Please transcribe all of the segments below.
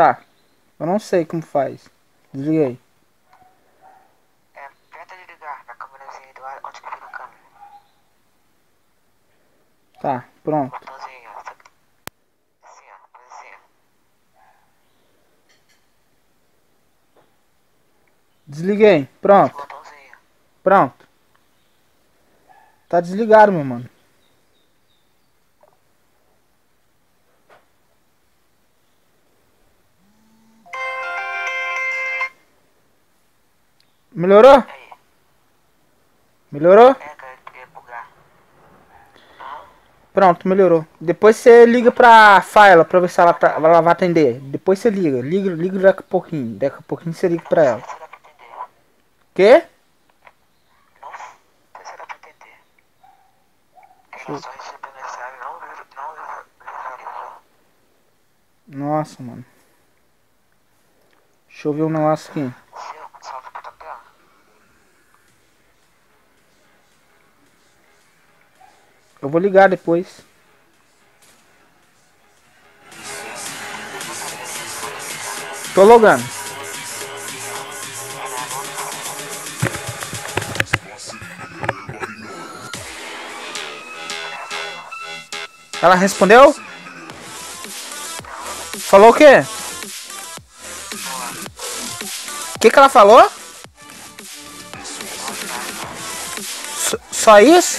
tá. Eu não sei como faz. Desliguei. Aperta de ligar na câmerazinha aí do ar, onde que fica a câmera. Tá, pronto. Botãozinho, ó. Assim, ó. Faz assim, ó. Desliguei. Pronto. Botãozinho. Pronto. Tá desligado, meu mano. Melhorou? Aí. Melhorou? Cara, ia bugar. Pronto, melhorou. Depois você liga pra Faela pra ver se ela vai atender. Depois você liga. Liga daqui a pouquinho. Daqui a pouquinho você liga pra ela. Não sei se dá pra entender. Quê? Não sei se dá pra entender. Deixa eu... Ela só recebeu mensagem, não visualizou. Nossa, mano. Deixa eu ver um negócio aqui. Seu, salve pra tua tela. Eu vou ligar depois. Tô logando. Ela respondeu? Falou o quê? O que ela falou? Só isso?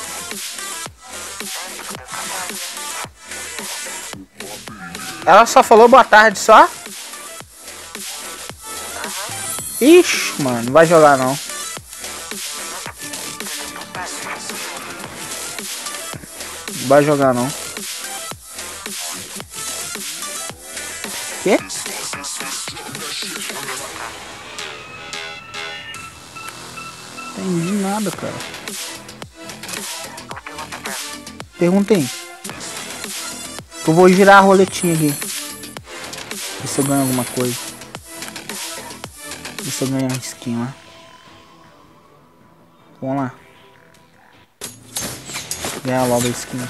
Ela só falou boa tarde só? Ixi, mano, não vai jogar não. Não vai jogar não. Quê? Entendi nada, cara. Perguntei. Eu vou girar a roletinha aqui. Ver se eu ganho alguma coisa. Ver se eu ganho uma skin lá. Vamos lá. Ganhar logo a skin.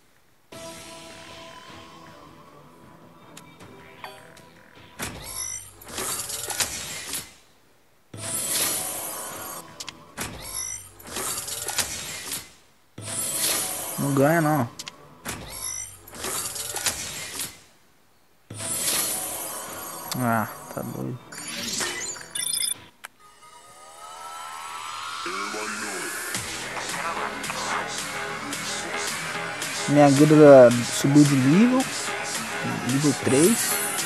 Não ganha não. Ah, tá doido. Minha guilda subiu de nível. Nível 3.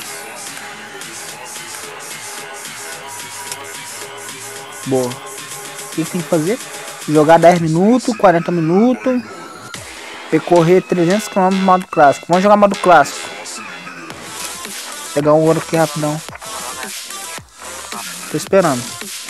Boa. O que tem que fazer? Jogar 10 minutos, 40 minutos. Percorrer 300 km no modo clássico. Vamos jogar modo clássico. Pegar um ouro aqui rapidão. Tô esperando.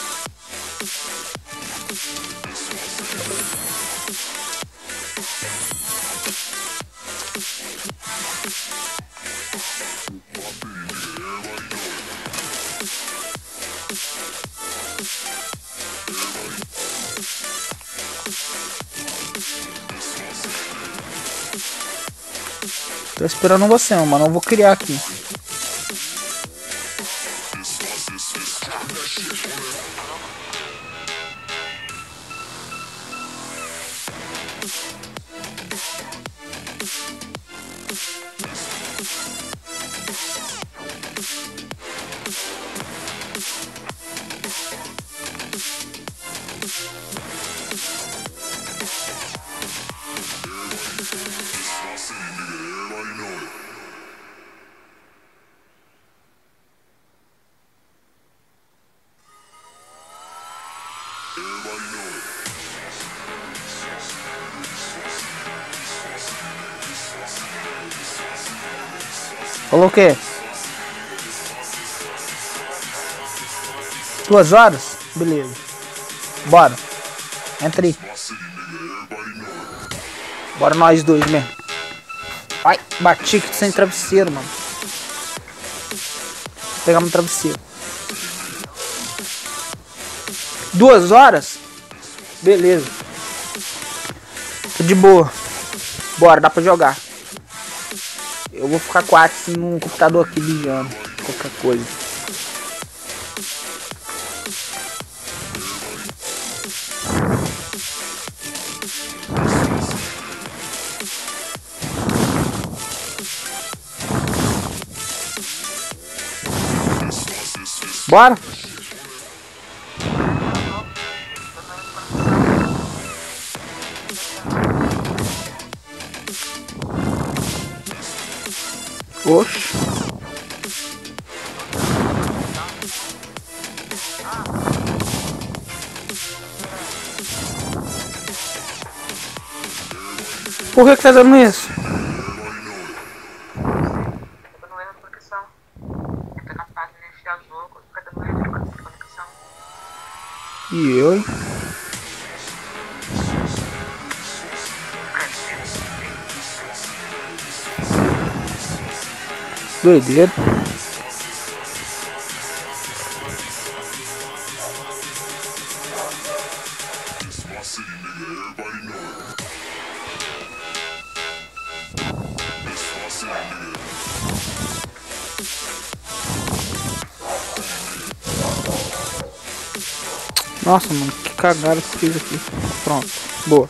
Tô esperando você, mano. Eu vou criar aqui. Falou o quê? 2 horas? Beleza. Bora. Entra aí. Bora nós dois mesmo. Ai, bati aqui sem travesseiro, mano. Vou pegar meu travesseiro. 2 horas? Beleza. Tô de boa. Bora, dá pra jogar. Eu vou ficar com a Axie no computador aqui vigiando. qualquer coisa. Bora! Oxe. Por que tá dando isso? Dando erro de conexão. Entra na página de azul, fica dando erro de conexão. E eu, hein? Doideira. Nossa, mano, que cagada que eu fiz aqui. Pronto, boa.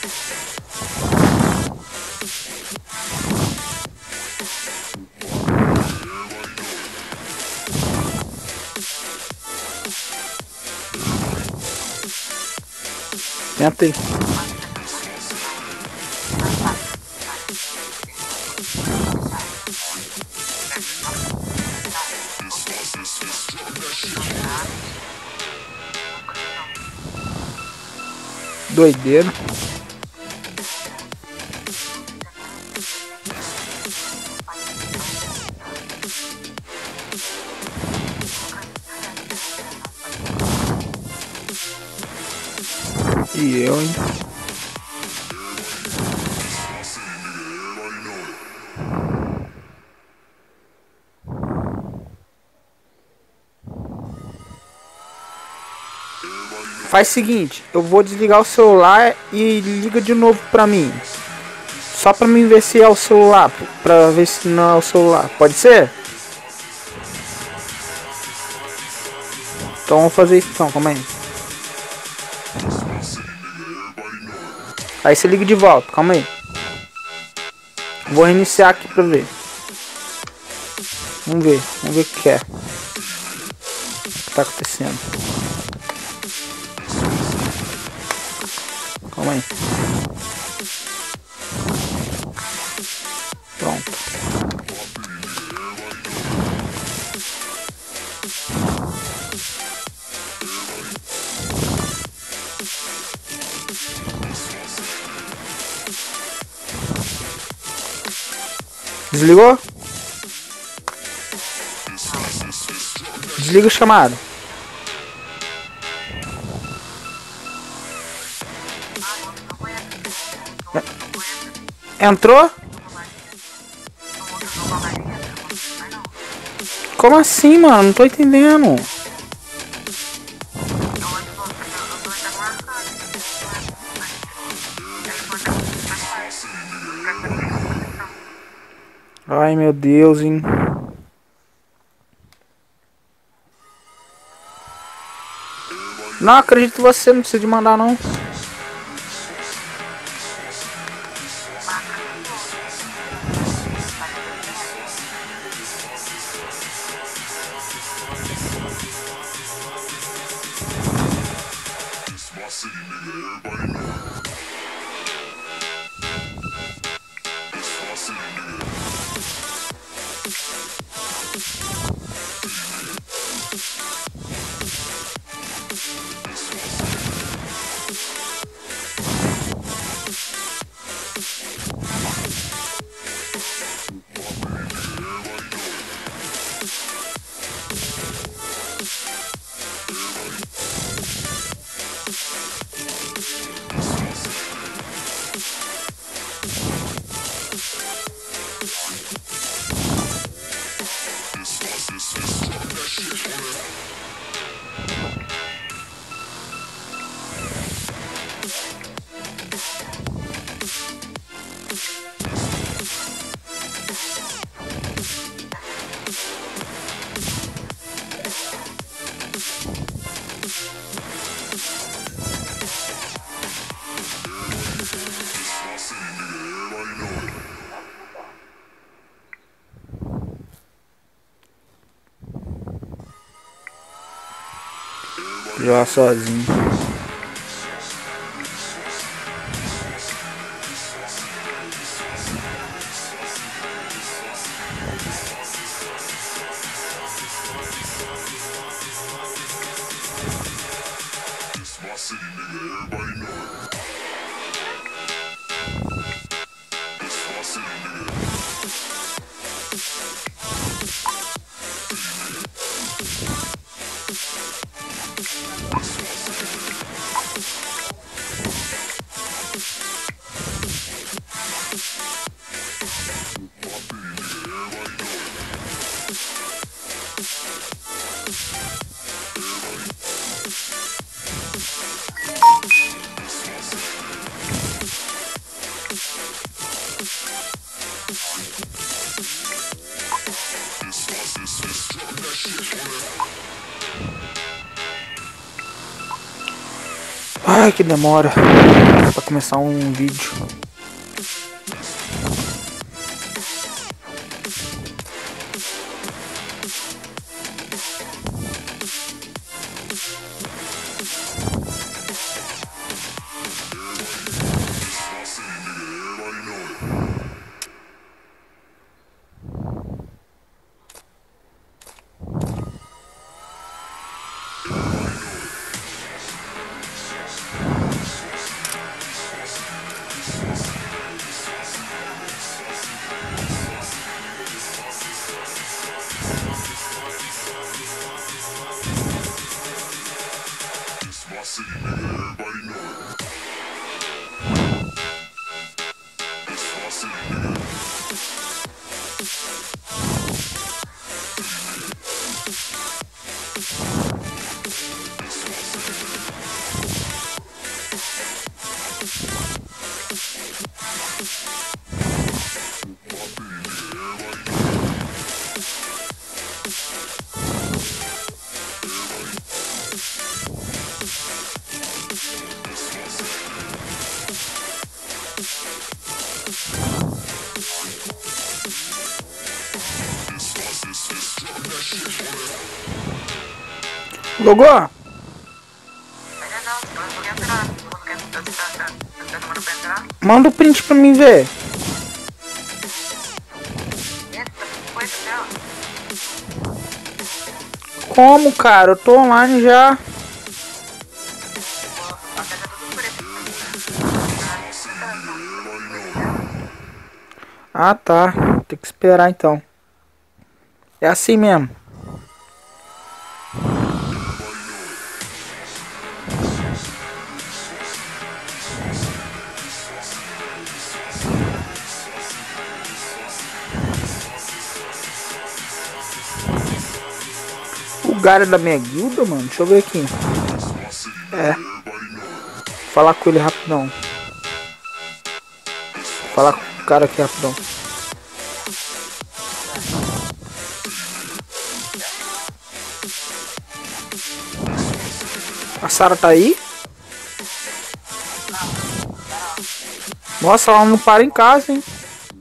Tenta aí. Doideira. E eu, hein? Faz o seguinte, eu vou desligar o celular e liga de novo pra mim. Só pra mim ver se é o celular, pra ver se não é o celular. Pode ser? Então vamos fazer isso então, calma aí. Aí você liga de volta, calma aí. Vou reiniciar aqui pra ver. Vamos ver o que é. O que tá acontecendo. Calma aí. Pronto. Desligou? Desliga o chamado. Entrou? Como assim, mano? Não tô entendendo. Ai, meu Deus, hein? Não acredito em você, não precisa de mandar não. Jogar sozinho. Ai, que demora pra começar um vídeo. Logou? Ainda não, eu vou entrar. Tá demorando pra entrar? Manda o print pra mim ver. Eita, foi isso dela. Como, cara? Eu tô online já. Até tá tudo por aqui. Ah, tá. Tem que esperar então. É assim mesmo. O cara da minha guilda, mano. Deixa eu ver aqui. É. Falar com ele rapidão. Falar com o cara aqui rapidão. A Sara tá aí? Nossa, ela não para em casa, hein?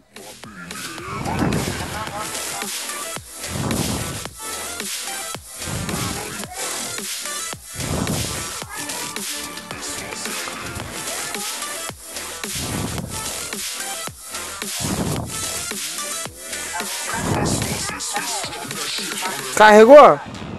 Carregou?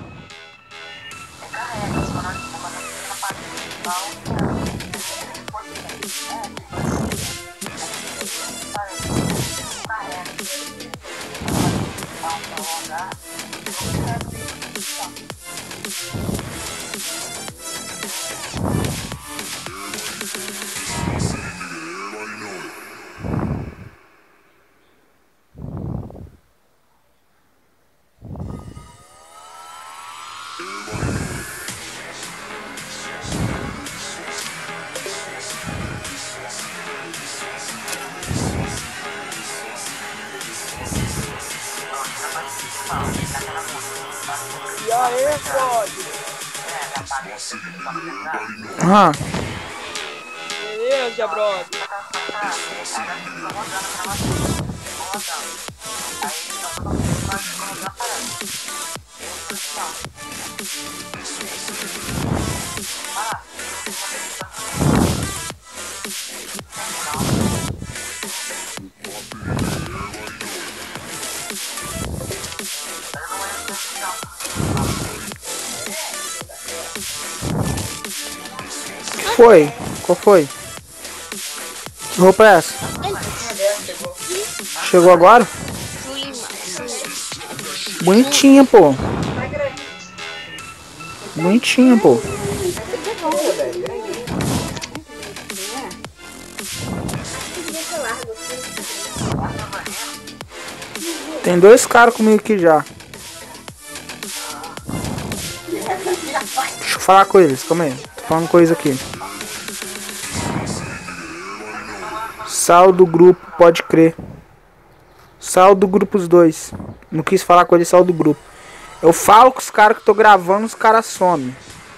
E aí, brother? Ah, Beleza, brother? foi? Qual foi? Que roupa é essa? Chegou agora? Bonitinha, pô. Bonitinha, pô. Tem dois caras comigo aqui já. Deixa eu falar com eles, calma aí. Tô falando coisa aqui. Sal do grupo, pode crer. Sal do grupo os dois. Não quis falar com ele, sal do grupo. Eu falo com os caras que tô gravando, os caras somem.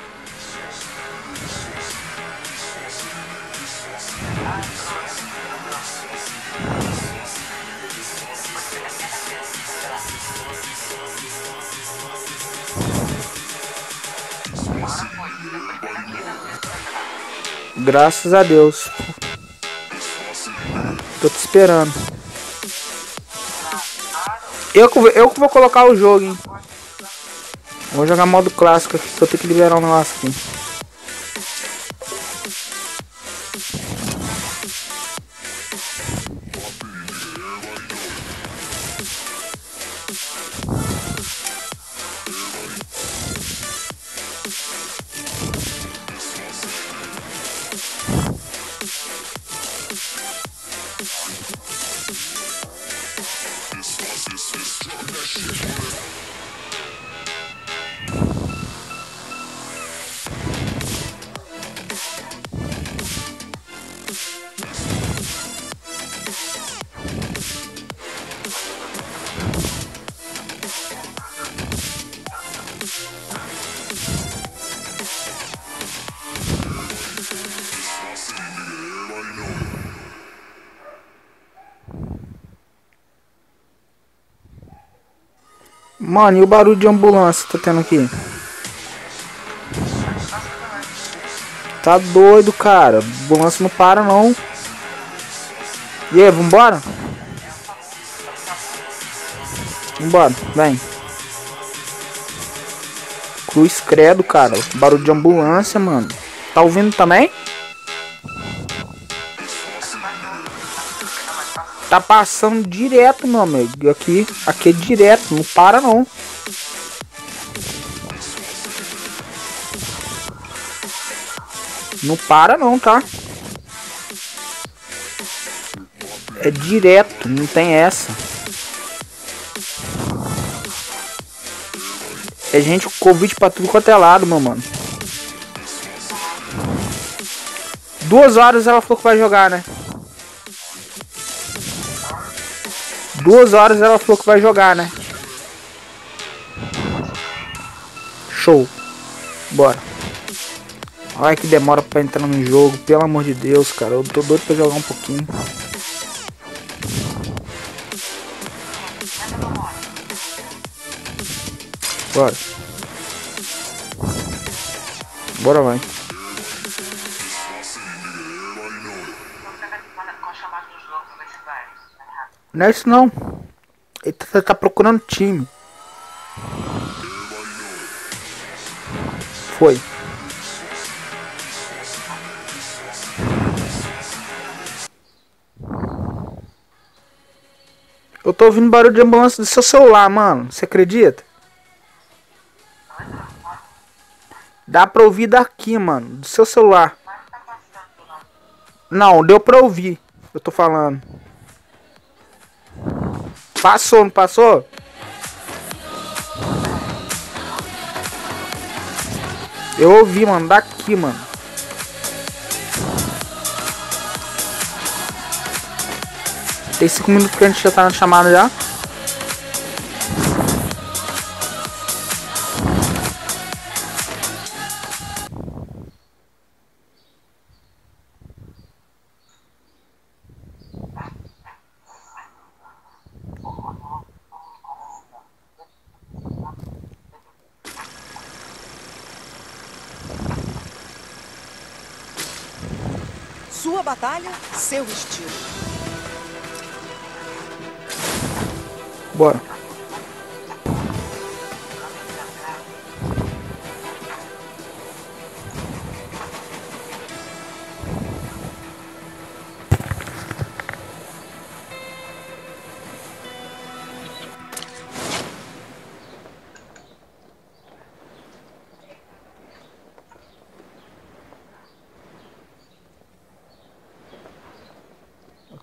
Graças a Deus. Tô te esperando. Eu que vou colocar o jogo, hein. Vou jogar modo clássico aqui, que eu tenho que liberar um negócio aqui. Mano, e o barulho de ambulância que tá tendo aqui? Tá doido, cara. Ambulância não para, não. E aí, vambora? Vambora, vem. Cruz credo, cara. Barulho de ambulância, mano. Tá ouvindo também? Tá passando direto, meu amigo. Aqui é direto, não para não. Não para não, tá? É direto, não tem essa. É gente com Covid pra tudo quanto é lado, meu mano. 2 horas ela falou que vai jogar, né? 2 horas ela falou que vai jogar, né? Show. Bora. Olha que demora pra entrar no jogo. Pelo amor de Deus, cara. Eu tô doido pra jogar um pouquinho. Bora. Bora, vai. Não é isso não. Ele tá procurando time. Foi. Eu tô ouvindo barulho de ambulância do seu celular, mano. Você acredita? Dá pra ouvir daqui, mano. Do seu celular. Não, deu pra ouvir. Eu tô falando. Passou, não passou? Eu ouvi, mano. Daqui, mano. Tem 5 minutos que a gente já tá na chamada já. Sua batalha, seu estilo. Bora.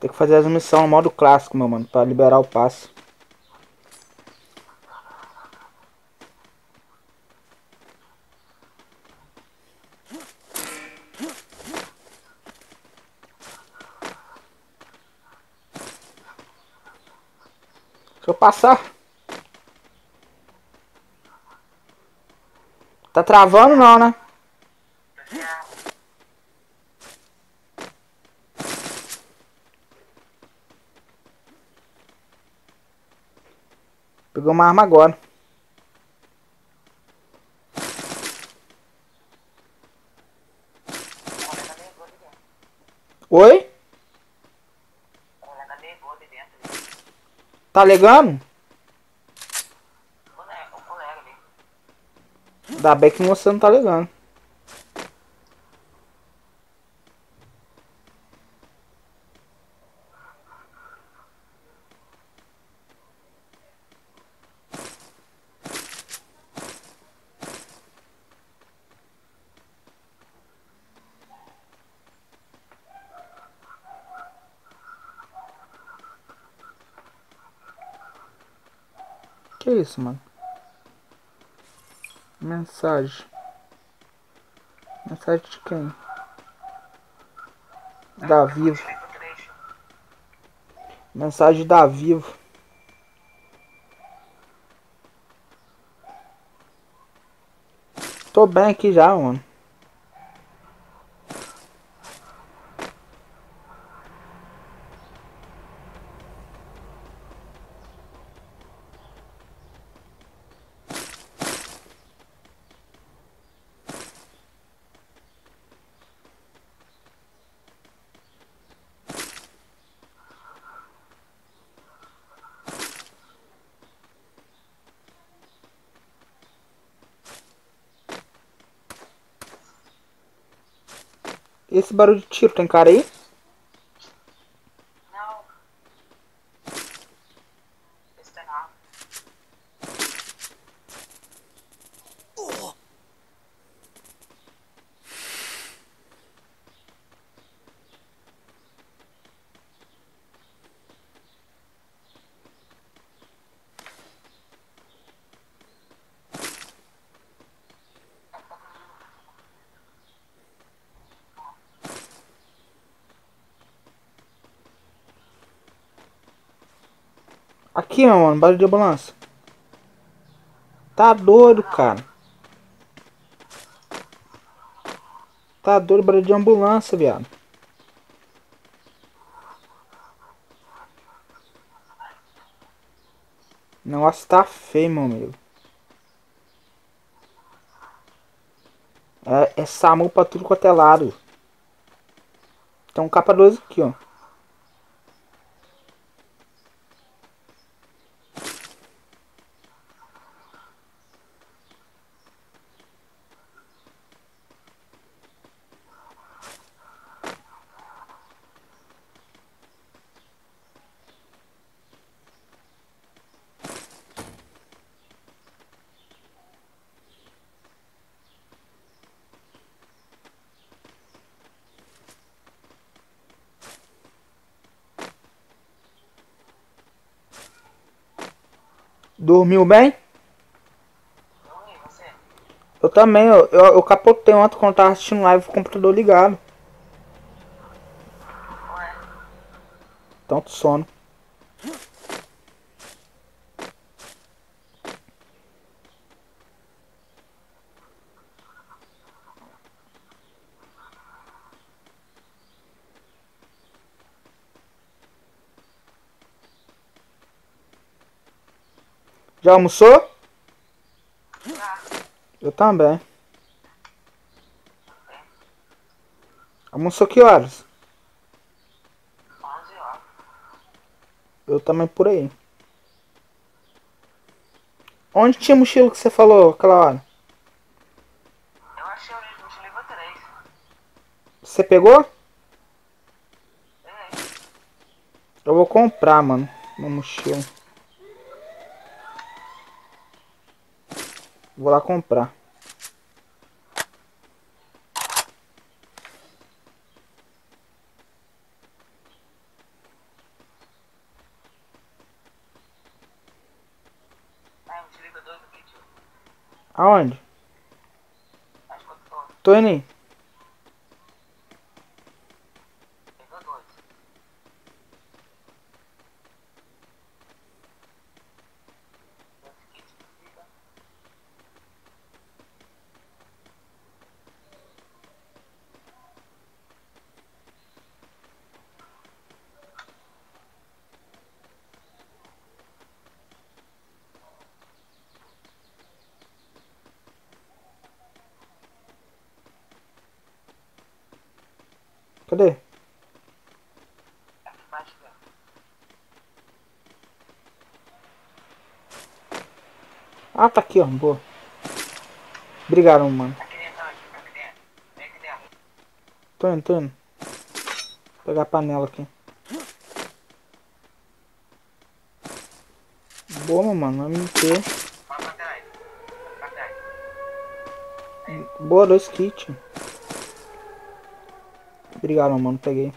Tem que fazer as missões no modo clássico, meu mano, pra liberar o passe. Deixa eu passar. Tá travando não, né? Pegou uma arma agora. Oi? Tá ligando? Ainda bem que você não tá ligando. Que isso, mano? Mensagem. Mensagem de quem? Da Vivo. Mensagem da Vivo. Tô bem aqui já, mano. Esse barulho de tiro, tem cara aí? Não. Esse tá não. Aqui, ó, mano, barulho de ambulância. Tá doido, cara. Tá doido, barulho de ambulância, viado. O negócio tá feio, meu amigo. É SAMU pra tudo quanto é lado. Tem um capa 2 aqui, ó. Dormiu bem? Dormi, você? Eu também, eu capotei ontem quando tava assistindo live com o computador ligado. Ué. Tanto sono. Já almoçou? Já. Eu também. Almoçou que horas? 11 horas. Eu também por aí. Onde tinha mochila que você falou aquela hora? Eu achei o livro, te levou 3. Você pegou? Peguei. Eu vou comprar, mano. Uma mochila. Vou lá comprar. Aonde? Acho que eu tô. Tô indo aí. Pegou dois. Dois kits de vida. Cadê? Aqui embaixo dela. Ah, tá aqui, ó. Boa. Obrigado, mano. Aqui dentro, aqui dentro. Vem aqui dentro. Tô indo, tô indo. Vou pegar a panela aqui. Boa, mano. MP. Vai pra trás. Vai pra trás. Boa, 2 kits. Obrigado, mano. Peguei.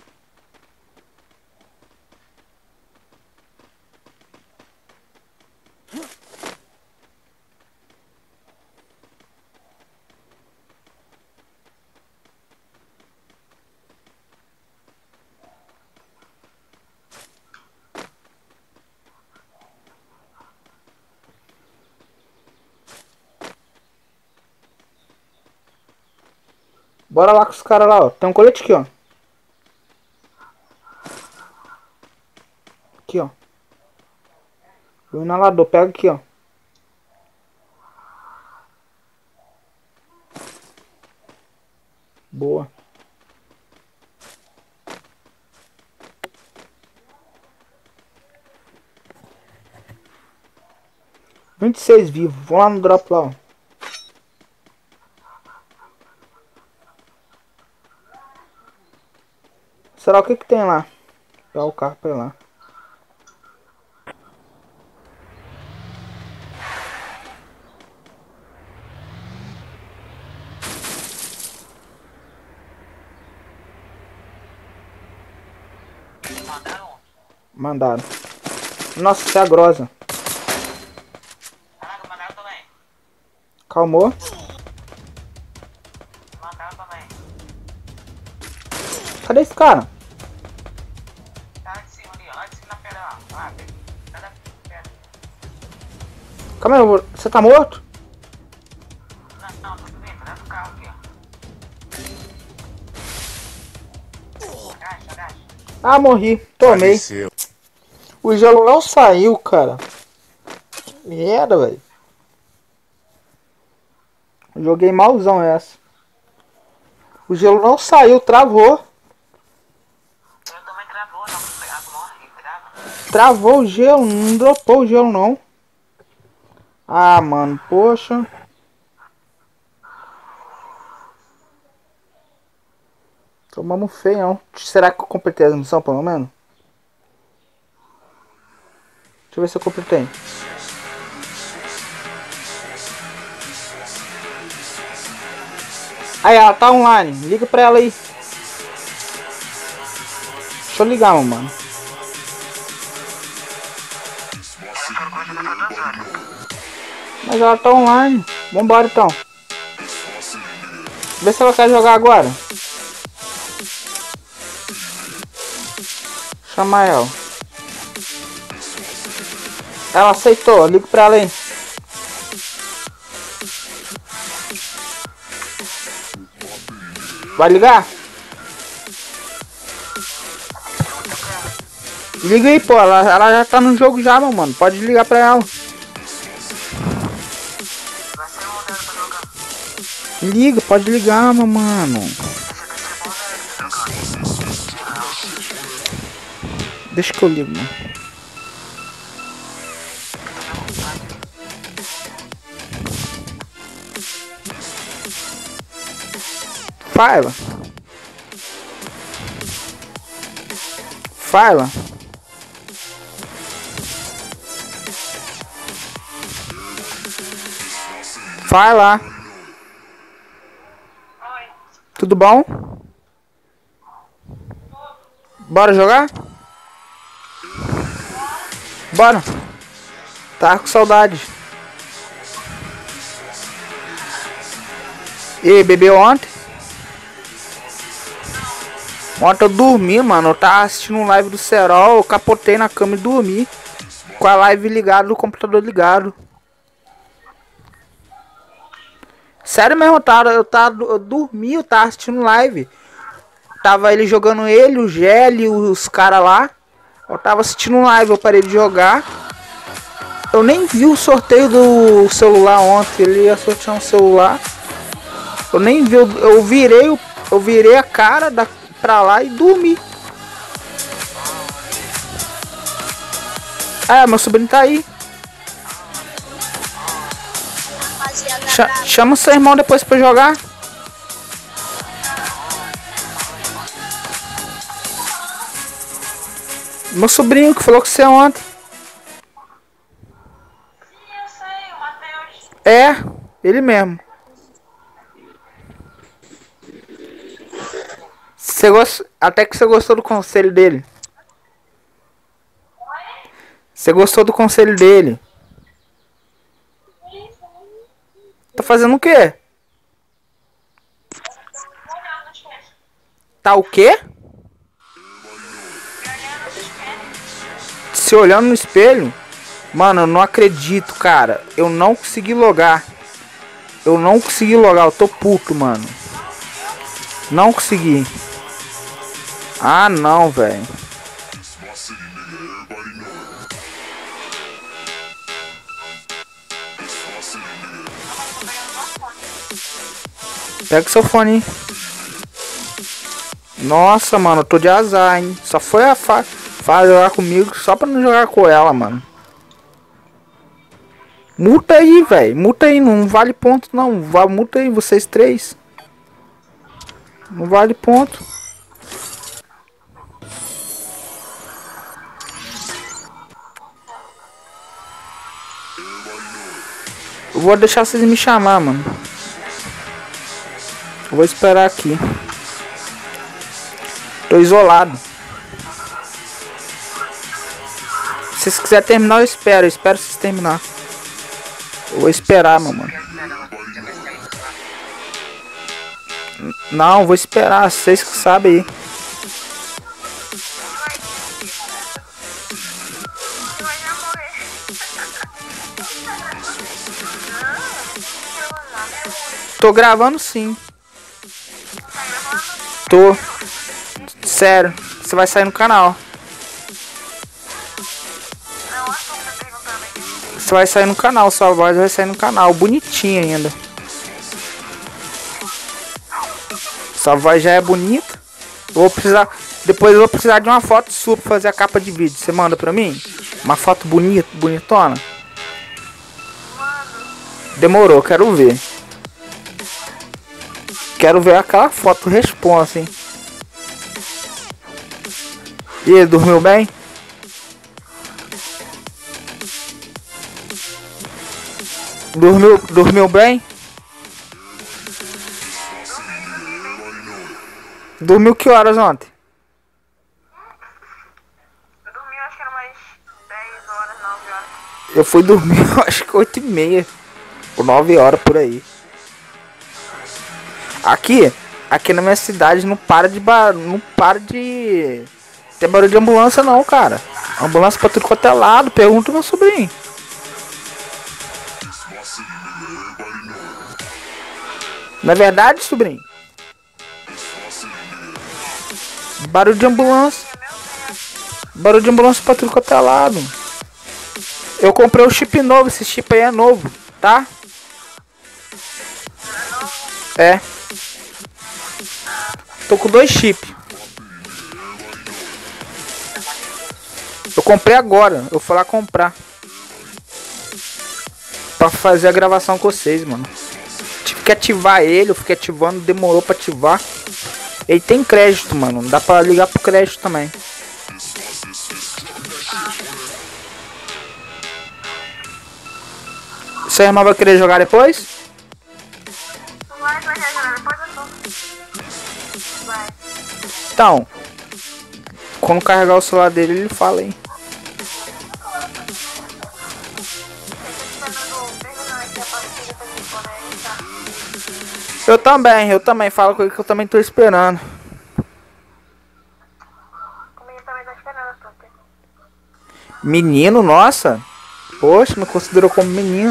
Bora lá com os caras lá, ó. Tem um colete aqui, ó. Aqui, ó. O inalador, pega aqui, ó. Boa. Vinte e seis vivos. Vamos lá no drop lá, ó. Será o que que tem lá? Pegar o carro pra ir lá. Mandaram um. Mandaram. Nossa, isso é a grosa. Caraca, mandaram também. Calmou. Mandaram também. Cadê esse cara? Tá lá de cima ali, ó. Lá de cima na pedra, ó. Lá, sai da pedra. Calma aí, você tá morto? Não, tô subindo. Tá dentro do carro aqui, ó. Agacha, agacha. Ah, morri. Tomei. Faleceu. O gelo não saiu, cara. Merda, velho. Joguei malzão essa. O gelo não saiu, travou. Eu também travou, não. Morre, trava. Travou o gelo, não dropou o gelo não. Ah, mano, poxa. Tomamos feião. Será que eu completei a missão pelo menos? Deixa eu ver se eu completei. Aí, ela tá online. Liga pra ela aí. Deixa eu ligar, mano. Mas ela tá online. Vambora então. Vê se ela quer jogar agora. Chama ela. Ela aceitou. Ligo pra ela aí. Vai ligar? Liga aí, pô. Ela já tá no jogo já, meu mano. Pode ligar pra ela. Vai ser um dela pra jogar. Liga, pode ligar, meu mano. Deixa que eu ligo, mano. Fala. Fala. Fala. Oi. Tudo bom? Bora jogar? Bora. Tá com saudade. E aí, bebeu ontem? Ontem eu dormi, mano. Eu tava assistindo um live do Serol, eu capotei na cama e dormi. Com a live ligada, o computador ligado. Sério mesmo, eu dormi, eu tava assistindo live. Tava ele jogando ele, o Gelli, os caras lá. Eu tava assistindo live, eu parei de jogar. Eu nem vi o sorteio do celular ontem, ele ia sortear um celular. Eu nem vi, eu virei a cara pra lá e dormi. Meu sobrinho tá aí. Chama seu irmão depois pra jogar. Meu sobrinho que falou com você ontem. Sim, eu sei, o Matheus. É, ele mesmo. Até que você gostou do conselho dele. Você gostou do conselho dele? Tá fazendo o quê? Tá o quê? Se olhando no espelho? Mano, eu não acredito, cara. Eu não consegui logar. Eu tô puto, mano. Não consegui. Ah, não, velho. Pega seu fone. Nossa, mano, eu tô de azar, hein. Só foi a jogar comigo só pra não jogar com ela, mano. Multa aí, velho. Multa aí, não vale ponto, não. Multa aí, vocês três. Não vale ponto. Eu vou deixar vocês me chamar, mano. Eu vou esperar aqui. Tô isolado. Se vocês quiserem terminar, eu espero. Eu espero vocês terminar. Eu vou esperar, meu mano. Não, vou esperar. Vocês que sabem aí. Tô gravando sim. Tô. Sério. Você vai sair no canal. Você vai sair no canal. Sua voz vai sair no canal. Bonitinha ainda. Sua voz já é bonita. Depois eu vou precisar de uma foto sua pra fazer a capa de vídeo. Você manda pra mim? Uma foto bonitona. Demorou, quero ver. Quero ver aquela foto responsa, hein? E ele dormiu bem? Dormiu bem? Dormiu que horas ontem? Eu dormi, acho que era mais 10 horas, 9 horas. Eu fui dormir, acho que 8h30. Ou 9 horas por aí. Aqui na minha cidade não para de ter barulho de ambulância não, cara. Ambulância pra tudo quanto é lado. Pergunta o meu sobrinho. Não é verdade, sobrinho? Barulho de ambulância. Barulho de ambulância pra tudo quanto é lado. Eu comprei o chip novo. Esse chip aí é novo, tá? É. Tô com 2 chips. Eu comprei agora. Eu fui lá comprar. Pra fazer a gravação com vocês, mano. Tive que ativar ele. Eu fiquei ativando. Demorou pra ativar. Ele tem crédito, mano. Dá pra ligar pro crédito também. Seu irmão vai querer jogar depois? Vai querer jogar depois eu tô. Vai. Então, quando carregar o celular dele, ele fala aí. Eu também. Fala com ele que eu também tô esperando. O menino também tá esperando, Tuta. Menino, nossa. Poxa, me considerou como menino.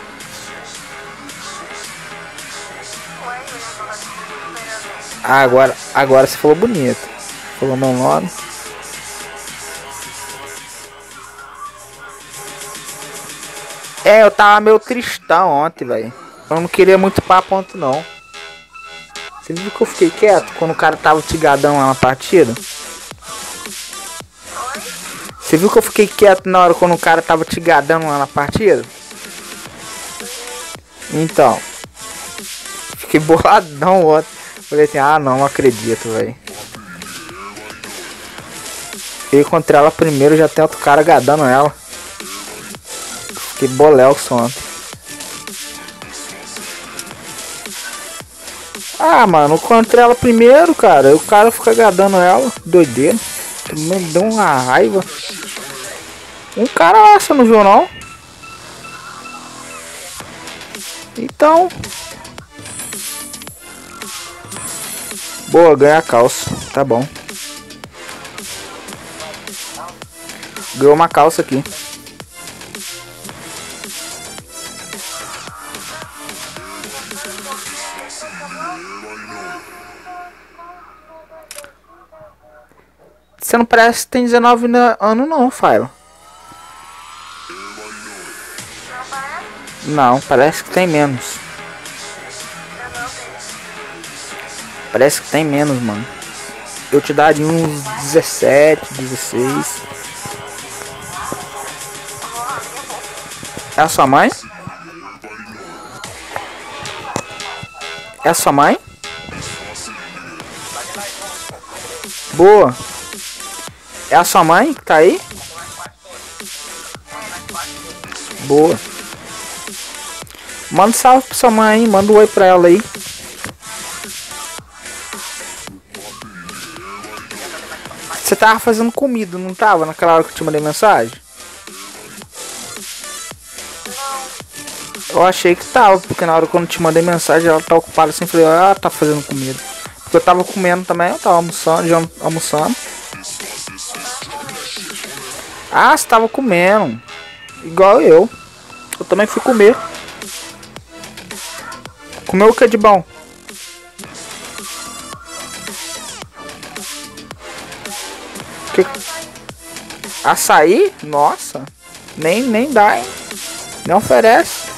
Ué, eu já tô esperando. Ah, agora você falou bonito. Falou meu nome. É, eu tava meio tristão ontem, velho. Eu não queria muito papo ontem, não. Você viu que eu fiquei quieto quando o cara tava tigadão lá na partida? Você viu que eu fiquei quieto na hora quando o cara tava tigadão lá na partida? Então. Fiquei boladão ontem. Falei assim, ah não acredito, velho. Eu encontrei ela primeiro, já tem outro cara gadando ela. Fiquei bolelso ontem. Ah, mano, eu encontrei ela primeiro, cara. E o cara fica gadando ela. Doideira. Me deu uma raiva. Um cara lá, você não viu não? Então. Boa, ganha a calça. Tá bom. Ganhou uma calça aqui. Você não parece que tem 19 anos não, Faila. Não, parece que tem menos. Parece que tem menos, mano. Eu te daria uns 17, 16. É a sua mãe? É a sua mãe? Boa. É a sua mãe que tá aí? Boa. Manda um salve pra sua mãe aí. Manda um oi pra ela aí. Você tava fazendo comida, não tava? Naquela hora que eu te mandei mensagem? Eu achei que tava, porque na hora que eu te mandei mensagem ela tá ocupada assim. Falei, ah, tá fazendo comida. Porque eu tava comendo também, eu tava almoçando, já almoçando. Ah, você tava comendo. Igual eu. Eu também fui comer. Comeu o que de bom? Açaí? Nossa. Nem dá, hein? Nem oferece.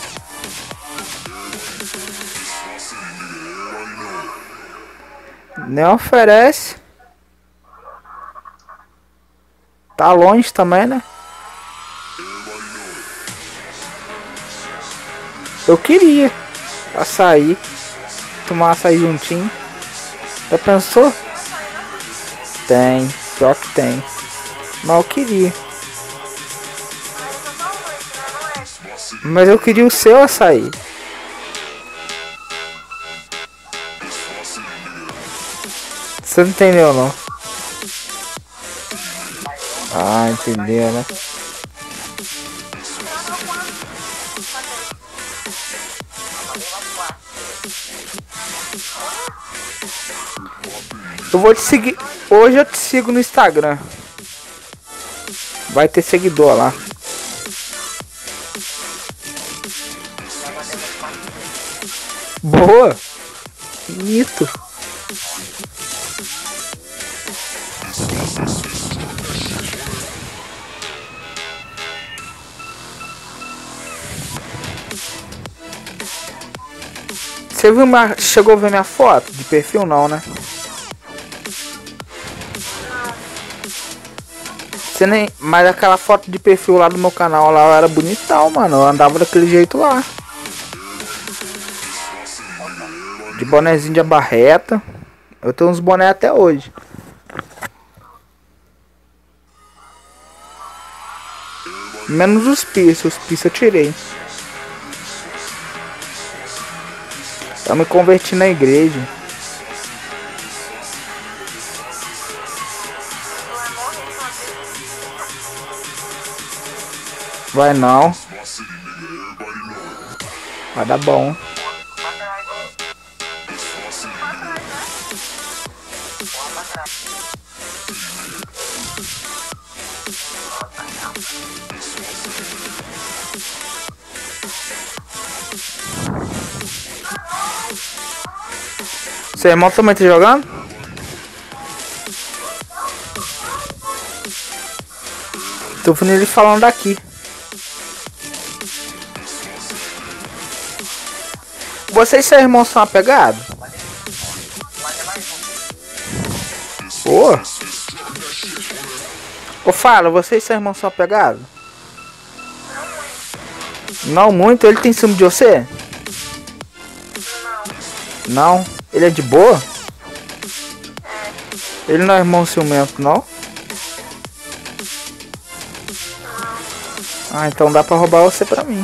Nem oferece. Tá longe também, né? Eu queria açaí. Tomar açaí juntinho. Já pensou? Tem. Pior que tem. Mas eu queria. Mas eu queria o seu açaí. Você não entendeu, não? Ah, entendeu, né? Eu vou te seguir. Hoje eu te sigo no Instagram. Vai ter seguidor lá. Boa. Bonito. Você viu chegou a ver minha foto de perfil não, né? Você nem, mas aquela foto de perfil lá do meu canal lá era bonitão, mano. Eu andava daquele jeito lá. De bonezinho de abarreta. Eu tenho uns bonés até hoje. Menos os piercing eu tirei. Eu me converti na igreja. Vai não. Vai dar bom. Seu irmão também tá jogando? Tô vendo ele falando daqui. Vocês e seu irmão são apegados? Ô! Ô, fala, vocês e seu irmão são apegados? Não muito? Ele tem ciúme de você? Não. Ele é de boa? Ele não é irmão ciumento, não? Ah, então dá pra roubar você pra mim.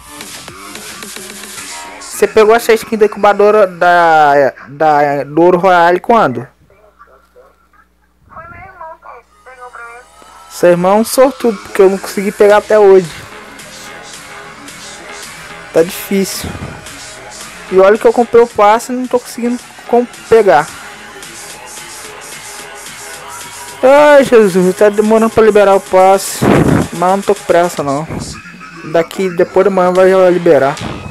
Você pegou essa skin da incubadora do Ouro Royale quando? Foi meu irmão que pegou pra mim. Seu irmão é um sortudo, porque eu não consegui pegar até hoje. Tá difícil. E olha que eu comprei o passe e não tô conseguindo pegar. Ai, Jesus, tá demorando pra liberar o passe. Mas não tô com pressa não. Daqui, depois da manhã vai já liberar.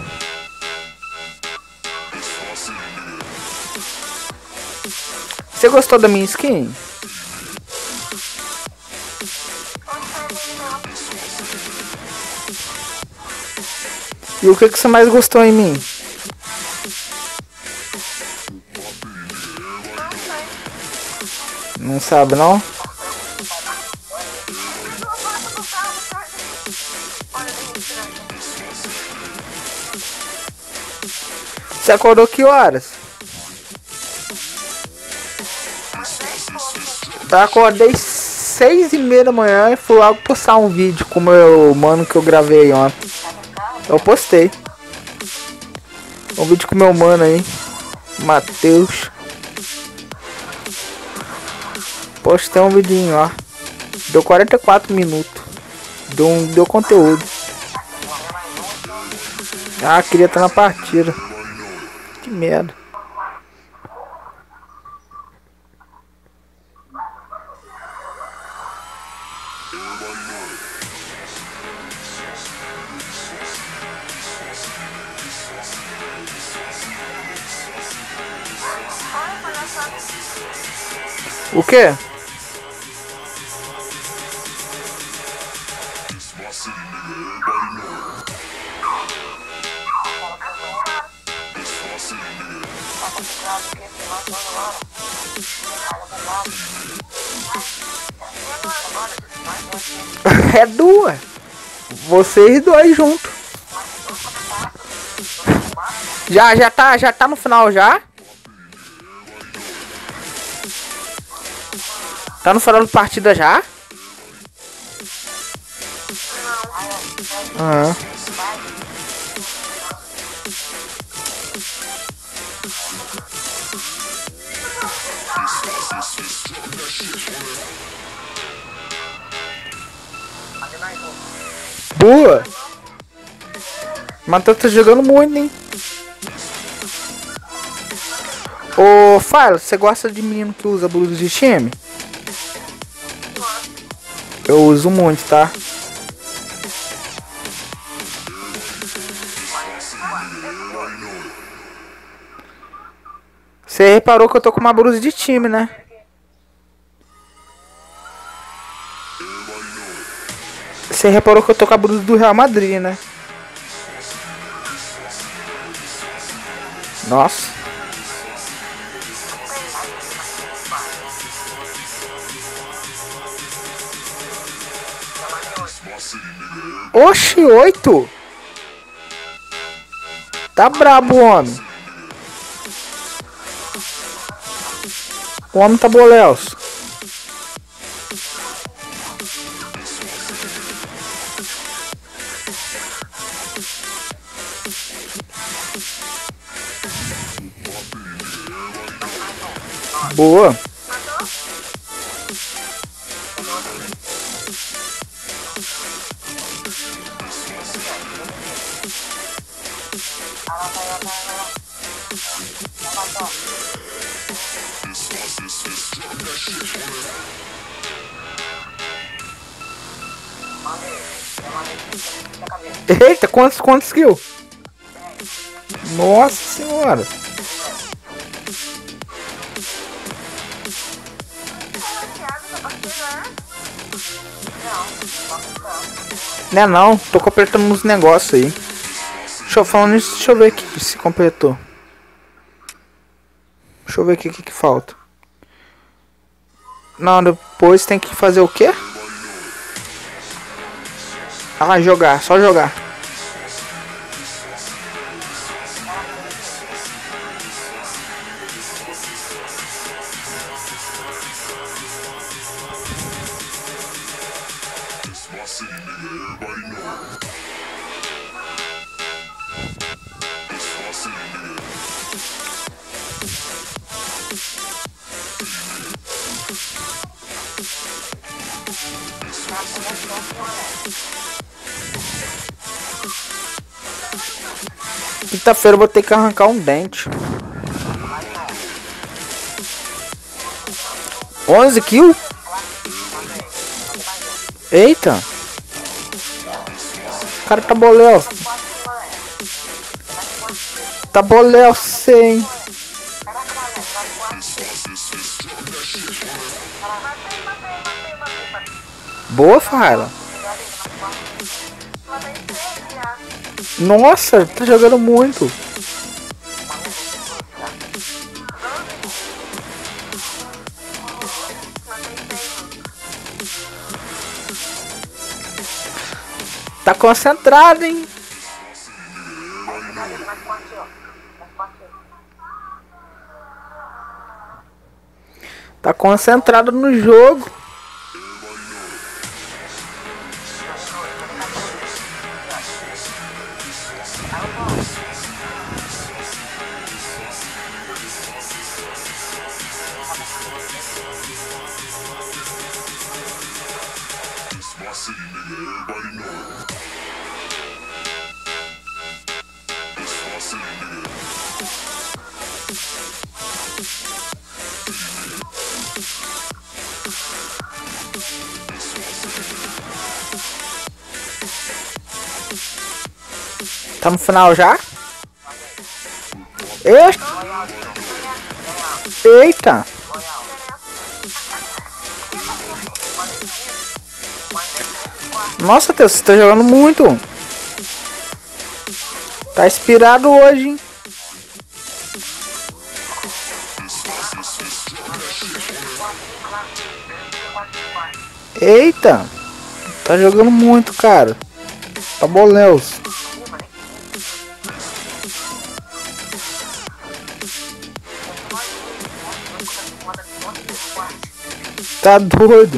Você gostou da minha skin? E o que você mais gostou em mim? Não sabe não? Você acordou que horas? Eu acordei 6h30 da manhã e fui logo postar um vídeo com o meu mano que eu gravei ontem. Eu postei um vídeo com o meu mano aí, Matheus. Postei um vidinho, ó. Deu 44 minutos. Deu conteúdo. Ah, queria estar na partida. Que merda. O quê? É duas. Vocês dois juntos. Já tá no final já? Tá no final da partida já? Ah. Boa! Mas tá jogando muito, hein? Ô, Fala, você gosta de menino que usa blusa de time? Eu uso muito, tá? Você reparou que eu tô com uma blusa de time, né? Você reparou que eu tô com a blusa do Real Madrid, né? Nossa. Oxi, 8? Tá brabo o homem. O homem tá bolelso. Boa. Eita, quantos kills? Nossa senhora. Né não, tô completando uns negócios aí. Falando isso, deixa eu ver aqui se completou. Deixa eu ver aqui o que falta. Não, depois tem que fazer o quê? Ah, jogar, só jogar. Quinta-feira eu vou ter que arrancar um dente. 11 kills? Eita! O cara tá boléu. Tá boléu sem. Boa, Farla. Nossa, tá jogando muito. Tá concentrado, hein? Tá concentrado no jogo. Tá no final já? Eita! Nossa, Deus, você tá jogando muito. Tá inspirado hoje, hein? Eita! Tá jogando muito, cara. Tá boléus. Tá doido.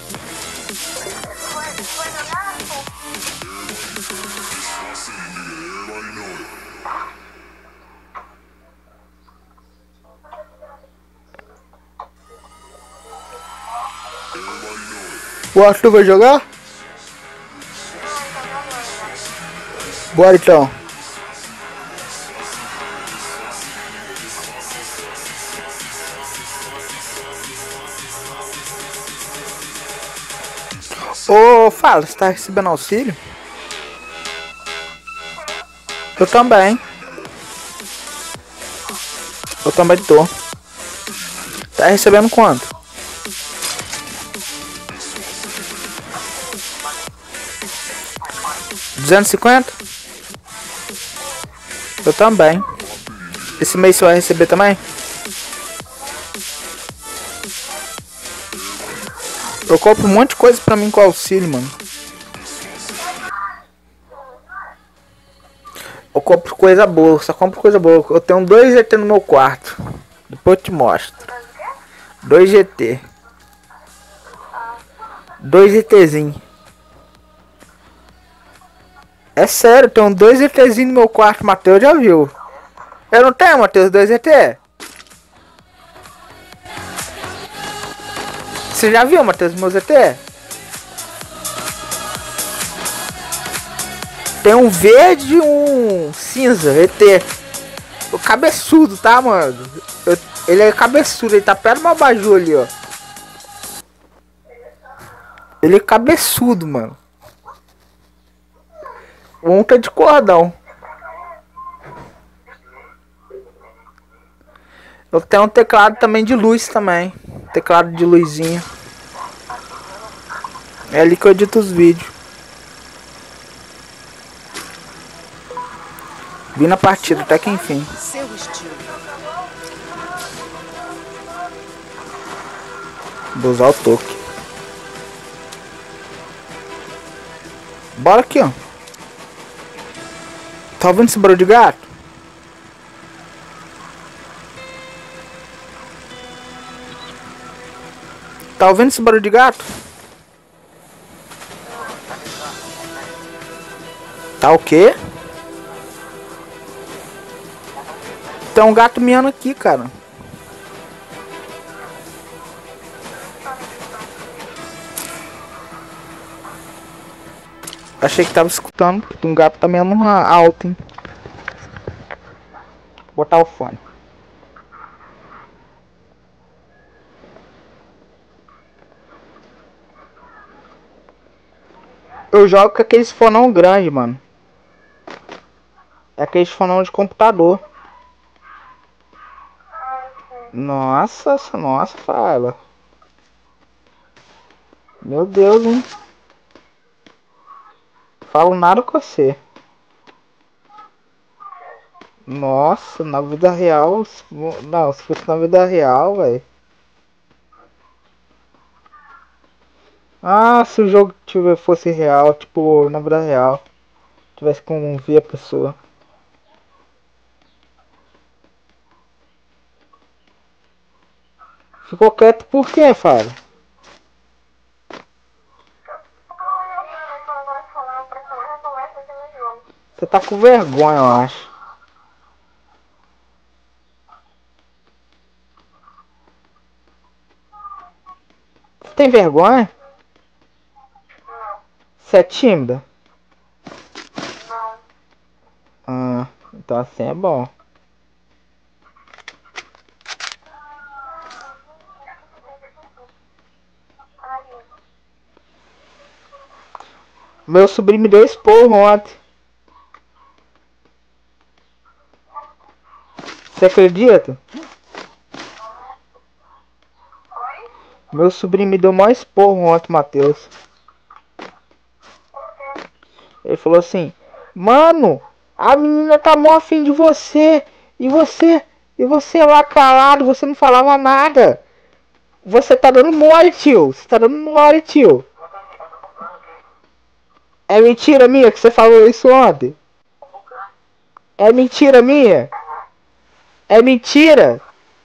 O Arthur vai jogar? Bora então. Ô, fala, você tá recebendo auxílio? Eu também. Eu também tô. Tá recebendo quanto? 250? Eu também. Esse mês você vai receber também? Eu compro um monte de coisa pra mim com auxílio, mano. Eu compro coisa boa, só compro coisa boa. Eu tenho 2 GT no meu quarto. Depois eu te mostro. 2 GT. 2 GTzinho. É sério, eu tenho 2 GTzinho no meu quarto, Matheus já viu. Eu não tenho, Matheus, 2 GT? Você já viu, Matheus, meu ZT? Tem um verde e um cinza, ET. O cabeçudo, tá, mano? Ele é cabeçudo, ele tá perto do meu abajur ali, ó. Ele é cabeçudo, mano. Um tá de cordão. Eu tenho um teclado também de luz também. Teclado de luzinha. É ali que eu edito os vídeos. Vi na partida até que enfim. Seu estilo. Vou usar o toque. Bora aqui, ó. Tá ouvindo esse barulho de gato? Tá ouvindo esse barulho de gato? Tá o quê? Tem um gato miando aqui, cara. Achei que tava escutando, porque um gato tá miando alto, hein? Vou botar o fone. Eu jogo com aqueles fonão grande, mano. É aqueles fonão de computador. Nossa, fala. Meu Deus, hein? Falo nada com você. Nossa, na vida real. Não, se fosse na vida real, velho. Ah, se o jogo fosse real, tipo, na vida real. Tivesse como ver a pessoa. Ficou quieto por quê, Fábio? Você tá com vergonha, eu acho. Você tem vergonha? Você é tímida? Ah, então assim é bom. Meu sobrinho me deu esporro ontem. Você acredita? Meu sobrinho me deu maior esporro ontem, Matheus. Ele falou assim: Mano, a menina tá mó afim de você. E você lá calado, você não falava nada. Você tá dando mole, tio. Você tá dando mole, tio. É mentira minha que você falou isso ontem? É mentira minha? É mentira?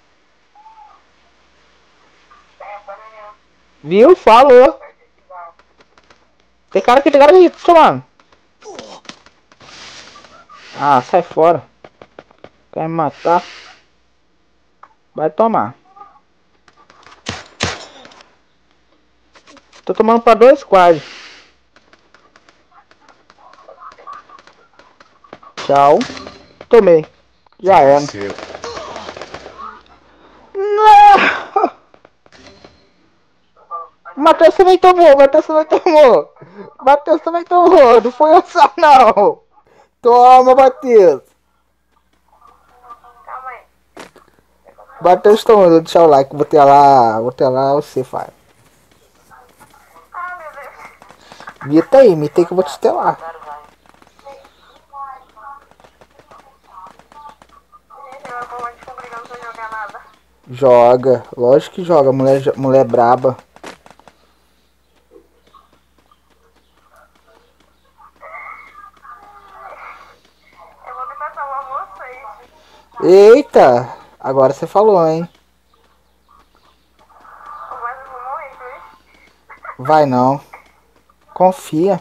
Viu? Falou. Tem cara que acredita, mano. Ah, sai fora. Quer me matar? Vai tomar. Tô tomando pra 2 squad. Tchau. Tomei. Já era. Não! Matheus também tomou. Matheus também tomou. Não foi eu só, não. Toma, Matheus. Calma aí. Matheus tomou. Vou deixar o like. Vou ter lá você faz. Ah, meu Deus. Mita aí que eu vou te telar. Gente, eu vou descobrir que eu não tô jogando nada. Joga. Lógico que joga. Mulher braba. Eu vou tentar salvar vocês. Eita. Agora você falou, hein. Eu quase vou morrer, viu? Vai não. Confia.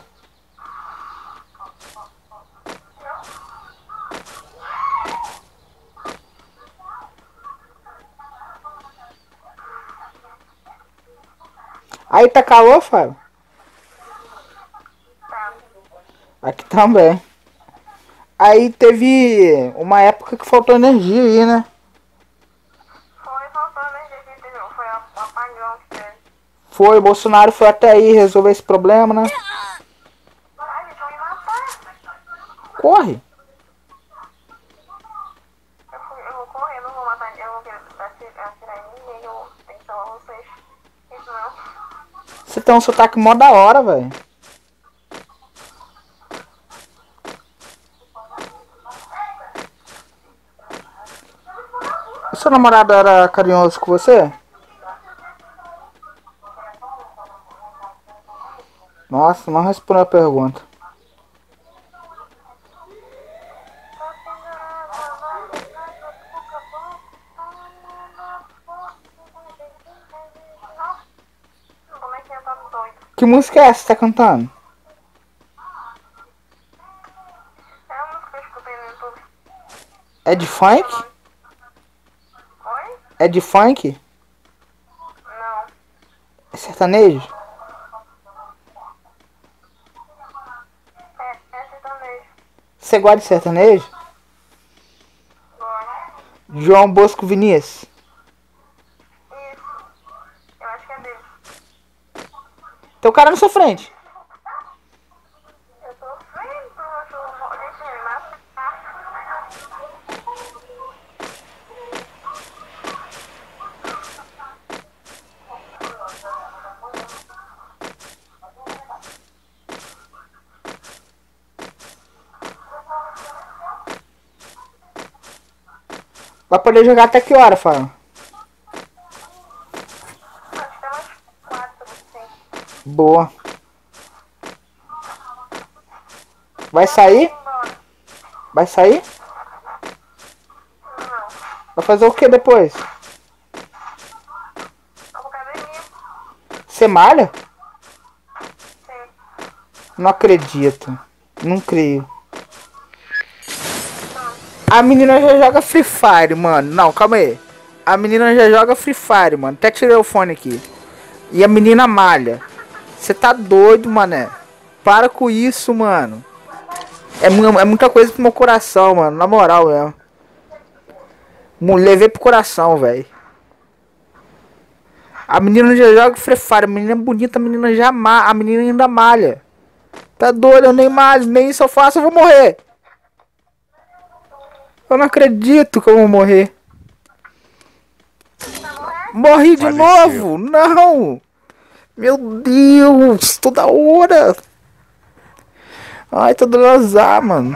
Aí tá calor, Fábio? Tá. Aqui também. Aí teve uma época que faltou energia aí, né? Foi faltando energia que teve. Foi o apagão que teve. Foi, o Bolsonaro foi até aí resolver esse problema, né? Ai, gente, vão me matar. Corre. Eu vou correr, não vou matar. Eu vou querer atirar em ninguém. Eu tenho que salvar vocês. Isso não. Você tem um sotaque mó da hora, velho. O seu namorado era carinhoso com você? Nossa, não respondeu a pergunta. O bonequinho tá doido. Que música é essa que você tá cantando? É uma música que eu escutei no YouTube. É de funk? Oi? É de funk? Não. É sertanejo? É sertanejo. Você gosta de sertanejo? Gosto. João Bosco Vinícius. Isso. Eu acho que é dele. Tem o cara na sua frente. Eu tô vendo, eu tô... Gente, ele nasce. Vai poder jogar até que hora, fala? Acho que tem umas 4, assim. Boa. Vai sair? Embora. Vai sair? Não. Vai fazer o que depois? Vou pra academia. Você malha? Sim. Não acredito. Não creio. A menina já joga Free Fire, mano. Não, calma aí. A menina já joga Free Fire, mano. Até tirei o fone aqui. E a menina malha. Você tá doido, mané. Para com isso, mano. É muita coisa pro meu coração, mano. Na moral mesmo. Levei pro coração, velho. A menina já joga Free Fire. A menina é bonita, a menina já malha. A menina ainda malha. Tá doido, eu nem malho. Nem isso eu faço, eu vou morrer. Eu não acredito que eu vou morrer. Morri de novo? Não! Meu Deus! Toda hora! Ai, tô dando azar, mano.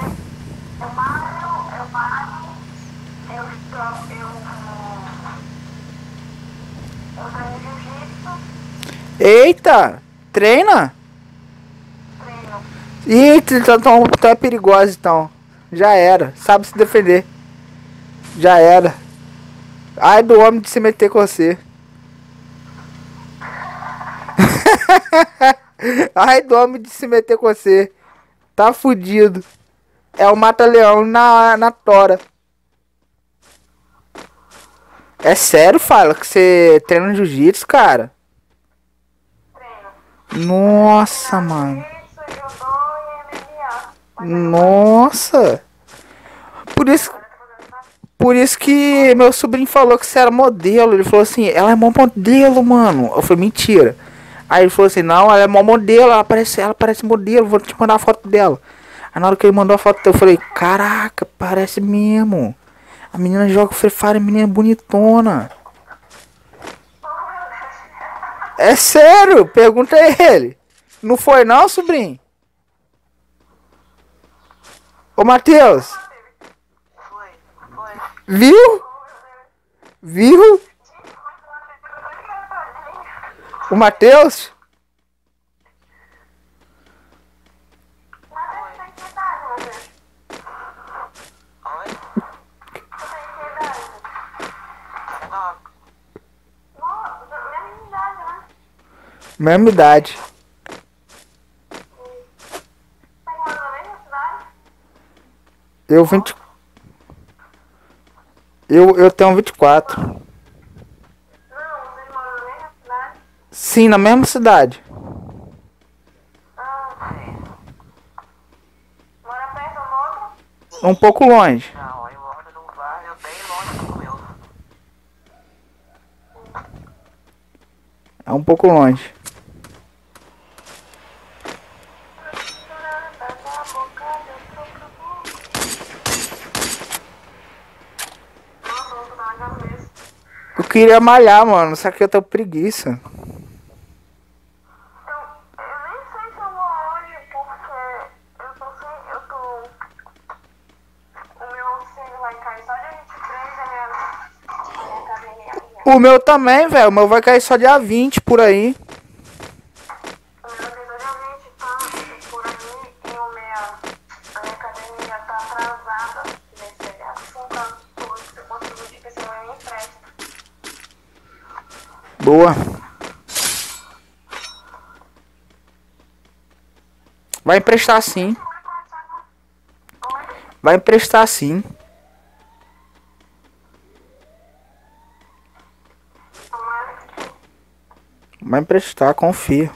Eu treino jiu-jitsu, Eita! Treina? treino. Eita, então é perigosa então. Já era. Sabe se defender. Já era. Ai do homem de se meter com você. Ai do homem de se meter com você. Tá fudido. É o mata-leão na tora. É sério, fala que você treina jiu-jitsu, cara? Treino. Nossa, mano. Jiu-jitsu, judô e MMA. Nossa. Por isso que meu sobrinho falou que você era modelo. Ele falou assim, ela é mó modelo, mano. Eu falei, mentira. Aí ele falou assim, não, ela é mó modelo, ela parece modelo, vou te mandar a foto dela. Aí na hora que ele mandou a foto, eu falei, caraca, parece mesmo. A menina joga Free Fire, a menina é bonitona. É sério, pergunta a ele. Não foi não, sobrinho? Ô, Matheus. Foi, foi. Viu? Viu? O Matheus? Mesma idade. Eu 20. Eu tenho 24. Não, vocês moram na mesma cidade? Sim, na mesma cidade. Ah, mora perto um do outro? Um pouco longe. Não, eu moro num bairro bem longe do meu. É um pouco longe. Nossa, eu vou dar na cabeça. Eu queria malhar, mano, só que eu tô preguiça. Eu nem sei se eu vou hoje, porque eu tô sem. O meu auxílio vai cair só dia 23, né? O meu também, velho. O meu vai cair só dia 20 por aí. O meu literalmente tá por aí e a minha academia tá atrasada nesse feriado. 5 anos todos que eu consigo de que você não me empresta. Boa. Vai emprestar sim. Vai emprestar sim. Vai emprestar, confia.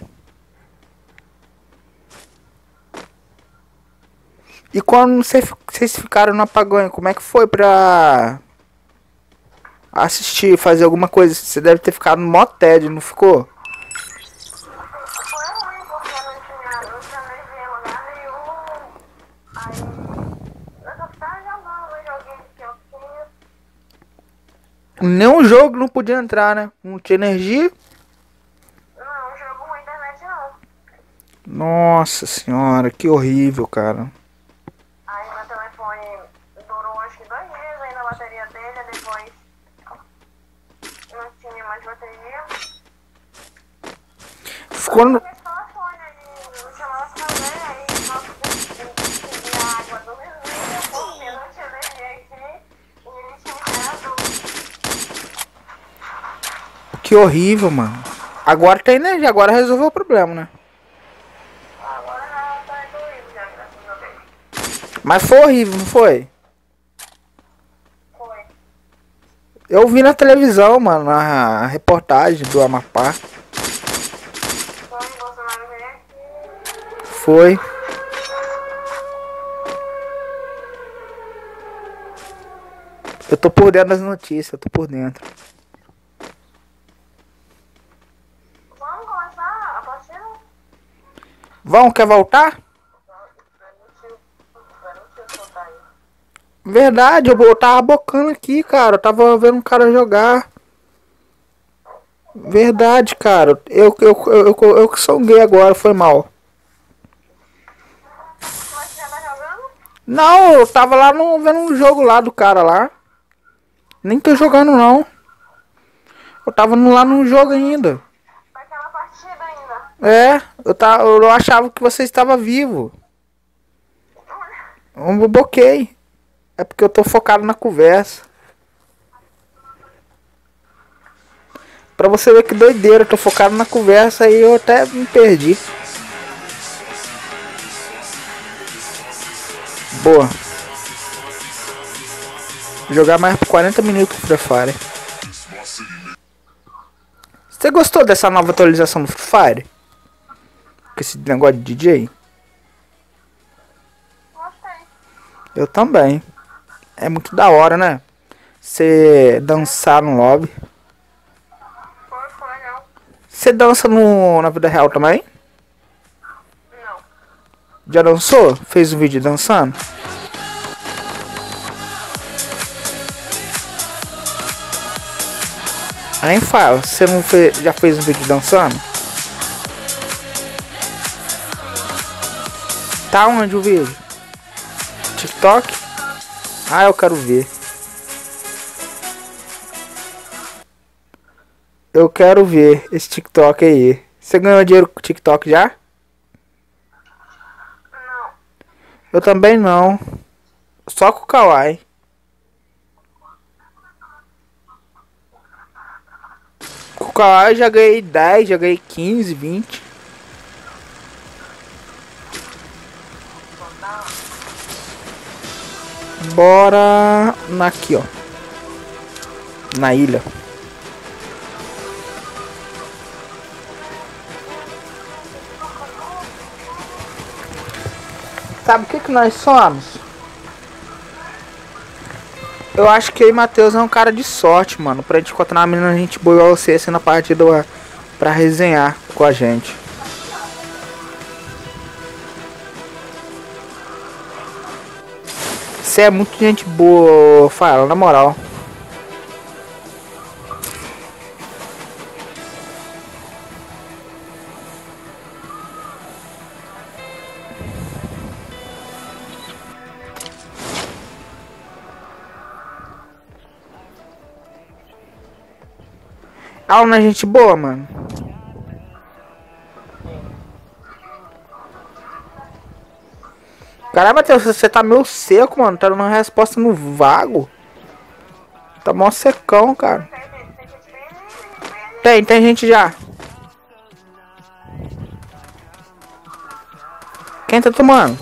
E quando vocês ficaram no apagão, como é que foi pra assistir, fazer alguma coisa? Você deve ter ficado no mó tédio, não ficou? Foi ruim porque não tinha energia em lugar nenhum. Aí eu só ficava jogando no joguinho que eu tinha. Nenhum jogo não podia entrar, né? Não tinha energia. Não, jogo com internet não. Nossa senhora, que horrível, cara. Aí meu telefone durou acho que 2 dias aí na bateria dele, depois não tinha mais bateria. Ficou no... Esse telefone aí não tinha nada pra fazer, aí nossa, consegui a água do vizinho, porque não tinha energia aqui e ele tinha gerado. Que horrível, mano. Agora tem energia, agora resolveu o problema, né? Agora já tá doído já, graças a Deus. Mas foi horrível, não foi? Foi. Eu vi na televisão, mano, a reportagem do Amapá. Foi, Bolsonaro veio aqui. Foi. Eu tô por dentro das notícias, eu tô por dentro. Vamos começar a partida? Vão, quer voltar? Verdade, eu tava bocando aqui, cara. Eu tava vendo um cara jogar. Verdade, cara. Eu que sou gay agora, foi mal. Mas você já tá jogando? Não, eu tava lá vendo um jogo lá do cara lá. Nem tô jogando não. Eu tava lá no jogo ainda. Naquela partida ainda. É, eu achava que você estava vivo. Eu boquei. É porque eu tô focado na conversa. Pra você ver que doideira, eu tô focado na conversa e eu até me perdi. Boa. Jogar mais por 40 minutos Free Fire. Você gostou dessa nova atualização do Free Fire? Com esse negócio de DJ? Gostei. Eu também. É muito da hora, né? Você dançar no lobby. Foi legal. Você dança na vida real também? Não. Já dançou? Fez um vídeo dançando? Aí fala, você não fez, já fez um vídeo dançando? Tá onde o vídeo? TikTok? Ah, eu quero ver. Eu quero ver esse TikTok aí. Você ganhou dinheiro com o TikTok já? Não. Eu também não. Só com o Kawaii. Com o Kawaii já ganhei 10, já ganhei 15, 20. Bora aqui, ó. Na ilha. Sabe o que nós somos? Eu acho que eu e Matheus é um cara de sorte, mano. Pra gente encontrar uma menina, a gente boa igual você assim na partida pra resenhar com a gente. Você é muito gente boa, fala, na moral. Ah, não é gente boa, mano. Caramba, Matheus, você tá meio seco, mano. Tá dando uma resposta no vago. Tá mó secão, cara. Tem gente já. Quem tá tomando?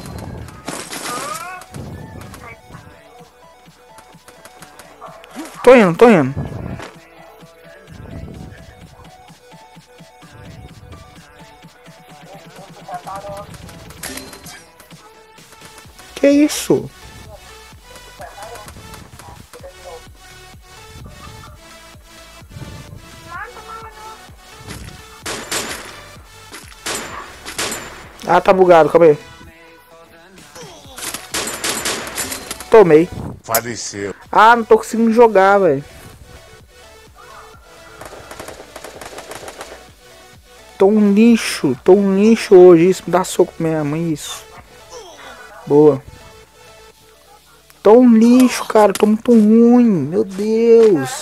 Tô indo. Que isso? Ah, tá bugado, calma aí. Tomei. Faleceu. Ah, não tô conseguindo jogar, velho. Tô um lixo hoje. Isso me dá soco mesmo, isso. Boa. Tô um lixo, cara. Tô muito ruim. Meu Deus.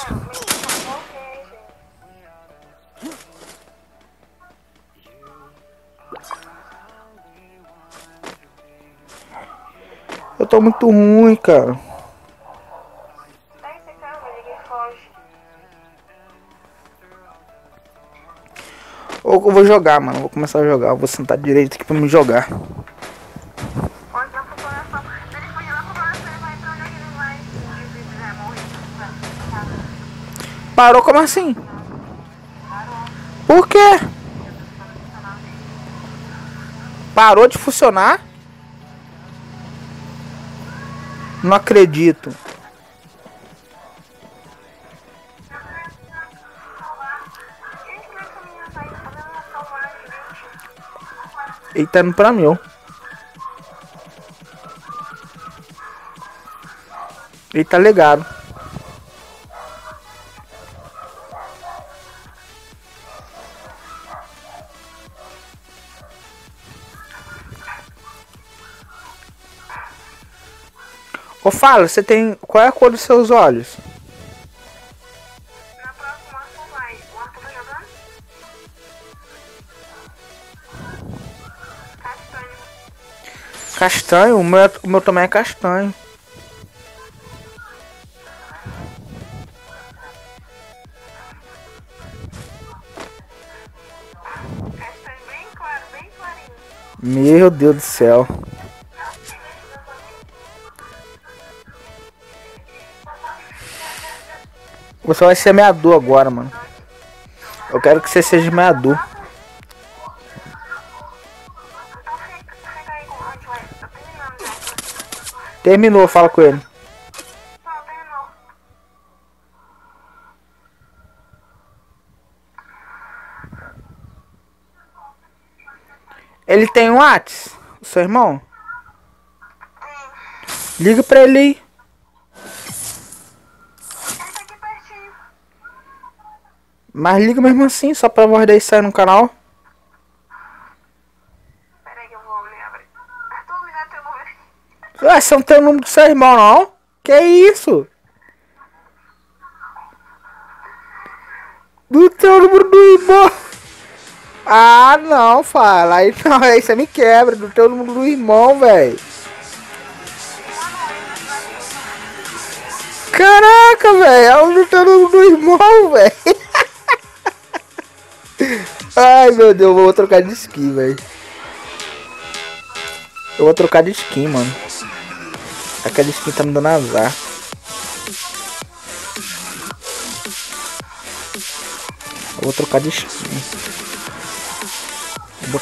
Eu tô muito ruim, cara. Tá esse carro, ninguém foge. Eu vou jogar, mano. Vou começar a jogar. Eu vou sentar direito aqui pra me jogar. Pode dar pro coração. Se ele fugir lá pro coração, ele vai pra onde ele vai. Se ele quiser morrer, Parou como assim? Por quê? Parou de funcionar? Não acredito. gente, como é que essa menina tá indo fazendo uma salvagem, gente? Ele tá indo pra mim, ó. Ele tá ligado. Ô, fala, você tem... Qual é a cor dos seus olhos? Na próxima, Arthur vai. O Arthur tá jogando? Castanho. Castanho? O meu também é castanho. Castanho bem claro, bem clarinho. Meu Deus do céu. Você vai ser meador agora, mano. Eu quero que você seja meador. Então fica aí com o Hunt, vai. Tá terminando já. Terminou, fala com ele. Não, terminou. Ele tem um Whats? O seu irmão? Tem. Liga pra ele aí. Ele tá aqui pertinho. Mas liga mesmo assim, só pra voz daí sair no canal. Pera aí que eu vou ligar pra ele. Arthur, me dá teu número. Ué, você não tem o número do seu irmão, não? Que isso? Do teu número do irmão. Ah, não, fala. Aí não, aí você me quebra. Do teu número do irmão, velho. Caraca, velho. É o do teu número do irmão, velho. Ai, meu Deus. Eu vou trocar de skin, velho. Eu vou trocar de skin, mano. Aquela skin tá me dando azar. Eu vou trocar de skin. Vou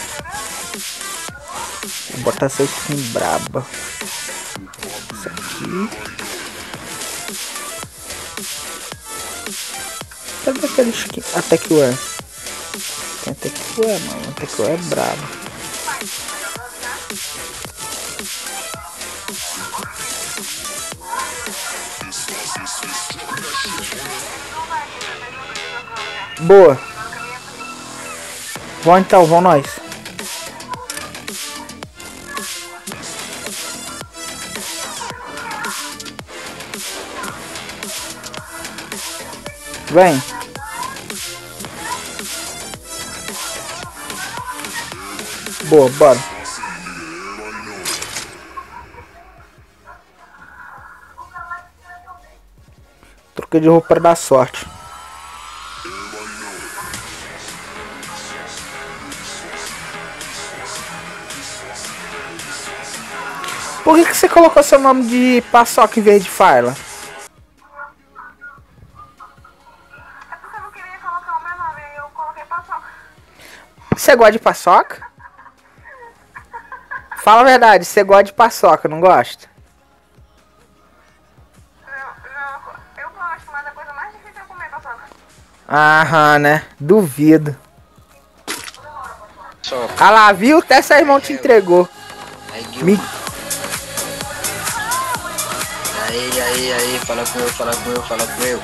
botar essa skin braba. Isso aqui. Cadê aquele skin? Até que é. Até que é, mano. Até que é brabo. Boa. Vamos então, vamos nós. Vem. Boa, bora. Troquei de roupa para dar sorte. Por que você colocou seu nome de Paçoca em vez de Fayla? É porque eu não queria colocar o meu nome, aí eu coloquei Paçoca. Você gosta de paçoca? Fala a verdade, você gosta de paçoca, não gosta? Não, eu gosto, mas a coisa mais difícil é comer Paçoca. Aham, né? Duvido. Só. Ah lá, viu? Até seu irmão te entregou. Aí, Gil. Me... Aí, fala com eu.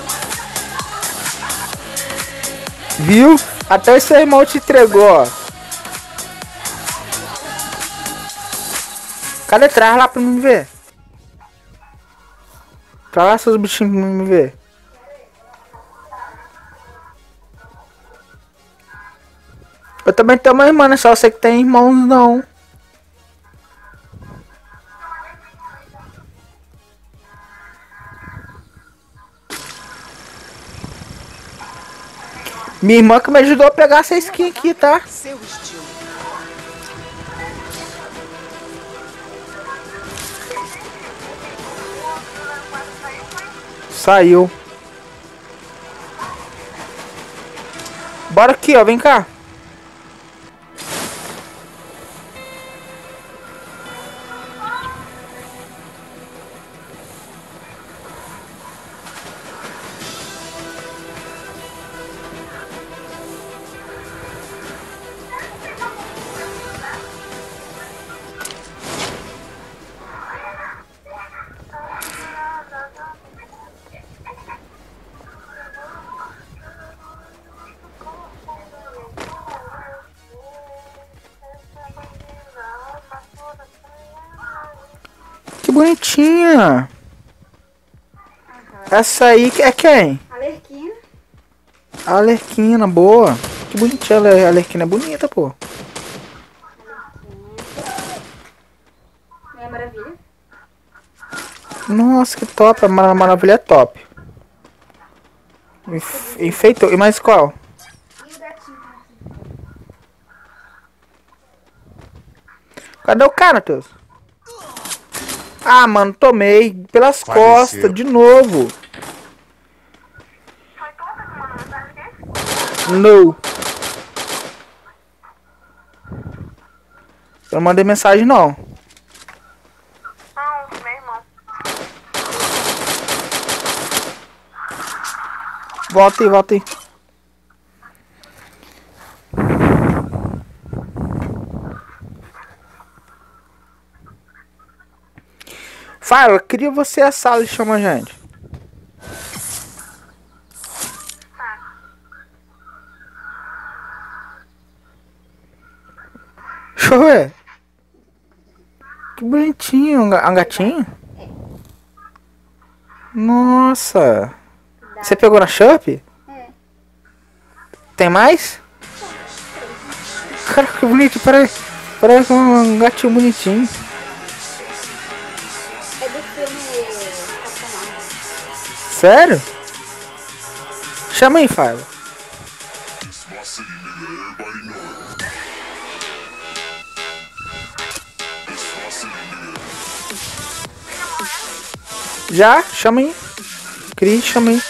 Viu? Até seu irmão te entregou, ó. Cadê? Traz lá pra mim ver. Traz lá seus bichinhos pra mim ver. Eu também tenho uma irmã, né? Só você que tem irmãos, não. Minha irmã que me ajudou a pegar essa skin aqui, tá? Seu estilo. Saiu. Bora aqui, ó. Vem cá. Que bonitinha. Essa aí é quem? Alerquina. A Alerquina, boa. Que bonitinha, a Alerquina é bonita, pô. Meia Maravilha. Nossa, que top. A Maravilha é top. Enfeitou. E mais qual? E o gatinho. Cadê o cara, Teus? Ah, mano, tomei pelas costas de novo. Foi toda que mandou mensagem aqui? Não. Eu não mandei mensagem, não. Não, meu irmão. Volta aí. Fala, queria você a sala e chama a gente. Deixa eu ver. Que bonitinho, um gatinho. Nossa. Você pegou na Shop? É. Tem mais? Cara, que bonito. Parece um gatinho bonitinho. É do filme Capitão Marvel. Sério? Chama aí, Fábio. Já? Chama aí. Cris, chama aí.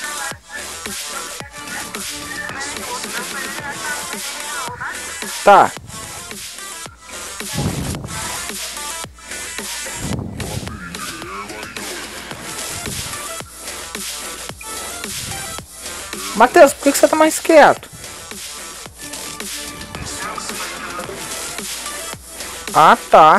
Tá. Matheus, por que você tá mais quieto? Ah, tá.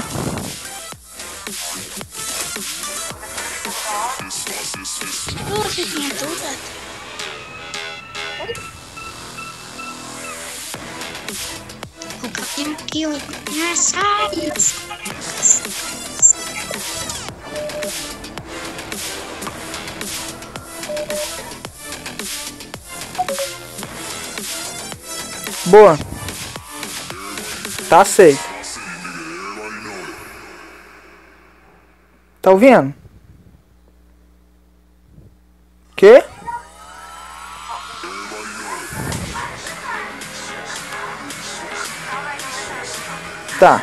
Boa. Tá aceito. Tá ouvindo? Quê? Tá.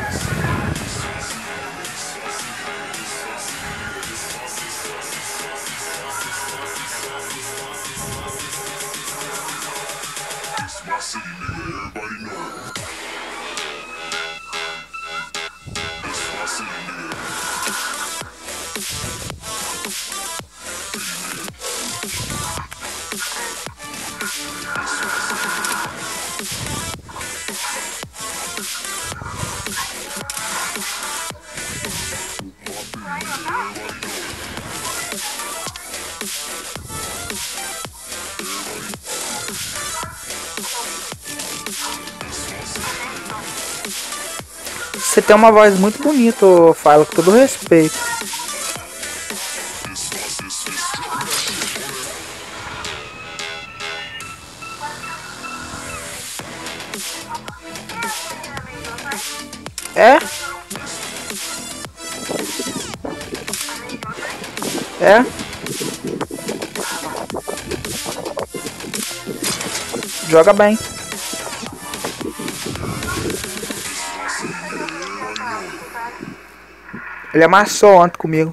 Você tem uma voz muito bonita, fala com todo respeito. É? É? Joga bem. Ele amassou ontem comigo.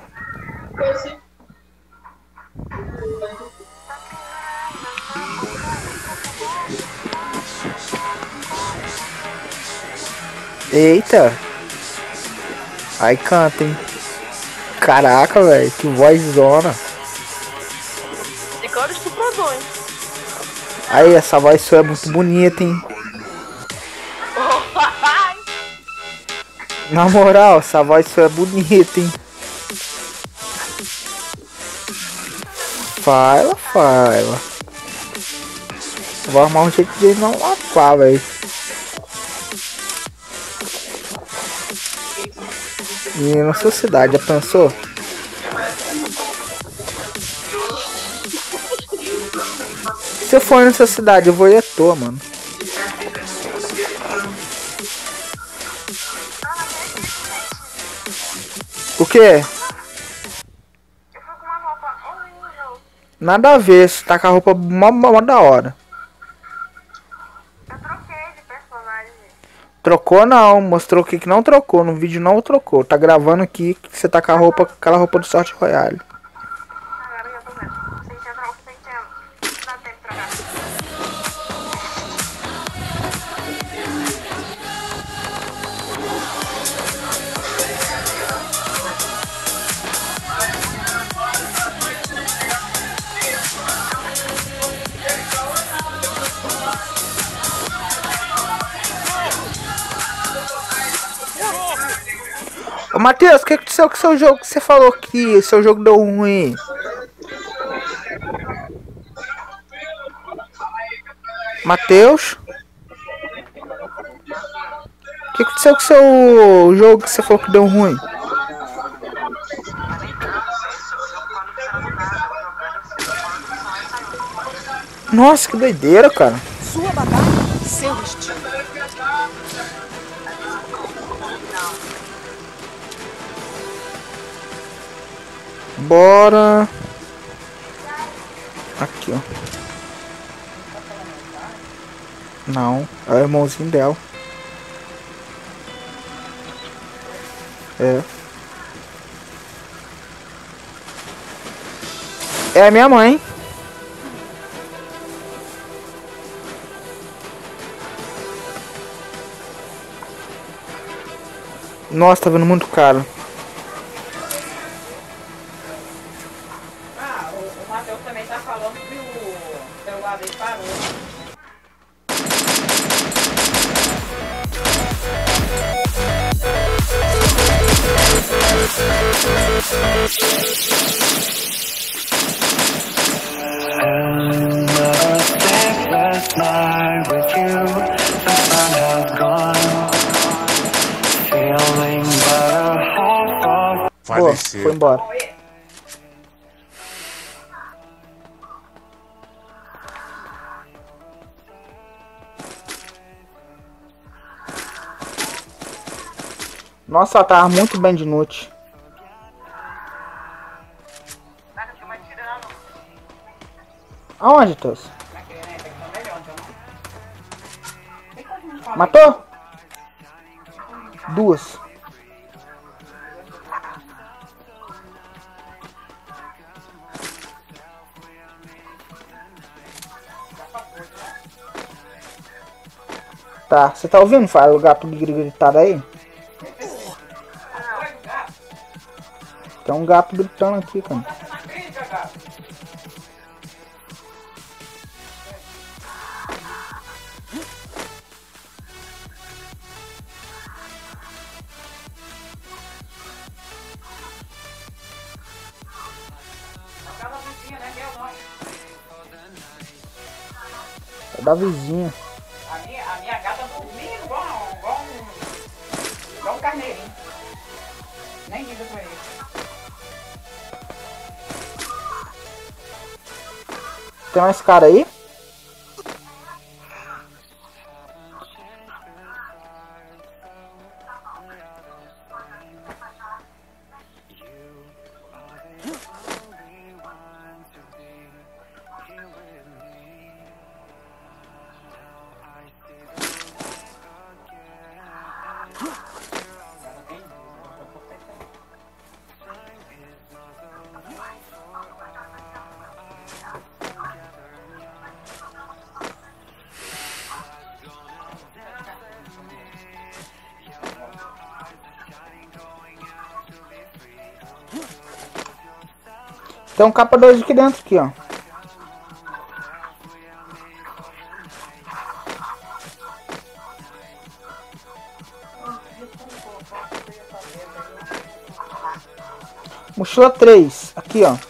Eita. Aí canta, hein. Caraca, velho. Que vozona. Ficou estuprador, hein? Aí, essa voz sua é muito bonita, hein. Na moral, essa voz sua é bonita, hein. Fala. Vou arrumar um jeito de não lapar, velho. E na sua cidade, já pensou? Se eu for nessa cidade, eu vou ir à toa, mano. O quê? Eu fui com uma roupa horrível. Nada a ver, você tá com a roupa mó da hora. Eu troquei de personagem. Trocou não, mostrou que não trocou, no vídeo não trocou. Tá gravando aqui que você tá com a roupa, aquela roupa do Sorte Royale. Agora eu já tô vendo. Você tinha troca, você tinha. Não dá tempo de trocar. Ô Matheus, o que aconteceu com o seu jogo que você falou que seu jogo deu ruim? Matheus? O que aconteceu com o seu jogo que você falou que deu ruim? Nossa, que doideira, cara. Sua batalha, seu estilo. Bora. Aqui, ó. Não, é o irmãozinho dela. É. É a minha mãe. Nossa, tá vendo muito caro. O Matheus também tá falando que o celular dele parou. Pô, foi embora. Nossa, ela tava muito bem de noite. Aonde, Teus? Naquele, né? Tem que ser melhor, então. Tem como não falar? Matou? Duas. Tá, você tá ouvindo, Fala, o gato gritar aí? Tem um gato gritando aqui, cara. Não acredita, cara. Aquela vizinha, né? Meu nome. É da vizinha. A minha gata dormindo igual um carneirinho. Nem diga pra ele. Tem mais cara aí? Tem um capa 2 aqui dentro, aqui, ó. Mochila 3, aqui, ó.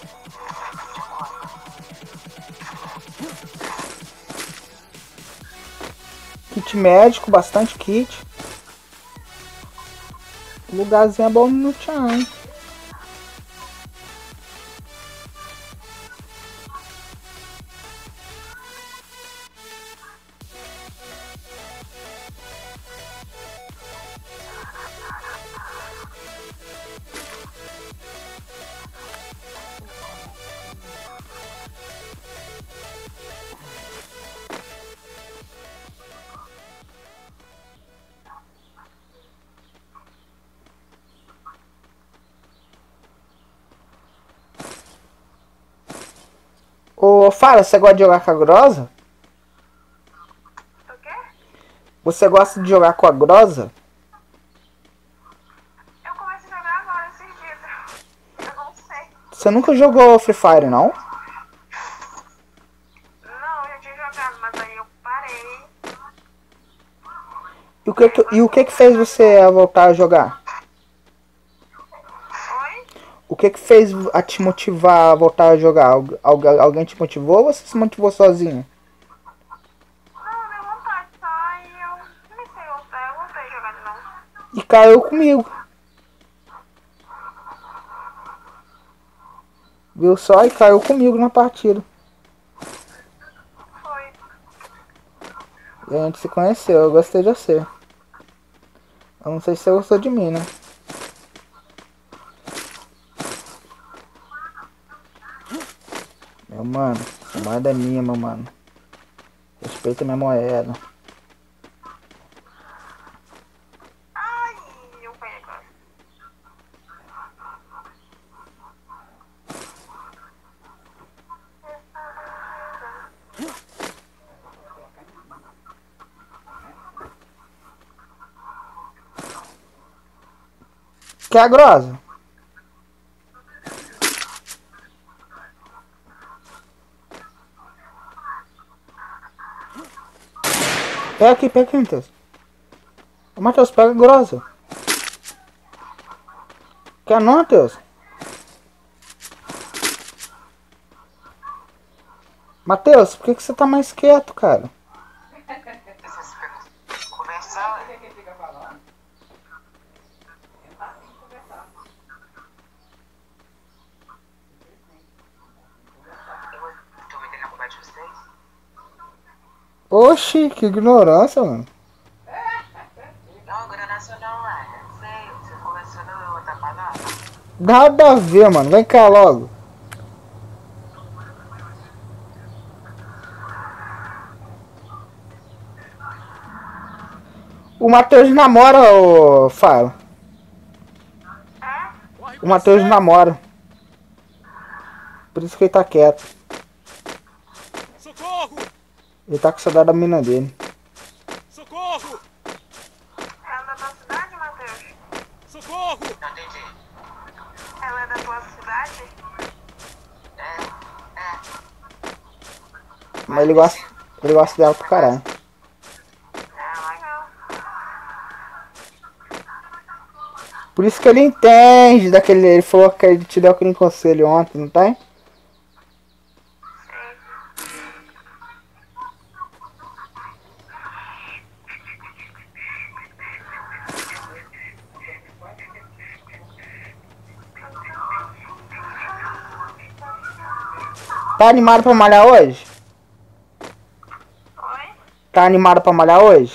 Kit médico, bastante kit. Lugarzinho é bom no tchan, hein? Ô, Fala, você gosta de jogar com a Grosa? O quê? Você gosta de jogar com a Grosa? Eu comecei a jogar agora esses dias. Eu não sei. Você nunca jogou Free Fire, não? Não, eu já tinha jogado, mas aí eu parei. E o que fez você voltar a jogar? Oi? O que fez a te motivar a voltar a jogar? Alguém te motivou ou você se motivou sozinho? Não, deu vontade só e eu comecei a voltar. Eu voltei a jogar de novo. E caiu comigo. Viu só? E caiu comigo na partida. Foi. E a gente se conheceu, eu gostei de você. Eu não sei se você gostou de mim, né? Meu mano, a moeda é minha, meu mano. Respeita minha moeda. Ai, eu fui agora. Quer a Grosa? Pega aqui, Matheus. Ô, Matheus, pega a Grosa. Quer não, Matheus? Matheus, por que você tá mais quieto, cara? Conversar, O que ele fica falando? Ele tá afim de conversar. tô me entendendo a conversa de vocês? Oxi, que ignorância, mano. Não, agora nacional, sei, você conversando outra palavra. Nada a ver, mano. Vem cá logo. O Matheus namora, ô Fala. O Matheus namora. Por isso que ele tá quieto. Socorro! Ele tá com saudade da mina dele. Socorro! Ela é da tua cidade, Matheus? Socorro! Não entendi. Ela é da tua cidade? Mas ele gosta dela pro caralho. É, legal. Por isso que ele entende daquele. Ele falou que ele te deu aquele conselho ontem, não tem? Tá animado pra malhar hoje? Oi? Tá animado pra malhar hoje?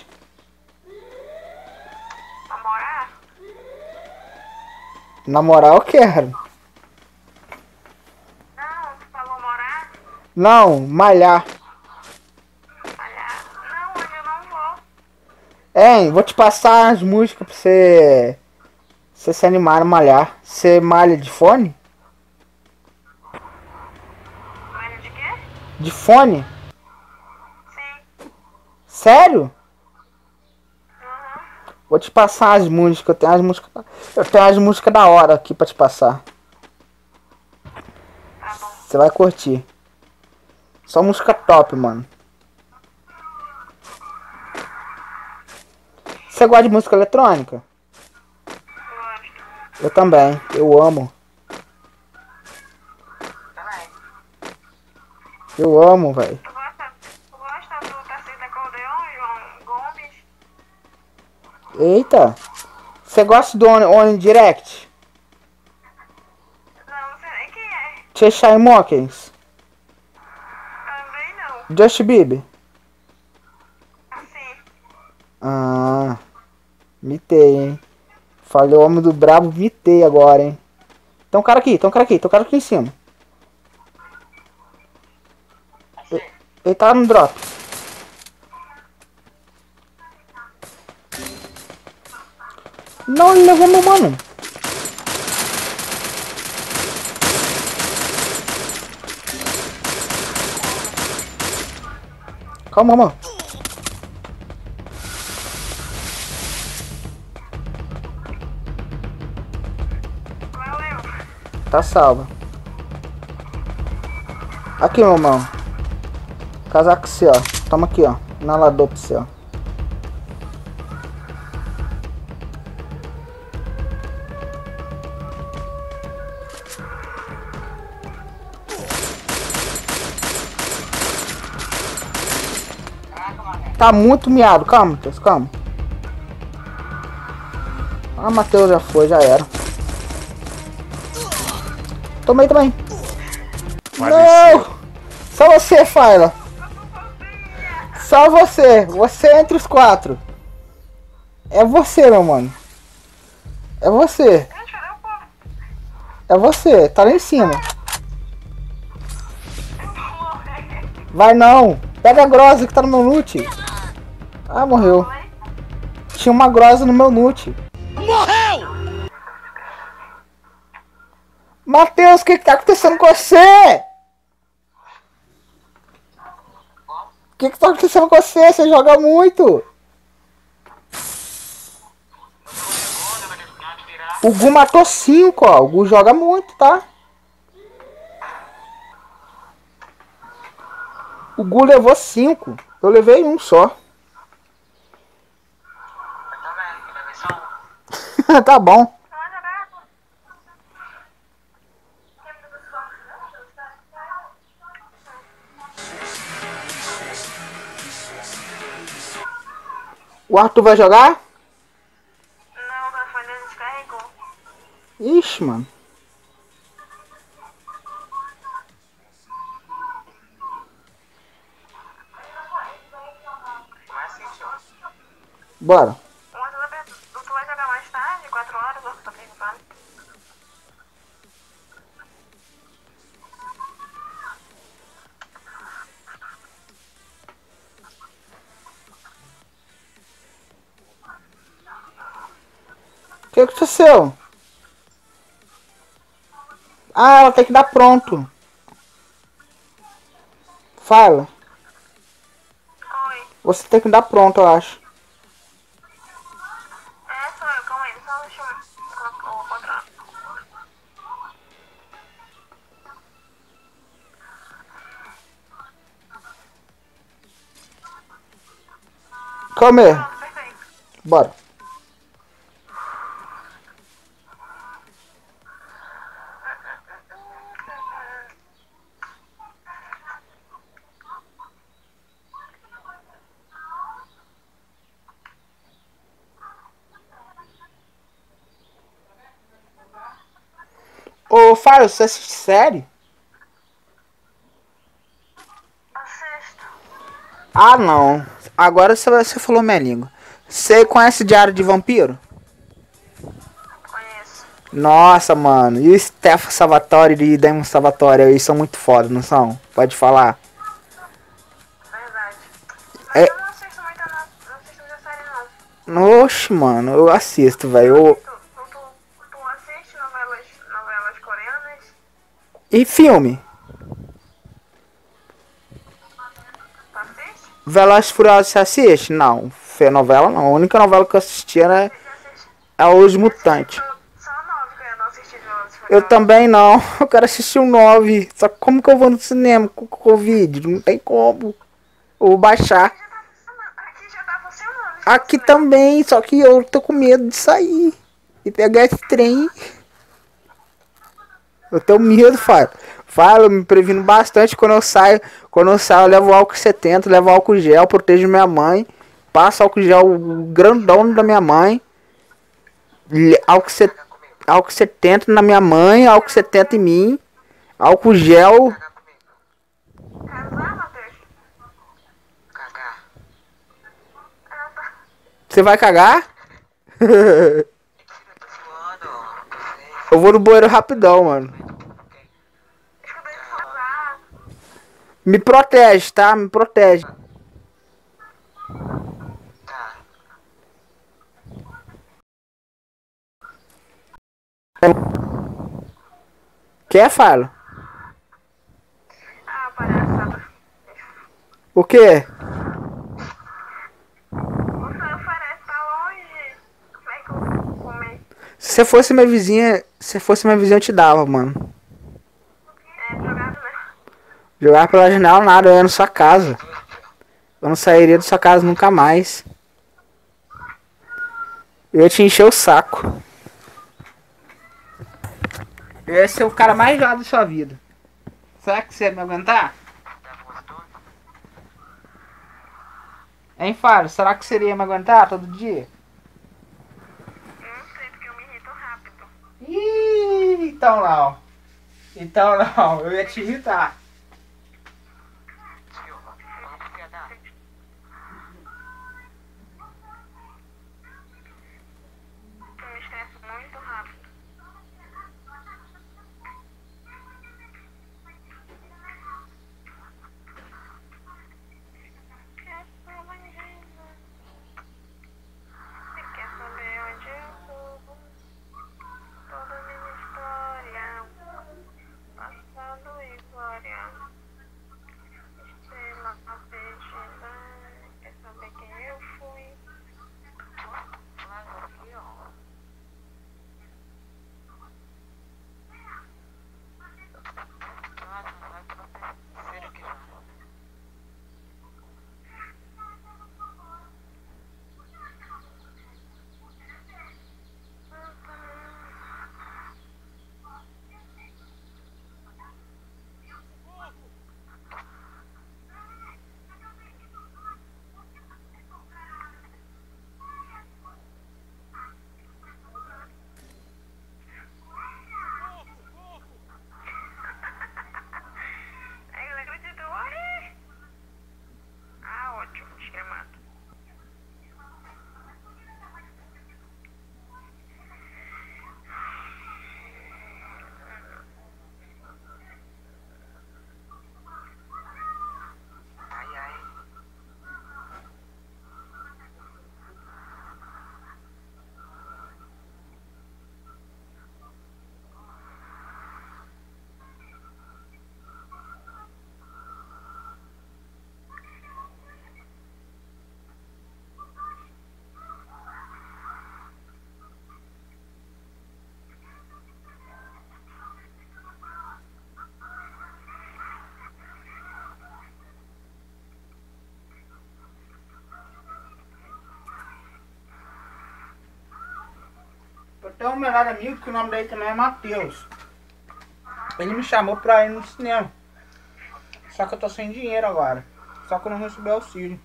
Namorar? Namorar eu quero. Não, tu falou morar? Não, malhar. Olha, não, hoje eu não vou. Hein, vou te passar as músicas pra você se animar a malhar. Você malha de fone? Malha de quê? De fone? Sim. Sério? Uhum. Vou te passar as músicas. Eu tenho as músicas da hora aqui pra te passar. Tá bom. Você vai curtir. Só música top, mano. Você gosta de música eletrônica? Gosto. Eu também. Eu amo. Também. Eu amo, velho. Tu gosta do Tarcísio da Acordeon, João Gomes? Eita. Você gosta do One Direct? Não, não sei nem quem é. Cheshire Mokens? Também não. Justin Bieber? Assim. Ah, mitei, hein? Falei o homem do brabo, mitei agora, hein? Tem um cara aqui em cima. Ele tá no drop. Não, ele levou meu mano. Calma, mano. Valeu. Tá salvo. Aqui, meu irmão. Casaco seu, ó. Toma aqui, ó. Inalador pro seu. Tá muito miado. Calma, Matheus, calma. Ah, Matheus já foi, já era. Tomei também. Não! Só você, Faila. Só você. Você entre os quatro. É você, meu mano. É você. Gente, cadê o povo? É você. Tá lá em cima. Eu vou morrer. Vai não. Pega a grosa que tá no meu loot. Ah, morreu. Oi? Tinha uma grosa no meu loot. Morreu! Matheus, o que tá acontecendo com você? O que tá acontecendo com você? Você joga muito. O Gu matou 5, ó. O Gu joga muito, tá? O Gu levou 5. Eu levei um só. Eu também. Eu levei só um. Tá bom. Vai jogar? O Arthur vai jogar? Não, o telefone dele descarregou. Ixi, mano. Mas sim, tio. Bora. Tu vai jogar mais tarde? 4 horas? Eu tô perguntando. que aconteceu? Ah, ela tem que dar pronto. Fala. Oi. Você tem que dar pronto, eu acho. É, sou eu, calma aí, só deixa eu colocar o controle. Comer. Pronto, perfeito. Bora. Ô, Fábio, você assiste série? Assisto. Ah, não. Agora você falou minha língua. Você conhece Diário de Vampiro? Conheço. Nossa, mano. E o Stefan Salvatore e Damon Salvatore, eles são muito foda, não são? Pode falar. Verdade. Mas É. eu não assisto muita não assisto muita série não. Oxe, mano, eu assisto, velho. Tu assiste novelas coreanas? E filme? Tu assiste? Velozes e Furiosos você assiste? Não. Novela não. A única novela que eu assisti era Você assiste? é Os Mutantes. Só 9 que eu não assisti de Velozes e Eu Furiosos. também não. Eu quero assistir o 9. Só que como que eu vou no cinema com Covid? Não tem como. Eu vou baixar. Aqui já tá funcionando. Aqui também, só que eu tô com medo de sair e pegar esse trem. Eu tenho medo, Fábio. Fala, eu me previno bastante quando eu saio. Quando eu saio, eu levo álcool 70, levo álcool gel, protejo minha mãe. Passo álcool gel grandão da minha mãe. Álcool 70 na minha mãe, álcool 70 em mim. Álcool gel. Casar, Matheus? Cagar. Ah, tá. Você vai cagar? Eu tô suando. Eu vou no banheiro rapidão, mano. Escutei de casar. Me protege, tá? Me protege. Tá. Quer, Fala? Ah, palhaçada. O quê? Você oferece tá longe. Como é que eu vou comer? Se você fosse minha vizinha, eu te dava, mano. É, jogado, né? Jogar pela janela nada, eu ia na sua casa. Eu não sairia da sua casa nunca mais. Eu ia te encher o saco. Eu ia ser o cara mais jovem da sua vida. Será que você ia me aguentar? Tá gostoso? Hein, Fábio? Será que você iria me aguentar todo dia? Não sei, porque eu me irrito rápido. Ih, então não. Então não, eu ia te irritar. Silva, vamos pro pedaço. Eu me estresso muito rápido. Quer saber onde eu vou? Toda a minha história, passado e glória. tenho um melhor amigo que o nome dele também é Matheus. Ele me chamou pra ir no cinema. Só que eu tô sem dinheiro agora. Só que eu não recebi auxílio.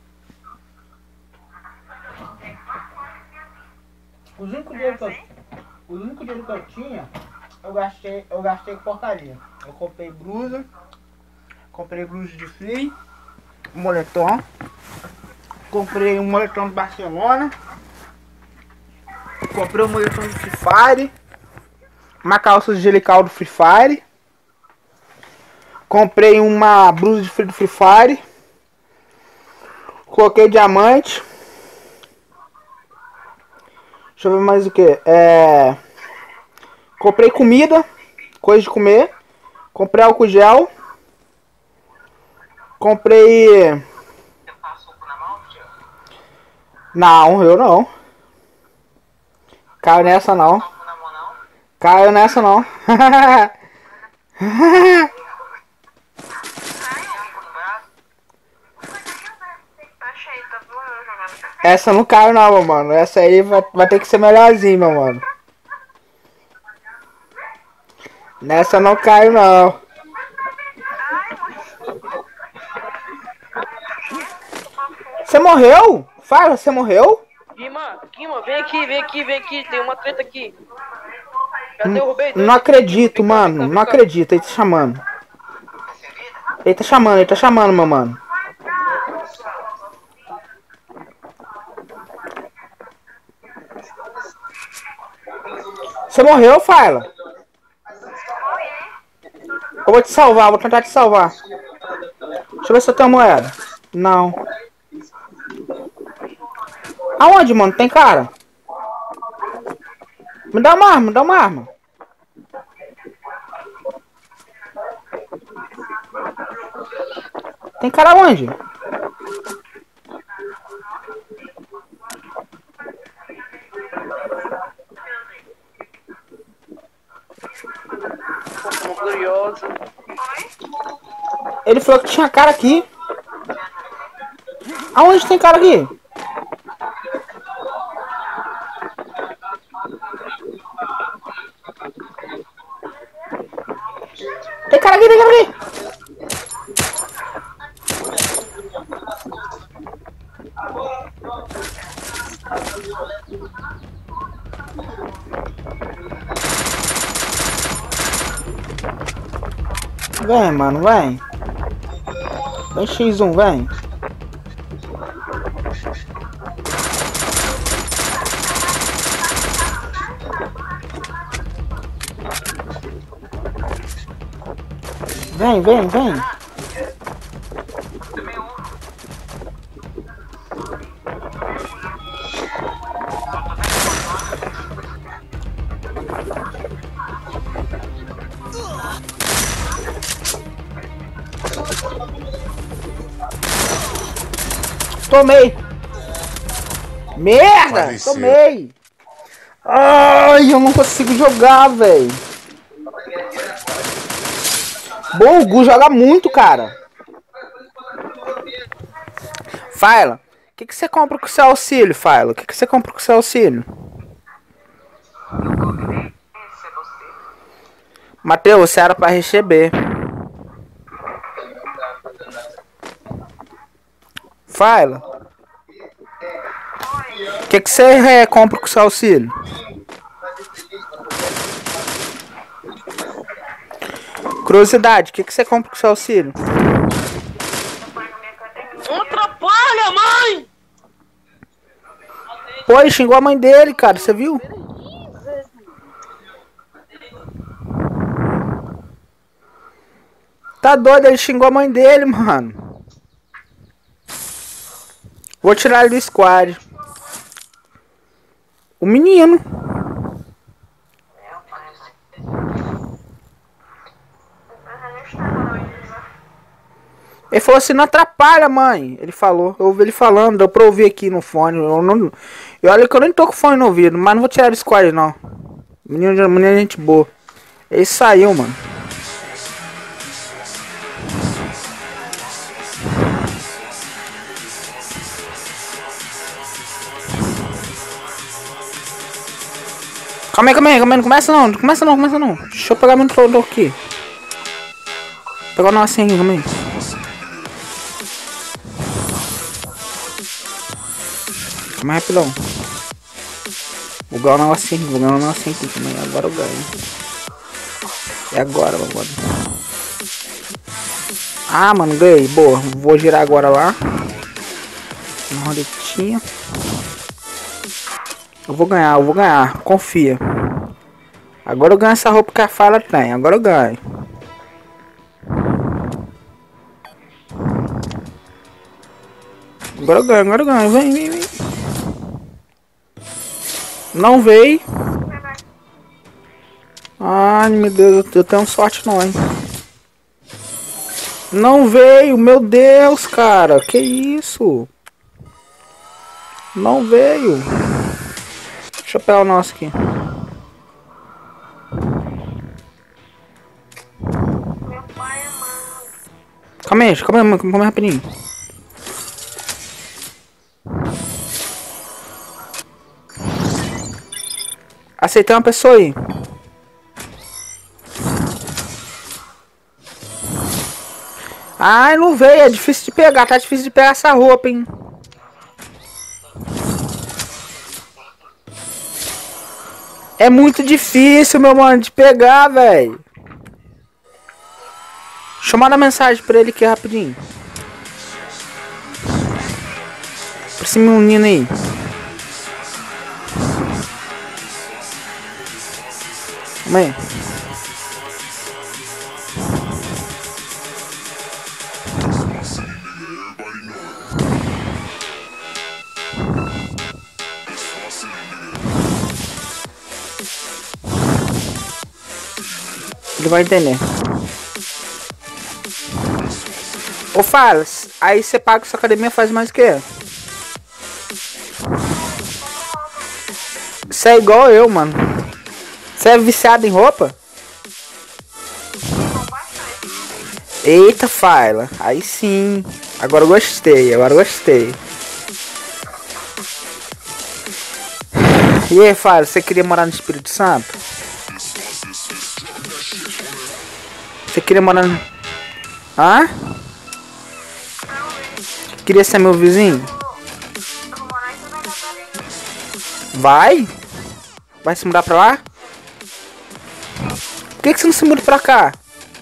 Os únicos dinheiro que eu tinha, eu gastei com porcaria. Eu comprei blusa de frio, moletom. Comprei um moletom do Barcelona. Comprei um moletom do Free Fire. Uma calça angelical do Free Fire. Comprei uma blusa do Free Fire. Coloquei diamante. Deixa eu ver mais o que. Comprei comida. Coisa de comer. Comprei álcool gel. Comprei... Você passou na mão, tio? Não, eu não. Caiu nessa não. Passou na mão, não? Caiu nessa não. Achei, tá doendo jogando. Essa não caiu não, meu mano. Essa aí vai ter que ser melhorzinho, meu mano. Nessa não caiu não. Você morreu? Fala, você morreu? Kima, vem aqui, tem uma treta aqui. Já derrubei dois Não aqui. acredito, mano. Não acredito. Ele tá chamando. Ele tá chamando, meu mano. Você morreu, Fala? Eu vou te salvar, vou tentar te salvar. Deixa eu ver se eu tenho moeda. Não. Aonde, mano? Tem cara? Me dá uma arma, me dá uma arma. Tem cara onde? Como curioso. Ele falou que tinha cara aqui. Aonde tem cara aqui? Tem cara aqui, tem cara aqui. Vem, mano, vem. Vem X1, vem. Vem. Tomei! Merda! Faleceu. Tomei! Ai, eu não consigo jogar, velho. Bom, o Gu joga muito, cara. Fala, o que você compra com o seu auxílio, Fala? O que você compra com o seu auxílio? Matheus, você era pra receber. Fala. O que você compra com o seu auxílio? Curiosidade, o que você compra com o seu auxílio? Não atrapalha, mãe! Pô, ele xingou a mãe dele, cara, você viu? Tá doido, ele xingou a mãe dele, mano. Vou tirar ele do squad. O menino. Ele falou assim, não atrapalha, mãe. Ele falou, eu ouvi ele falando, deu pra ouvir aqui no fone. E olha que eu nem tô com fone no ouvido, mas não vou tirar do squad, não. Menino é gente boa. Ele saiu, mano. Calma aí, não começa não, Deixa eu pegar meu controlador aqui. Pegar o nosso aqui, calma aí. Calma aí, rapidão. Vou ganhar um negocinho aqui, calma aí, agora eu ganho. É agora. Ah, mano, ganhei, boa. Vou girar agora lá. Uma roletinha. Eu vou ganhar, confia. Agora eu ganho essa roupa que a Fala tem, agora eu ganho. Agora eu ganho, vem. Não veio. Ai, meu Deus, eu tenho sorte não, hein. Não veio, meu Deus, cara, que isso? Não veio. Deixa eu pegar o nosso aqui. Meu pai é mano. Calma aí, rapidinho. Aceitei uma pessoa aí. Ai, não veio, é difícil de pegar, tá difícil de pegar essa roupa, hein. É muito difícil, meu mano, de pegar, velho. Deixa eu mandar mensagem pra ele aqui rapidinho. Pra esse menino aí. Calma aí. Ele vai entender. Ô Falas, aí você paga sua academia, faz mais o que? Você é igual eu, mano. Você é viciado em roupa? Eita, Fala. Aí sim. Agora eu gostei. E aí, Fala, você queria morar no Espírito Santo? Você queria morar no... Hã? Queria ser meu vizinho? Vai? Vai se mudar pra lá? Por que você não se muda pra cá?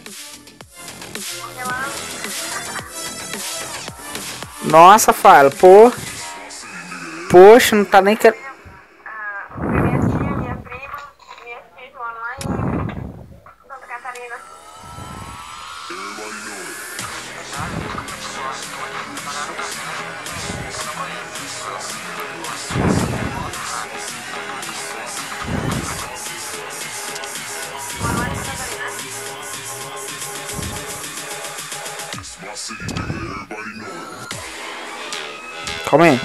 Nossa, Fala, pô. Poxa, não tá nem querendo... Minha tia, minha prima, minha tia moram lá em Santa Catarina. Calma aí.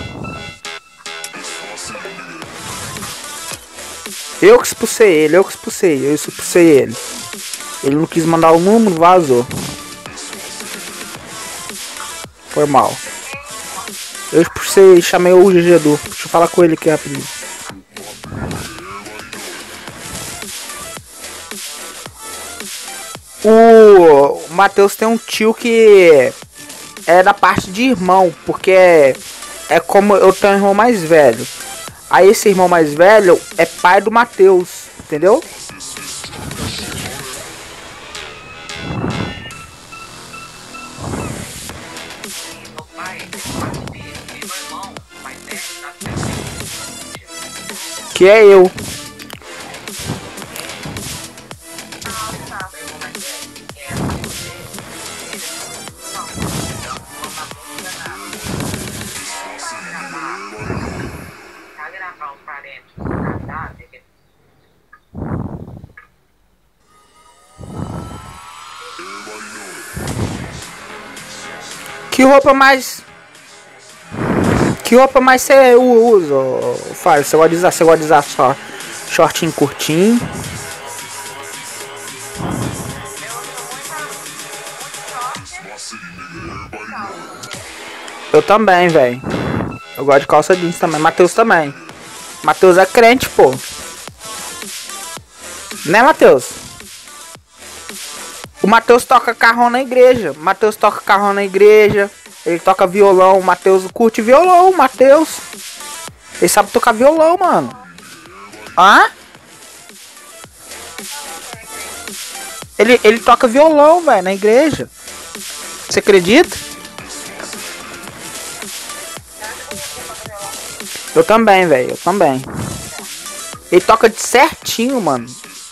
Eu que expulsei ele, eu expulsei ele. Ele não quis mandar o número, vazou. Foi mal. Eu expulsei, chamei o GG. Deixa eu falar com ele aqui rapidinho. O Matheus tem um tio que é da parte de irmão, porque é como eu tenho um irmão mais velho. Aí esse irmão mais velho é pai do Matheus, entendeu? Que é eu. Que roupa mais você usa, Fala? Você gosta de usar só shortinho curtinho? Eu também, velho. Eu gosto de calça jeans também. Matheus também. Matheus é crente, pô. Né, Matheus? O Matheus toca carrão na igreja. O Matheus toca carrão na igreja. Ele toca violão. O Matheus curte violão, o Matheus. Ele sabe tocar violão, mano. Hã? Ele toca violão, velho, na igreja. Você acredita? Eu também, velho. Eu também. Ele toca de certinho, mano.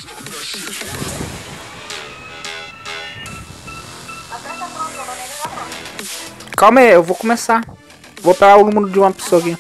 Calma aí, eu vou começar. Vou pegar o número de uma pessoa aqui.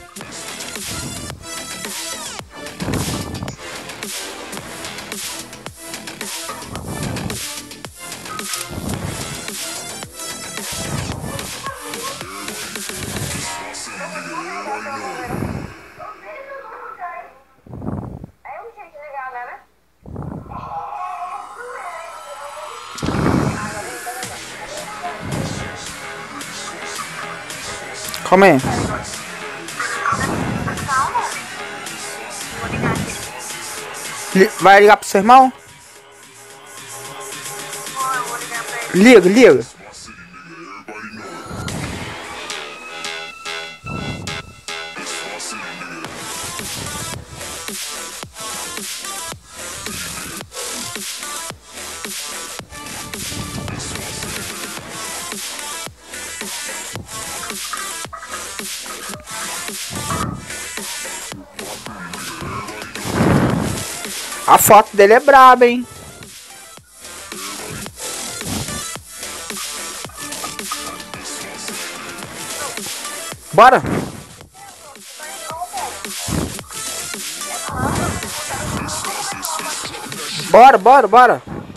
Calma aí. Vai ligar pro seu irmão? Liga, liga. A foto dele é braba, hein? Bora! Bora, bora, bora!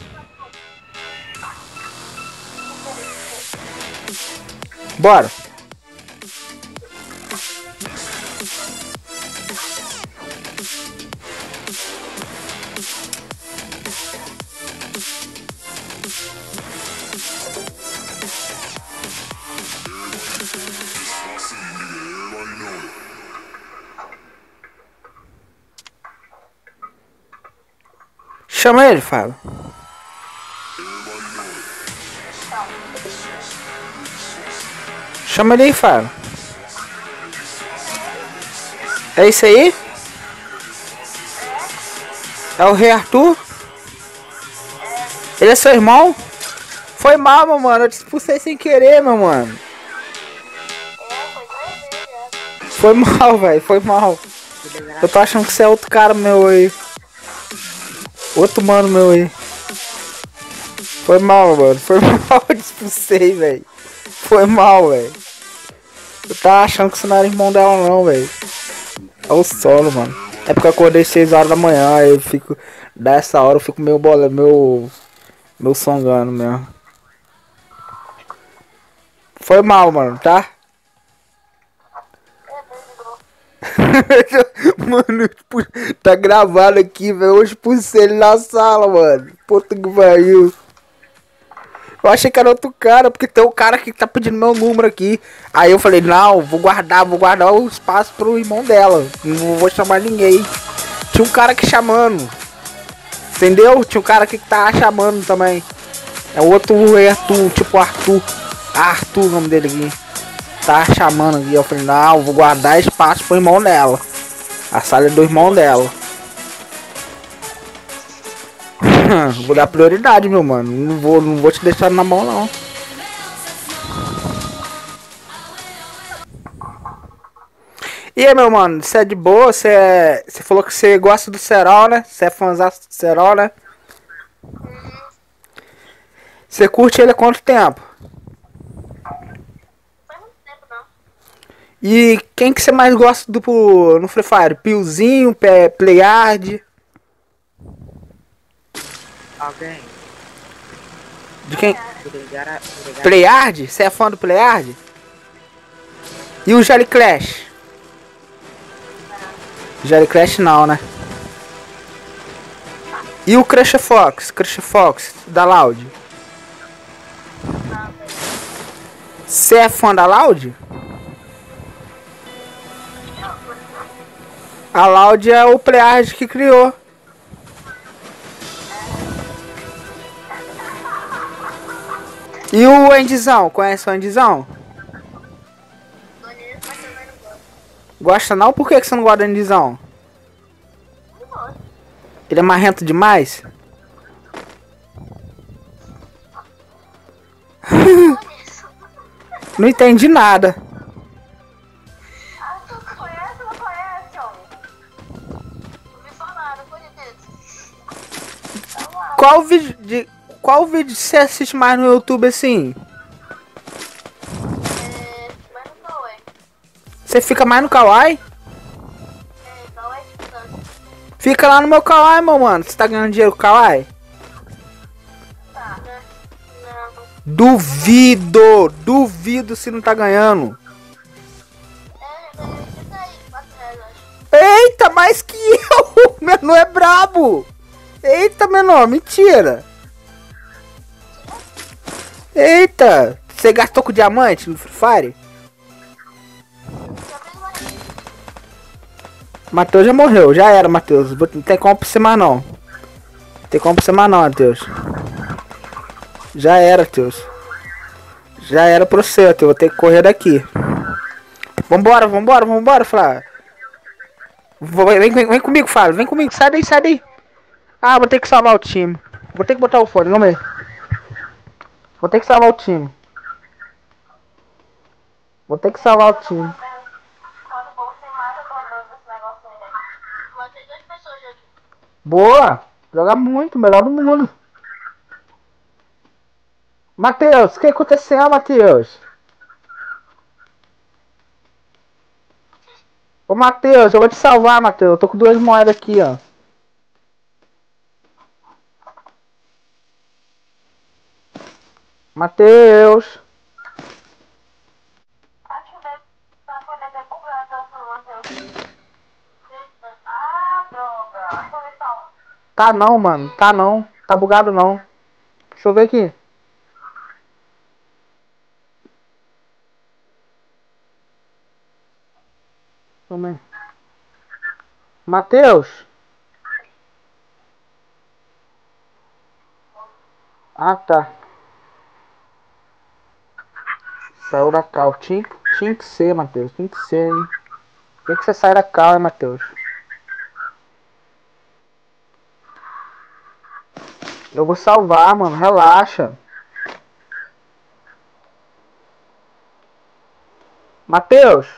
Bora! Chama ele, Fábio. Chama ele aí, Fábio. É isso aí? É o Rei Arthur? Ele é seu irmão? Foi mal, meu mano. Eu te expulsei sem querer, meu mano. Foi mal, velho. Foi mal. Eu tô achando que você é outro cara meu aí. Outro mano meu aí. Foi mal, mano. Foi mal, eu te expulsei, velho. Foi mal, velho. Eu tava achando que você não era irmão dela não, velho. É o solo, mano. É porque eu acordei 6 horas da manhã. Aí eu fico... Dessa hora eu fico meio bola... Meu songando mesmo. Foi mal, mano, tá? Mano, tá gravado aqui, velho. Hoje expulsei ele na sala, mano. Puta que pariu. Eu achei que era outro cara, porque tem um cara que tá pedindo meu número aqui. Aí eu falei, não, vou guardar o espaço pro irmão dela. Não vou chamar ninguém. Tinha um cara aqui chamando. Entendeu? Tinha um cara aqui que tá chamando também. É o outro Arthur, tipo Arthur. Arthur, o nome dele aqui. Tá chamando aqui. Eu falei, não, vou guardar espaço pro irmão dela. A sala é do irmão dela. Vou dar prioridade, meu mano. Não vou te deixar na mão, não. E aí, meu mano, você é de boa? Você falou que você gosta do Serol, né? Você é fãzão do Serol, né? Você curte ele há quanto tempo? Faz muito tempo, não. E quem que você mais gosta no Free Fire? Piozinho, Playhard? Alguém? De quem? Obrigado. Playhard? Você é fã do Playhard? E o Jelly Clash? Jelly Clash não, né? E o Crush Fox da Loud? Você é fã da Loud? A Loud é o Playhard que criou. E o Andyzão? Conhece o Andyzão? Conheço, mas também não gosto. Gosta não? Por que você não gosta do Andyzão? Não gosto. Ele é marrento demais? Conheço. Não entendi nada. Ah, tu conhece ou não conhece, homem? Ouvi falar, não conheço. Tá lá. Qual vídeo você assiste mais no YouTube assim? Mas não Cauê. Você fica mais no Kawaii? Cauê de tanto. Fica lá no meu Kawaii, meu mano. Você tá ganhando dinheiro com o Kawaii? Tá, né? Não. Duvido se não tá ganhando. Já ganhei isso aí, 4 reais, acho. Eita, mais que eu! O menor é brabo! Eita, menor, mentira! Eita! Você gastou com diamante no Free Fire? Já fiz mais. Matheus já morreu, já era, Matheus. Não tem como pra você mais não. Não tem como pra você mais não, Matheus. Já era, Matheus. Já era pra você, Matheus. Vou ter que correr daqui. Vambora, Flávio. Vem comigo, Flávio. Vem comigo, sai daí. Ah, vou ter que salvar o time. Vou ter que botar o fone, vamos ver. Vou ter que salvar o time. Quando o povo se mata, eu tô andando nesse negócio aí. Matei 2 pessoas já aqui. Boa! Joga muito, melhor do mundo. Matheus, o que aconteceu, Matheus? Ô, Matheus, eu vou te salvar, Matheus. Eu tô com 2 moedas aqui, ó. Matheus. Acho que deve ter bugado a sua. Ah, droga. Deixa eu ver só. Tá não, mano. Tá não. Tá bugado não. Deixa eu ver aqui. Toma. Matheus. Ah, tá. Saiu da cal. Tinha que ser, Matheus. Tinha que ser, hein. Por que você sai da cal, hein, Matheus? Eu vou salvar, mano. Relaxa. Matheus.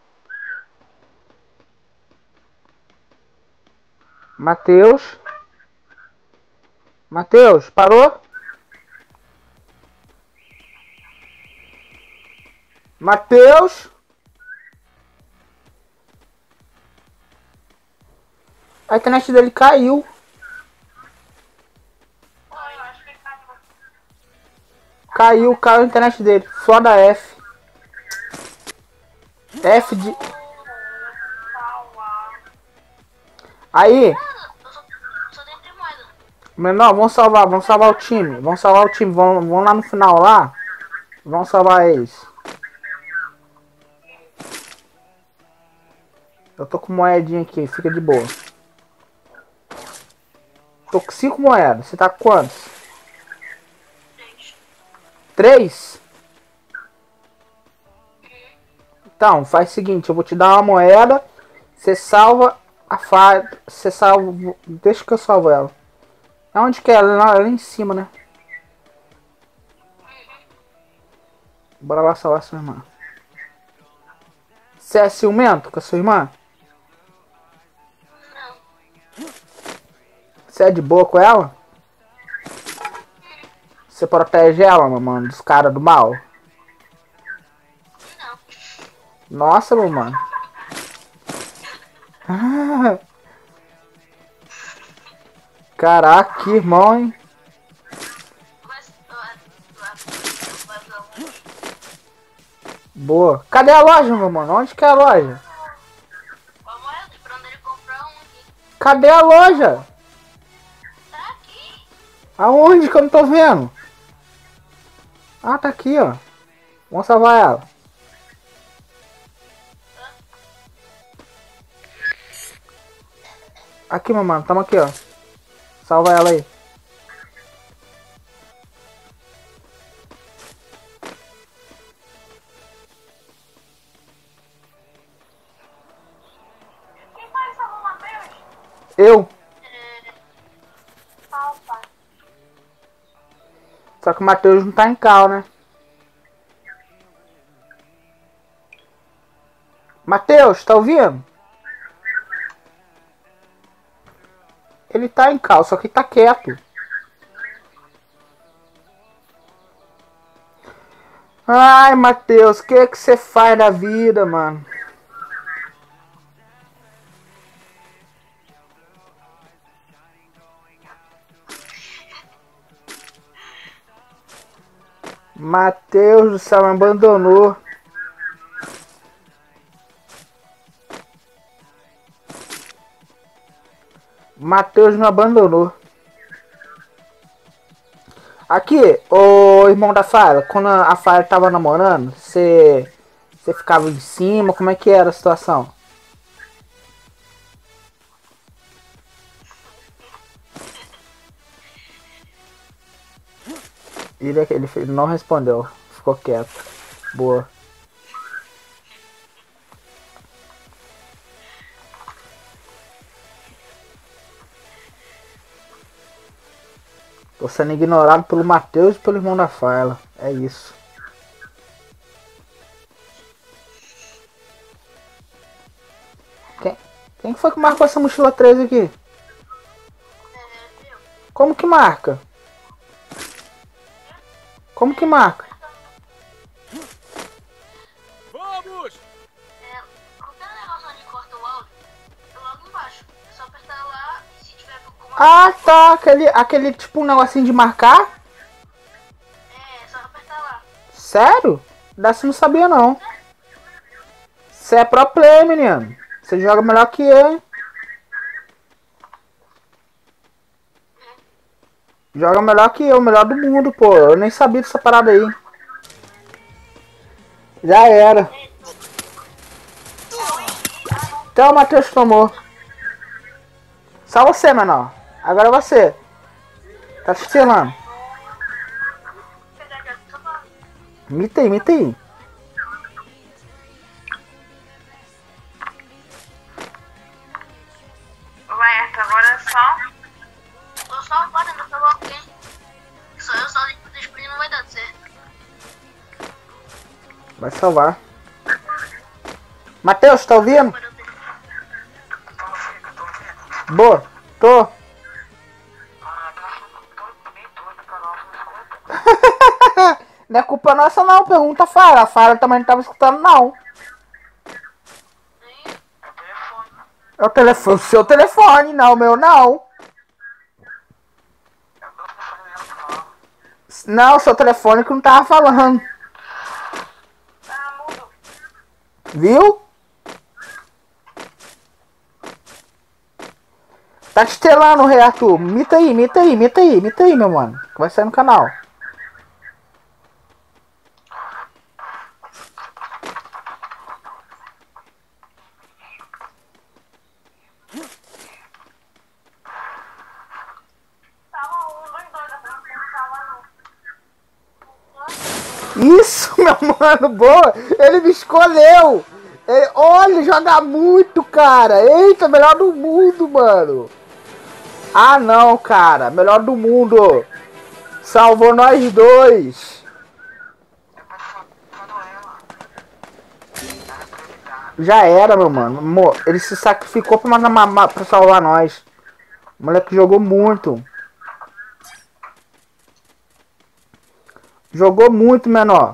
Matheus, parou? Matheus. A internet dele caiu. Caiu a internet dele. Só da F. F de... Aí, Eu só tenho 3 moedas. menor, vamos salvar o time. Vamos lá no final lá. Vamos salvar eles. Eu tô com moedinha aqui, fica de boa. Tô com 5 moedas. Você tá com quantos? 3? Então, faz o seguinte, eu vou te dar uma moeda. Você salva a fada. Você salva. Deixa que eu salvo ela. Aonde que é ela? Lá em cima, né? Bora lá salvar sua irmã. Você é ciumento com a sua irmã? Você é de boa com ela? Você protege ela, mano, dos caras do mal? Nossa, meu mano. Ah. Caraca, que irmão, hein? Boa. Cadê a loja, meu mano? Onde que é a loja? Vamos lá, tô esperando ele comprar um aqui. Cadê a loja? Tá aqui. Aonde que eu não tô vendo? Ah, tá aqui, ó. Vamos salvar ela. Aqui, meu mano. Tamo aqui, ó. Salva ela aí. Só que o Matheus não tá em cal, né? Matheus, tá ouvindo? Ele tá em cal, só que tá quieto. Ai, Matheus, o que você faz da vida, mano? Matheus do céu, me abandonou. Matheus me abandonou. Aqui, ô irmão da Fara, quando a Fara tava namorando, você ficava em cima, como é que era a situação? Ele não respondeu, ficou quieto. Boa. Tô sendo ignorado pelo Matheus e pelo irmão da Fala. É isso. Quem foi que marcou essa mochila 3 aqui? Como que marca? Como que marca? Vamos! Qualquer negócio onde corta o áudio, é logo embaixo. É só apertar lá e se tiver com Ah, tá. Aquele tipo um negocinho de marcar? é só apertar lá. Sério? Dessa eu não sabia não. Você é pro play, menino. Você joga melhor que eu, hein? Joga melhor que eu, melhor do mundo, pô. Eu nem sabia dessa parada aí. Já era. Então o Matheus tomou. Só você, menor. Agora é você. Tá te estelando. Imita aí. Vai, agora é só. Tô só agora, não falou alguém. Só eu sozinho pro display não vai dar certo. Vai salvar. Matheus, tá ouvindo? Boa, tô. Não é culpa nossa não, pergunta a Fara. A Fara também não tava escutando não. É o telefone, o seu telefone, não o meu não. Não, o seu telefone que não tava falando. Viu? Tá te estelando, Rei Arthur. Imita aí, meu mano. Que vai sair no canal. Isso, meu mano, boa. Ele me escolheu. Olha, ele joga muito, cara. Eita, melhor do mundo, mano. Ah, não, cara. Melhor do mundo. Salvou nós dois. Já era, meu mano. Ele se sacrificou pra salvar nós. O moleque jogou muito. Jogou muito, menor.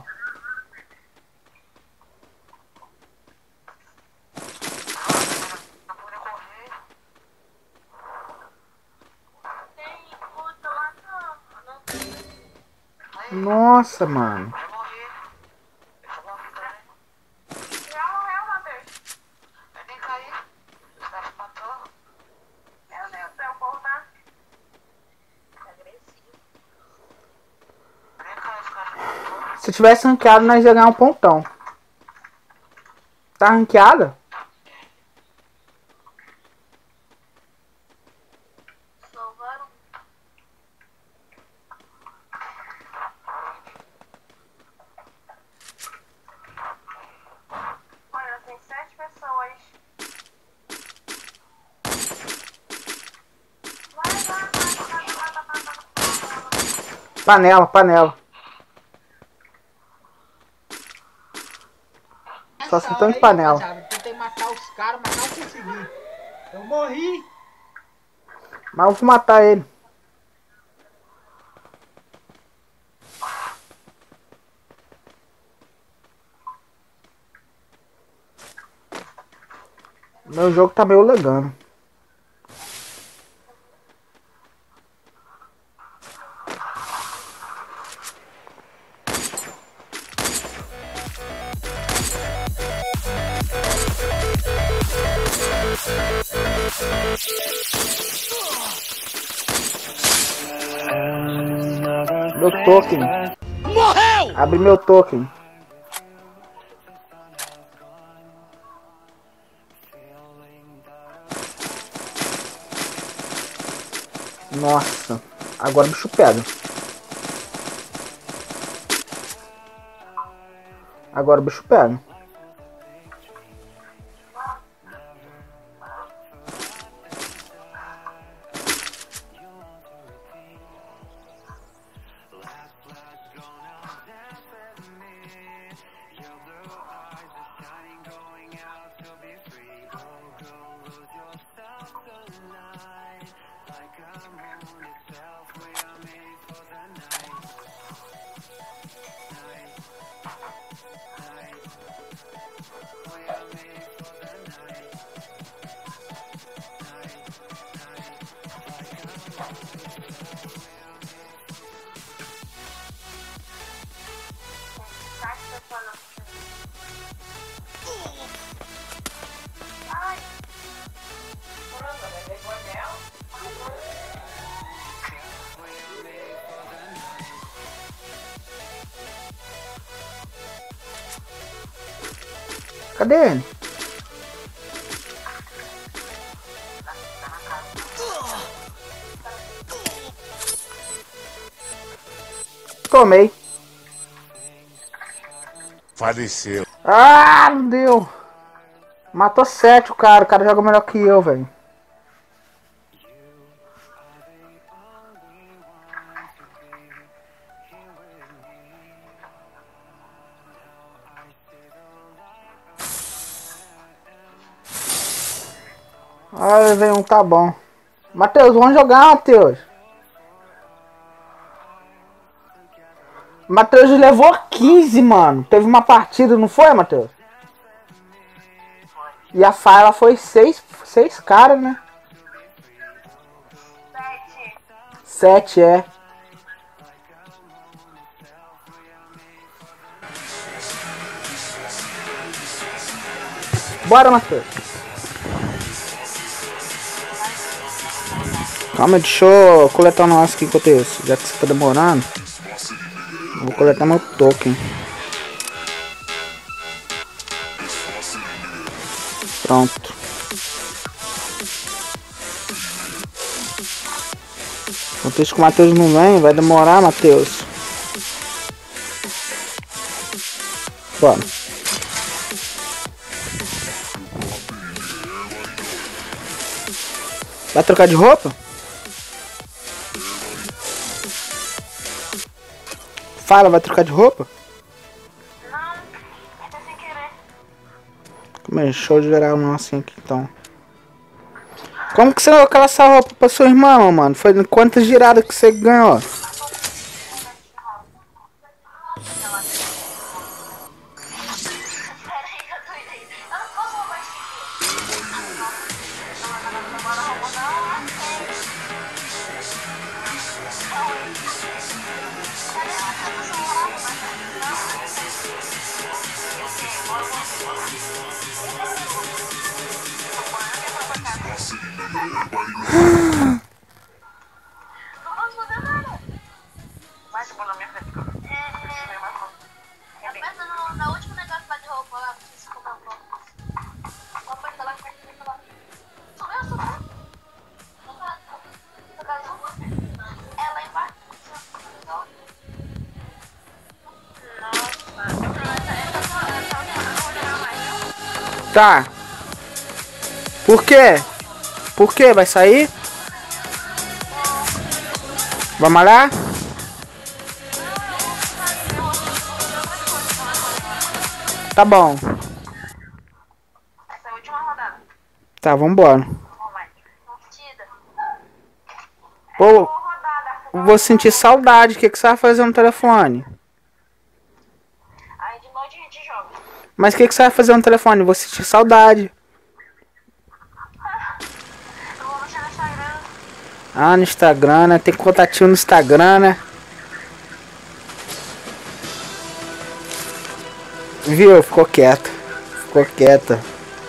Nossa, mano. Já morreu, Matheus. Vem cair. Está espantando. Meu Deus do céu, o povo tá agressivo. Se tivesse ranqueado, nós ia ganhar um pontão. Tá ranqueada? Salvaram. Olha, tem 7 pessoas. Vai. Panela, panela. Só acertando de panela. Tentei matar os caras, mas não consegui. Eu morri. Mas eu vou matar ele. Meu jogo tá meio legando. Meu token. Morreu! Abre meu token. Nossa, agora o bicho pega. Agora o bicho pega. Cadê ele? Tomei. Faleceu. Ah, não deu. Matou 7 o cara joga melhor que eu, velho. Ah, veio um, tá bom. Matheus, vamos jogar, Matheus. Matheus levou 15, mano. Teve uma partida, não foi, Matheus? E a Fala foi 6 caras, né? 7, é. Bora, Matheus. Calma, deixa eu coletar o nosso aqui enquanto isso. Já que você tá demorando, vou coletar meu token. Pronto. Enquanto isso que o Matheus não vem, vai demorar, Matheus. Bora. Vai trocar de roupa? Fala, vai trocar de roupa? Não, até sem querer. Como é? Show de geral nosso aqui então. Como que você colocou essa roupa pra sua irmã, mano? Foi quantas giradas que você ganhou? Vai, você pôr na minha frente. Aperta na última negócio lá de roupa lá, pra você comprar um pouco. Aperta lá, aperta lá. Subiu. É lá embaixo. Nossa, Tá. Por quê? Por quê? Vai sair? Vai malhar? Tá bom. Essa é a última rodada. Tá, vambora. Vamos lá. Partida. Pô, Rodada. vou sentir saudade. O que você vai fazer no telefone? Aí de noite a gente joga. Mas o que você vai fazer no telefone? Vou sentir saudade. Eu vou mexer no Instagram. Ah, no Instagram, né? Tem contatinho no Instagram, né? Viu? Ficou quieto. Ficou quieta.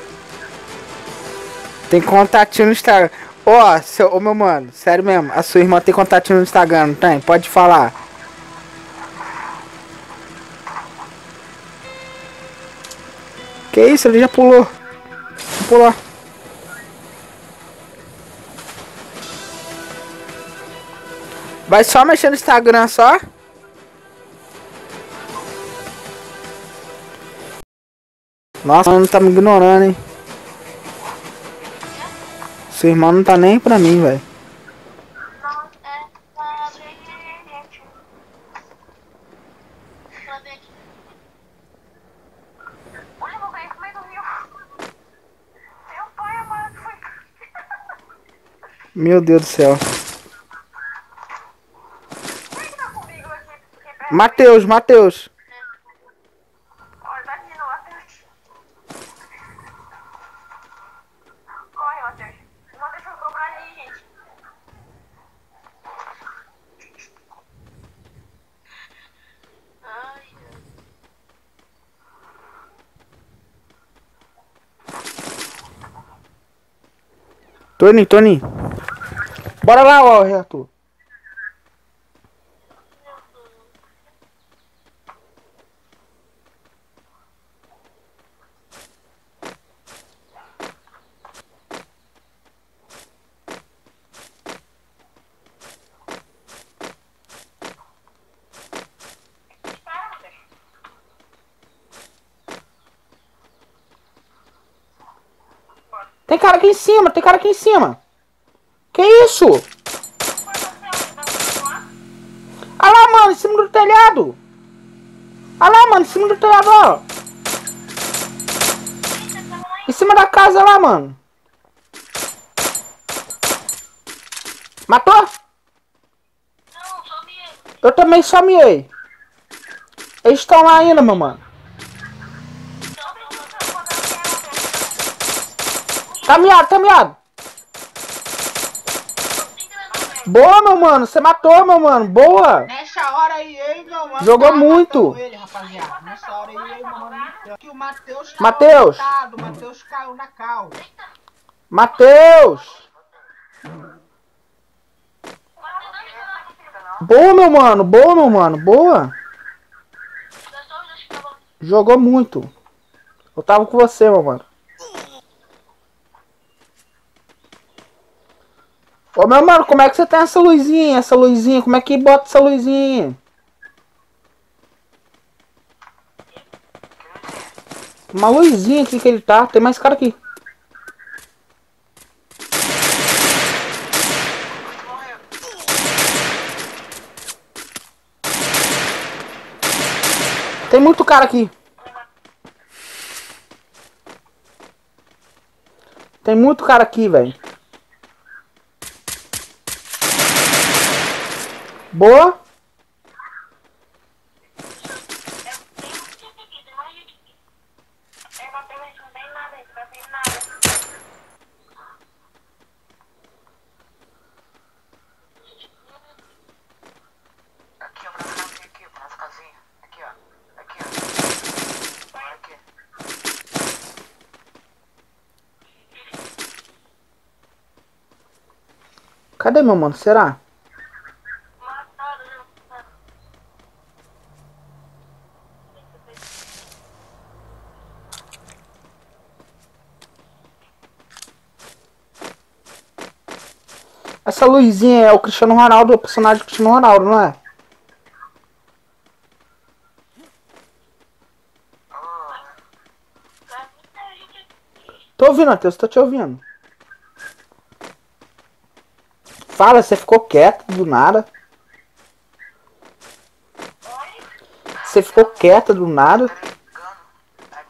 Tem contatinho no Instagram. Ó, ô meu mano, sério mesmo. A sua irmã tem contatinho no Instagram, não tem? Pode falar. Que isso? Ele já pulou. Vou pular. Vai só mexer no Instagram, só? Nossa, não tá me ignorando, hein? Seu irmão não tá nem pra mim, velho. Não é pra gente. Pra ver aqui. Olha, vou cair no meio do rio. Meu pai amado foi. Meu Deus do céu. Quem que tá comigo aqui? Matheus. Olha, tá aqui no Matheus. Corre, Matheus. O Matheus foi comprar ali, gente. Ai, Toninho. Bora lá, ó, Arthur. Tem cara aqui em cima. Que isso? Olha lá, mano, em cima do telhado. Olha lá, mano, em cima do telhado, ó. Em cima da casa lá, mano. Matou? não, só me. Eu também só miei. Eles estão lá ainda, meu mano. Tá miado. Boa, meu mano. Você matou, meu mano. Boa. Nessa hora aí, eu e meu mano. Jogou tava muito. matando Ele, rapaziada. Nessa hora aí, eu e meu mano. Que o Matheus. Matheus. O Matheus caiu na cal. Matheus. Boa, meu mano. Boa. Jogou muito. Eu tava com você, meu mano. Ô, meu mano, como é que você tem essa luzinha? Como é que bota essa luzinha? Uma luzinha aqui que ele tá. Tem mais cara aqui. Tem muito cara aqui. Tem muito cara aqui, velho. Boa. Aqui, ó, pra nossa casinha. Aqui, ó. Aqui. Cadê, meu mano? Será? Essa luzinha é o Cristiano Ronaldo, o personagem do Cristiano Ronaldo, não é? Tô ouvindo, Matheus, tô te ouvindo. Fala, você ficou quieto do nada. Você ficou quieta do nada.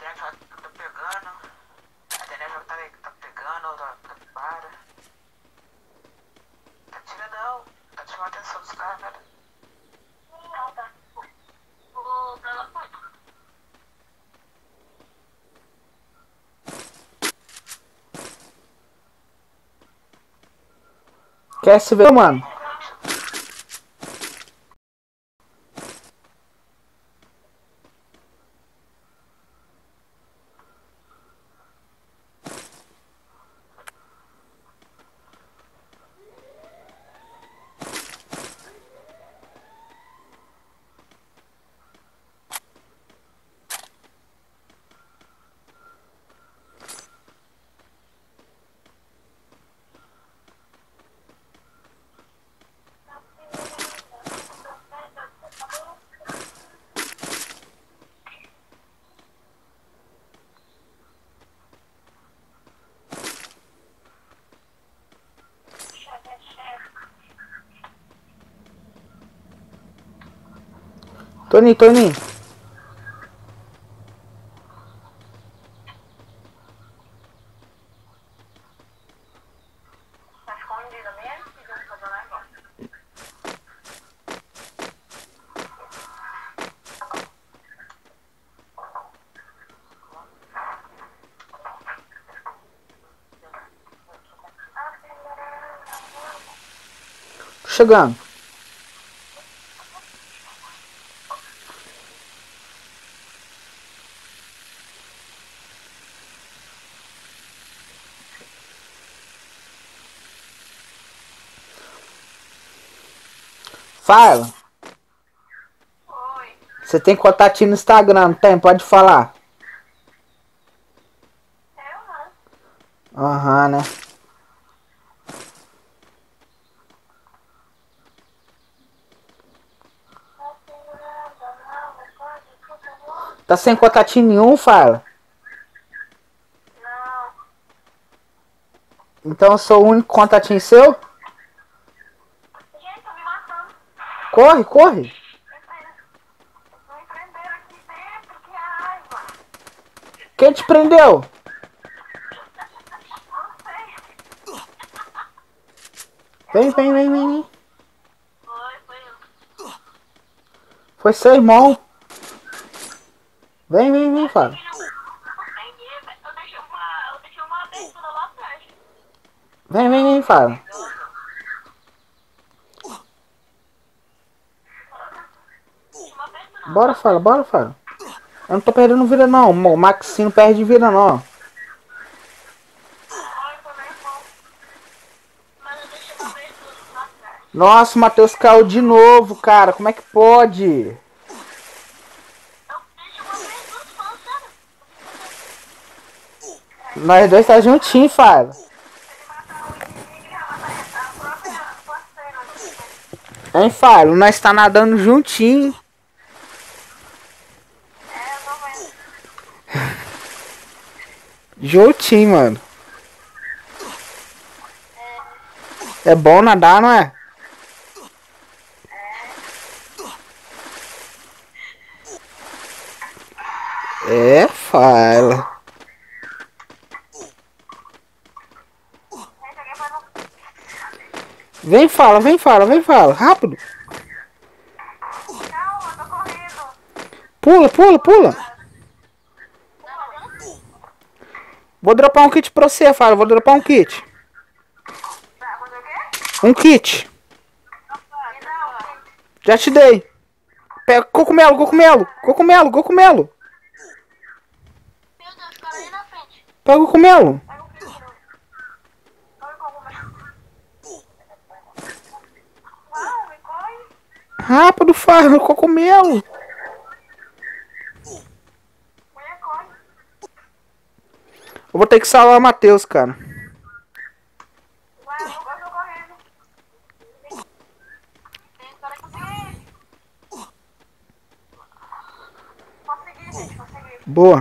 Quer se ver, mano? Toninho, Toninho. Tá escondida mesmo? Que Deus fazer lá embaixo. Tô chegando. Fala. Oi. Você tem contatinho no Instagram, não tem? Pode falar. Eu não. Aham, né? Tá sem contatinho nenhum, fala? Não. Então eu sou o único contatinho seu? Gente, tô me matando. Corre, corre. Me prenderam aqui dentro, que raiva. Quem te prendeu? Não sei. Vem, vem, vem, vem, vem. Foi eu. Foi seu irmão. Vem, vem, vem, fala. Eu deixei uma abertura lá atrás. Vem, vem, vem, fala. Uma abertura. Bora, fala, bora, fala. Eu não tô perdendo vida, não. O Maxinho não perde vida, não. Ai, foi meu irmão. Mas eu deixei uma abertura lá atrás. Nossa, o Matheus caiu de novo, cara. Como é que pode? Eu deixei uma abertura falando sério. Nós dois tá juntinho, fala. Ele matar o inimigo e ela matar a própria parceira. Hein, fala. Nós tá nadando juntinho. É, eu tô vendo. Juntinho, mano. É bom nadar, não é? É, fala. Vem, fala, vem, fala, vem, fala. Rápido. Calma, tô correndo. Pula, pula, pula. Vou dropar um kit pra você, fala. Vou dropar um kit. Vai fazer o quê? Um kit. Me dá um. Já te dei. Pega cogumelo, cogumelo. Cogumelo, cogumelo. Meu Deus, cara aí na frente. Pega o cogumelo. Pega o filho. Corre com alguma. Vai, me corre. Rápido, fala. O cogumelo. Mulher, corre. Eu vou ter que salvar o Matheus, cara. Vai, eu tô correndo. Espera que eu consegui. Consegui, gente, consegui. Boa.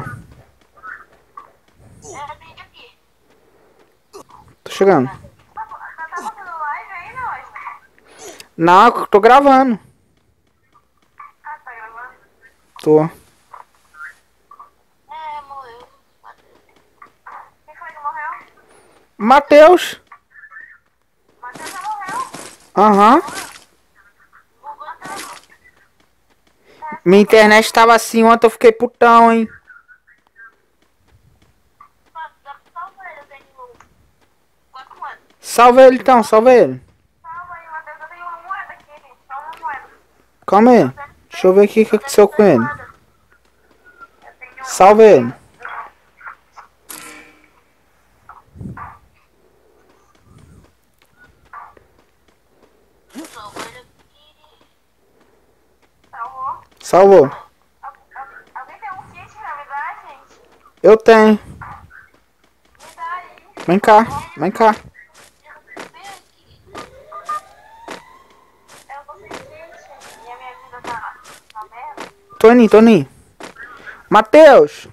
Tem aqui. Tô chegando. Tá fazendo live aí, nós? Não, eu tô gravando. Ah, tá gravando? Tô. É, morreu. Quem foi que morreu? Matheus. Matheus já morreu. Aham. Bugou tudo. Minha internet tava assim ontem, eu fiquei putão, hein. Dá pra salvar ele, eu tenho 4 moedas. Salva ele então, salva ele. Calma aí. Deixa eu ver aqui o que aconteceu com ele. Salve ele. Salvou. Alguém tem um kit pra me dar, gente? Eu tenho. Me dá aí. Vem cá, vem cá. Eu tô sem kit e a minha vida tá merda. Toninho. Matheus.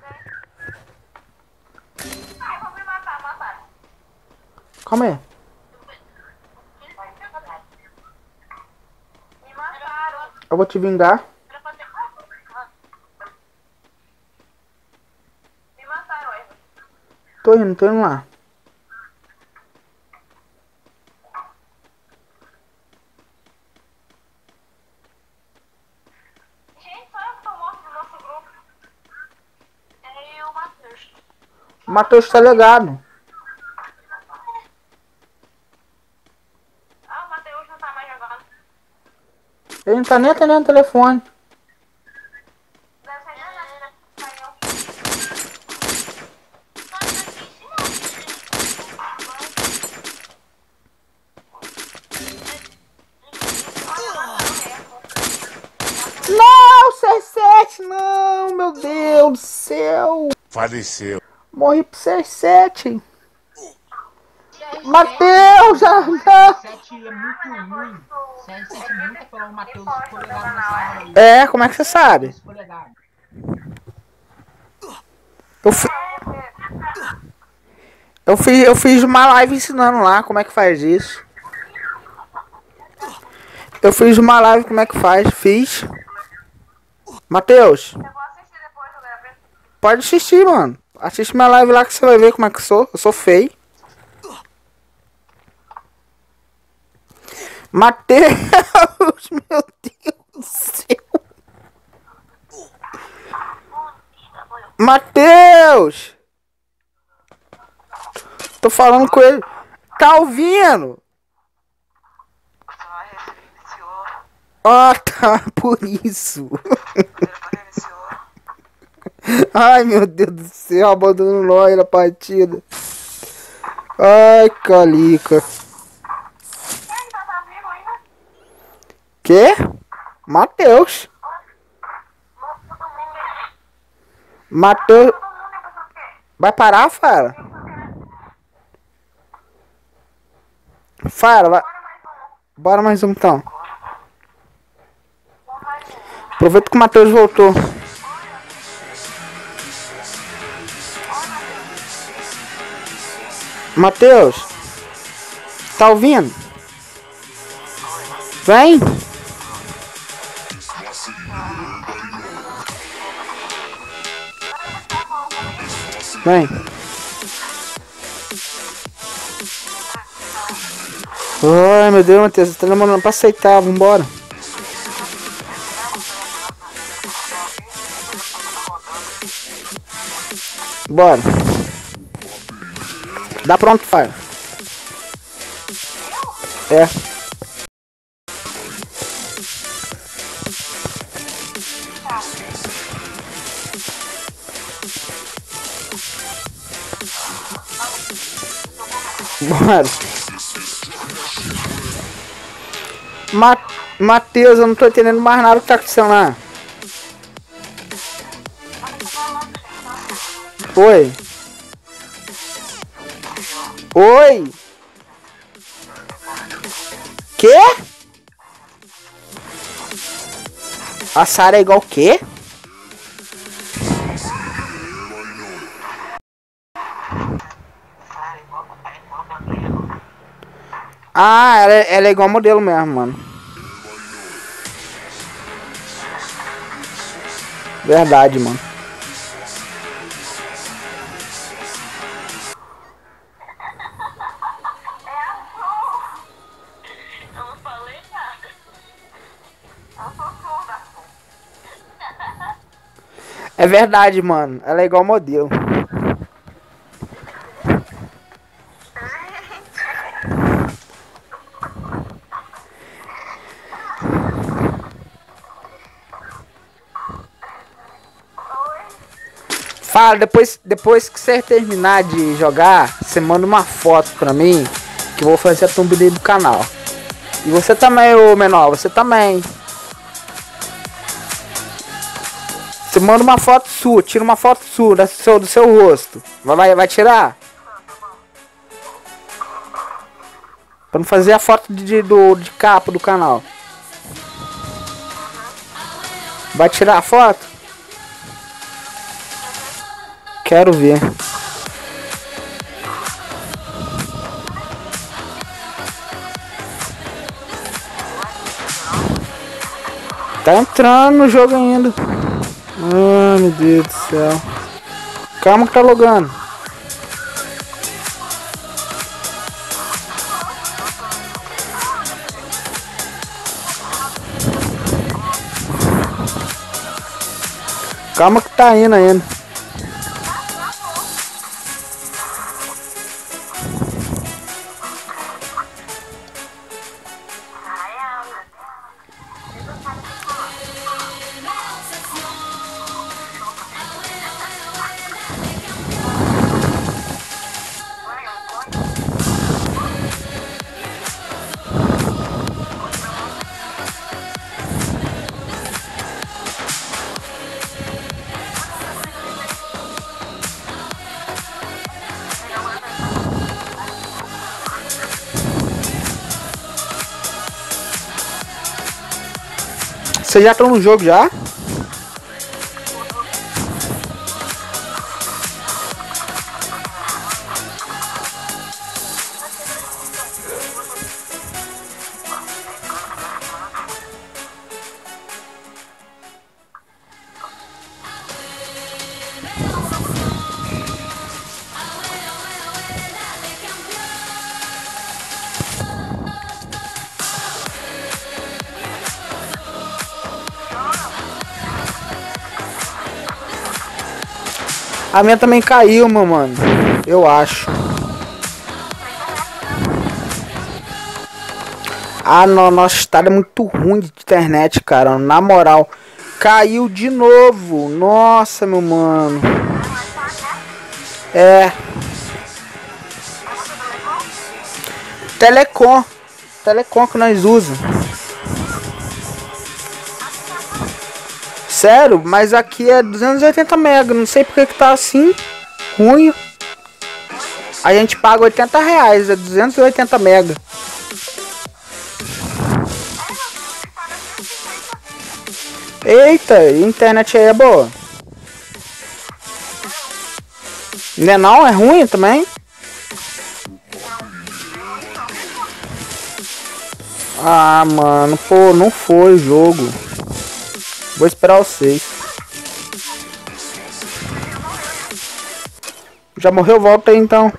Ai, vou me matar. Calma aí. Me mataram. Eu vou te vingar. Me mataram, Eva. Tô indo lá. Gente, só eu que tô morto do nosso grupo. É o Matheus. O Matheus tá ligado. Ah, o Matheus não tá mais jogando. Ele não tá nem atendendo o telefone. Deve ser nada, saiu. Não, C7, não, meu Deus do céu. Faleceu. Morri pro C7. Matheus, já não. CR7 é muito ruim. CR7 é muito pelo Matheus ficou legado nessa hora aí. É, como é que você sabe? Ficou legado. Eu fiz uma live ensinando lá como é que faz isso. Eu fiz uma live como é que faz, fiz. Matheus, Eu vou assistir depois, Gabriel. pode assistir, mano. Assiste minha live lá que você vai ver como é que eu sou. Eu sou feio. Matheus, meu Deus do céu. Matheus! Tô falando com ele. Tá ouvindo? Só reiniciou. Ah, tá, por isso. O telefone reiniciou. Ai, meu Deus do céu, abandonou nós na partida. Ai, calica. Quem tá vivo ainda? Quê? Matheus. Matheus. Vai parar, Fara? Fara, vai. Bora mais um então. Aproveita que o Matheus voltou. Matheus. Tá ouvindo? Vem. Vem. Ai, meu Deus, Matheus, tá demorando pra aceitar, vambora. Bora. Dá pronto, Fire. É. Bora. Matheus, eu não tô entendendo mais nada que tá acontecendo lá. Oi. Oi. Quê? A Sarah é igual o quê? Ah, ela é igual modelo mesmo, mano. Verdade, mano. Eu não falei nada. Eu sou surda. É verdade, mano. Ela é igual modelo. Fala, depois que você terminar de jogar, você manda uma foto pra mim, que eu vou fazer a thumbnail do canal. E você também, ô menor, você também. Você manda uma foto sua, tira uma foto sua do seu rosto. Vai tirar? Pra não fazer a foto de capa do canal. Vai tirar a foto? Quero ver. Tá entrando no jogo ainda. Ai, meu Deus do céu. Calma que tá logando. Calma que tá indo ainda. Vocês já estão no jogo já? A minha também caiu, meu mano. Eu acho. Ah, não, nosso estado é muito ruim de internet, cara. Na moral. Caiu de novo. Nossa, meu mano. É. Telecom. Telecom que nós usamos. Sério, mas aqui é 280 mega, não sei porque que tá assim, ruim. A gente paga 80 reais, é 280 mega. Eita, a internet aí é boa. Não é não? É ruim também? Ah, mano, pô, não foi o jogo. Vou esperar vocês. Já morreu? Volta aí então.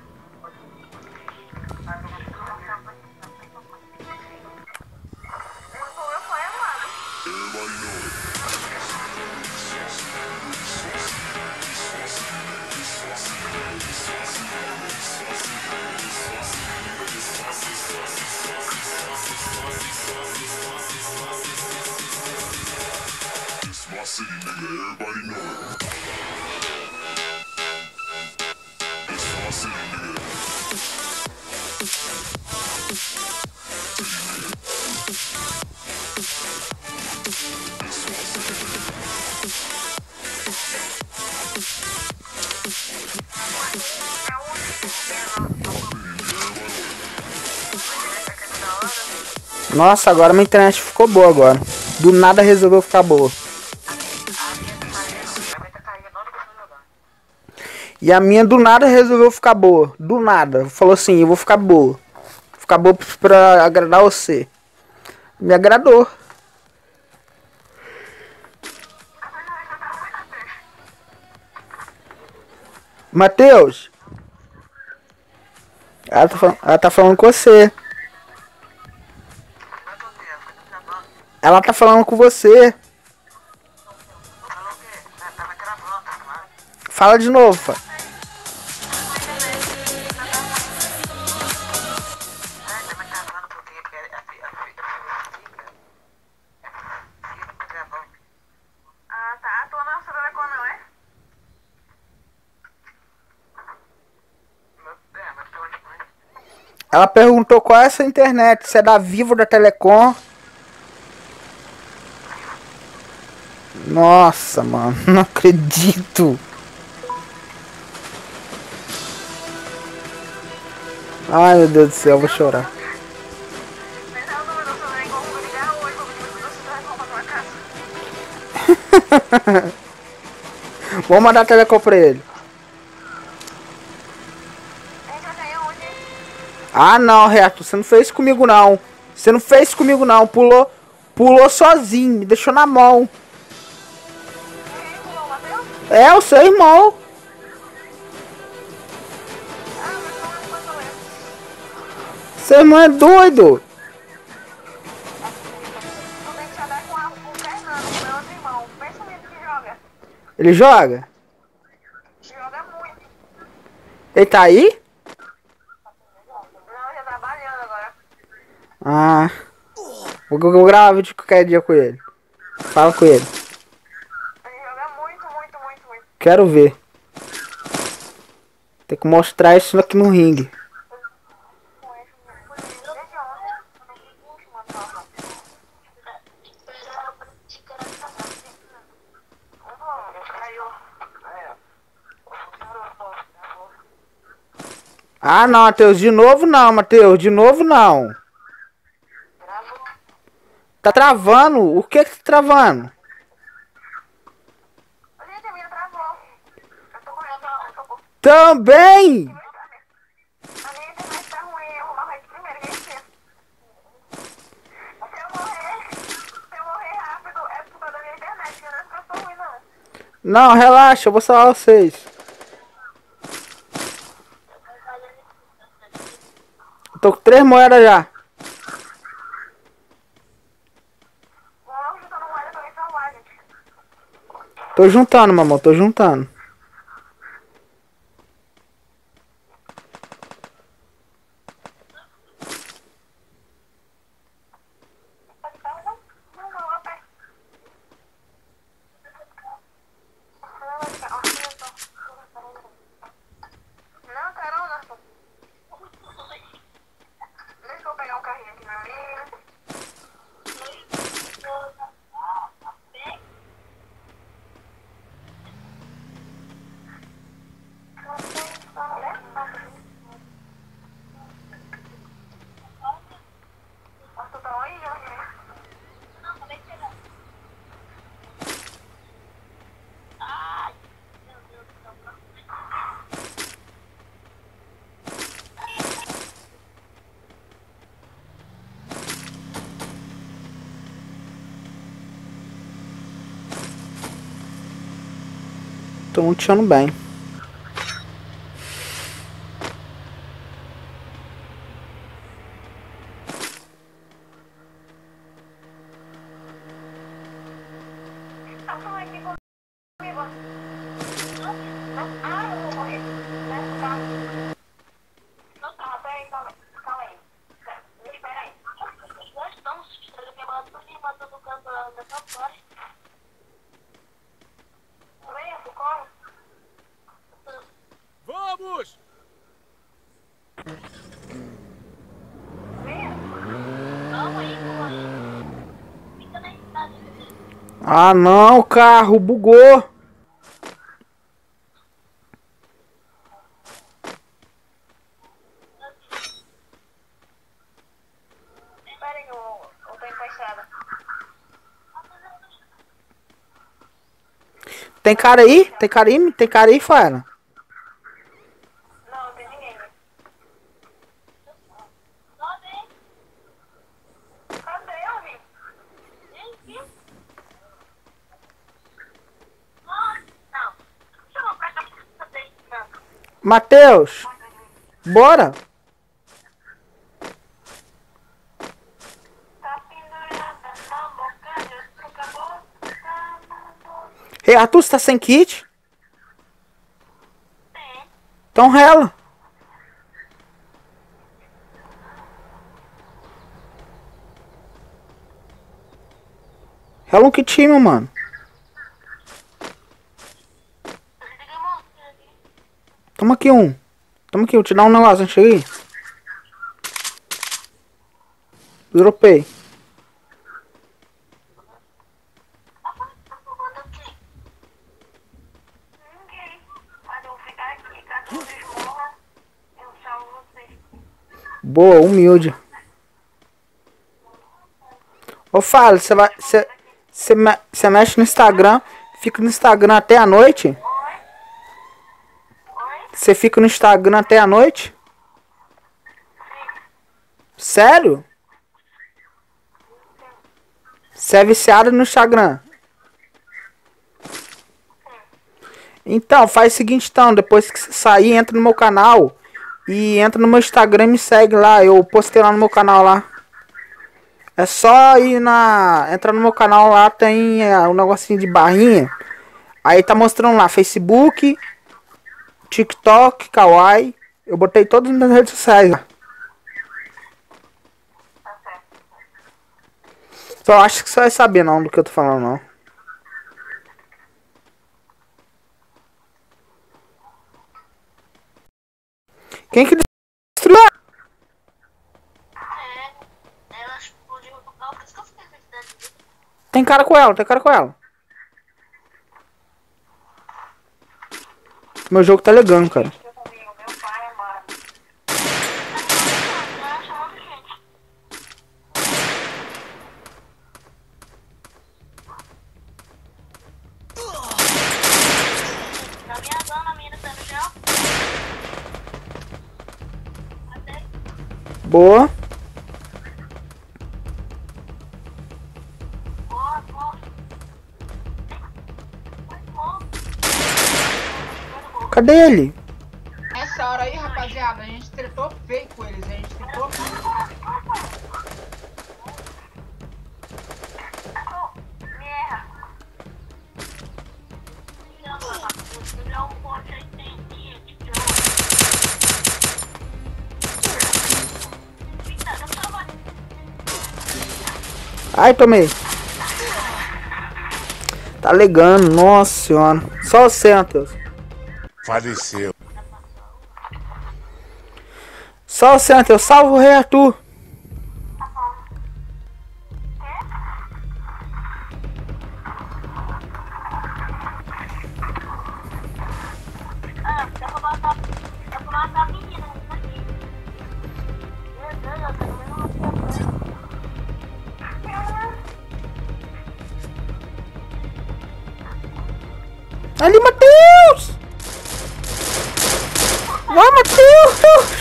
Nossa, agora minha internet ficou boa agora. Do nada resolveu ficar boa. E a minha do nada resolveu ficar boa. Do nada. Falou assim, eu vou ficar boa. Ficar boa pra agradar você. Me agradou. Matheus. Ela tá falando com você. Ela tá falando com você. Fala de novo, pá. Ah, tá. A tua não é não é? Ela perguntou qual é essa internet, se é da Vivo ou da Telecom. Nossa, mano, não acredito. Ai, meu Deus do céu, eu vou chorar. Mas ela não mandou seu negócio, vou ligar hoje, vou pedir pra você dar roupa na casa. Vou mandar Telecom pra ele. A gente vai sair onde? Ah, não, Reato, você não fez isso comigo, não. Você não fez isso comigo, não. Pulou sozinho, me deixou na mão. Quem pulou, Matheus? É, o seu irmão. Ah, mas não foi eu. Seu irmão é doido. Tu tem que jogar com o Fernando, meu outro irmão. Pensa mesmo que joga. Ele joga? Joga muito. Ele tá aí? Não, já trabalhando agora. Ah. Vou gravar vídeo qualquer dia com ele. Fala com ele. Ele joga muito, muito, muito, muito. Quero ver. Tem que mostrar isso aqui no ringue. Desde ontem. Última prova. Ah, não, Matheus. De novo não, Matheus. De novo não. Tá travando? O que que tá travando? Gente, a minha travou. Eu tô correndo, eu tô correndo. Também! A minha internet tá ruim, eu vou morrer de primeiro, que Se eu morrer rápido, é por causa da minha internet, não é porque eu sou ruim, não. Não, relaxa, eu vou salvar vocês. Eu tô com 3 moedas já. Vamos juntando moeda pra me salvar, gente. Tô juntando, mamão, tô juntando. Não, a pé. Não, carona. Deixa eu pegar um carrinho aqui na minha. Nossa, tá aí, ó. Tô luteando bem. Tá só aqui comigo. Ah, eu vou morrer. Tá, peraí, calma aí. Me espera aí. Nós estamos queimando por cima do canto da sua floresta. Vem, socorro. Vamos! Venha. Calma aí, pô. Fica na estrada. Ah, não, o carro bugou. Espera aí, eu tô indo pra estrada. Tem cara aí? Tem cara aí? Tem cara aí, Fara? Não, não tem ninguém. Cadê eu, Vi? Não. Chama pra cá pra você. Não. Matheus, bora. Tá pendurada na boca de outro caboclo. Ei, Arthur, você tá sem kit? Tem. Então rela. Rela um kitinho, mano. Toma aqui um. Toma aqui, vou te dar um negócio, antes de ir. Dropei. Ninguém. Mas eu vou ficar aqui, caso vocês morram, eu salvo vocês. Boa, humilde. Ô, Fala, você mexe no Instagram, fica no Instagram até a noite? Você fica no Instagram até a noite? Sério? Você é viciado no Instagram? Então, faz o seguinte então, depois que você sair, entra no meu canal e entra no meu Instagram e me segue lá. Eu postei lá no meu canal lá. É só entrar no meu canal lá, tem um negocinho de barrinha. Aí tá mostrando lá Facebook, TikTok, Kawaii. Eu botei todas as minhas redes sociais lá. Só acho que você vai saber não do que eu tô falando não. Quem que destruiu? Ela explodiu no local, por isso que eu fiquei com cidade de vida. Tem cara com ela, tem cara com ela. Meu jogo tá legando, cara. Comigo, meu pai é amado. Ela chamando gente. Tá me azando, a menina tá no chão. Até. Boa. Boa, boa. Muito bom. Cadê ele? Essa hora aí, rapaziada, a gente tretou feio com eles. A gente tretou feio. Me erra. Ele é um ponto aí, entendi. Ai, tomei. Tá legando, nossa senhora. Só o Santos. Faleceu. Só o Santos, eu salvo o Rei Arthur. Ah, dá pra matar a menina aqui. Meu Deus, eu tô comendo Ali, Matheus! Vai, Matheus!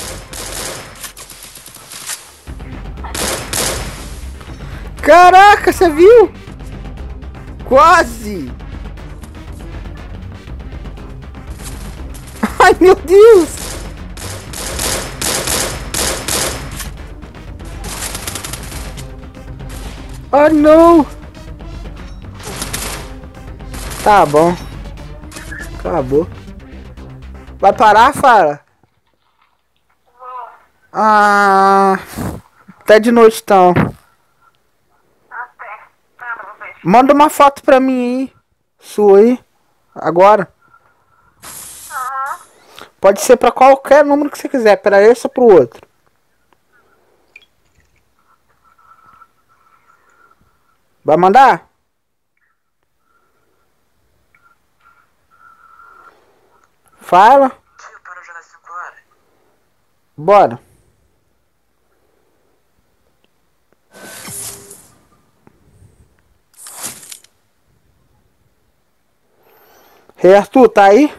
Caraca, você viu? Quase! Ai, meu Deus! Oh, não! Tá bom. Acabou. Vai parar, Fara? Ah... Até de noite, então. até. Tá, pra vocês. Manda uma foto pra mim aí. Sua aí. Agora. Aham. Pode ser pra qualquer número que você quiser. Pra esse ou pro outro. Vai mandar? Fala. Tio, para jogar 5 horas. Bora. Rei Arthur, tá aí?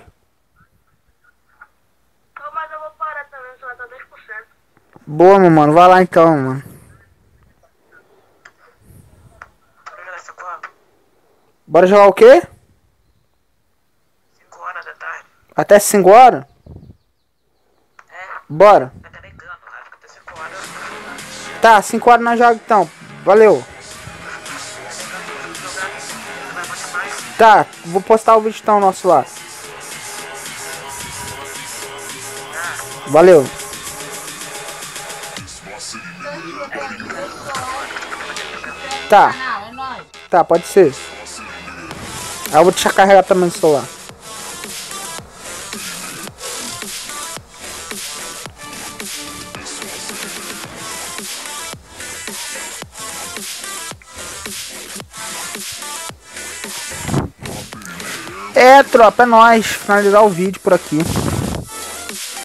Mas eu vou parar também, só tá 10%. Boa, meu mano. Vai lá então, mano. Para jogar 5 horas. Bora jogar o quê? 5 horas da tarde. Até 5 horas? É, Bora. vai tá ligando. Vai ficar até 5 horas. Tá, 5 horas nós jogamos então. Valeu. Tá, vou postar o vídeo então nosso lá. Valeu. Tá, Canal, é nóis. tá, pode ser. Aí eu vou deixar carregar também no celular. É, tropa, é nóis. Finalizar o vídeo por aqui.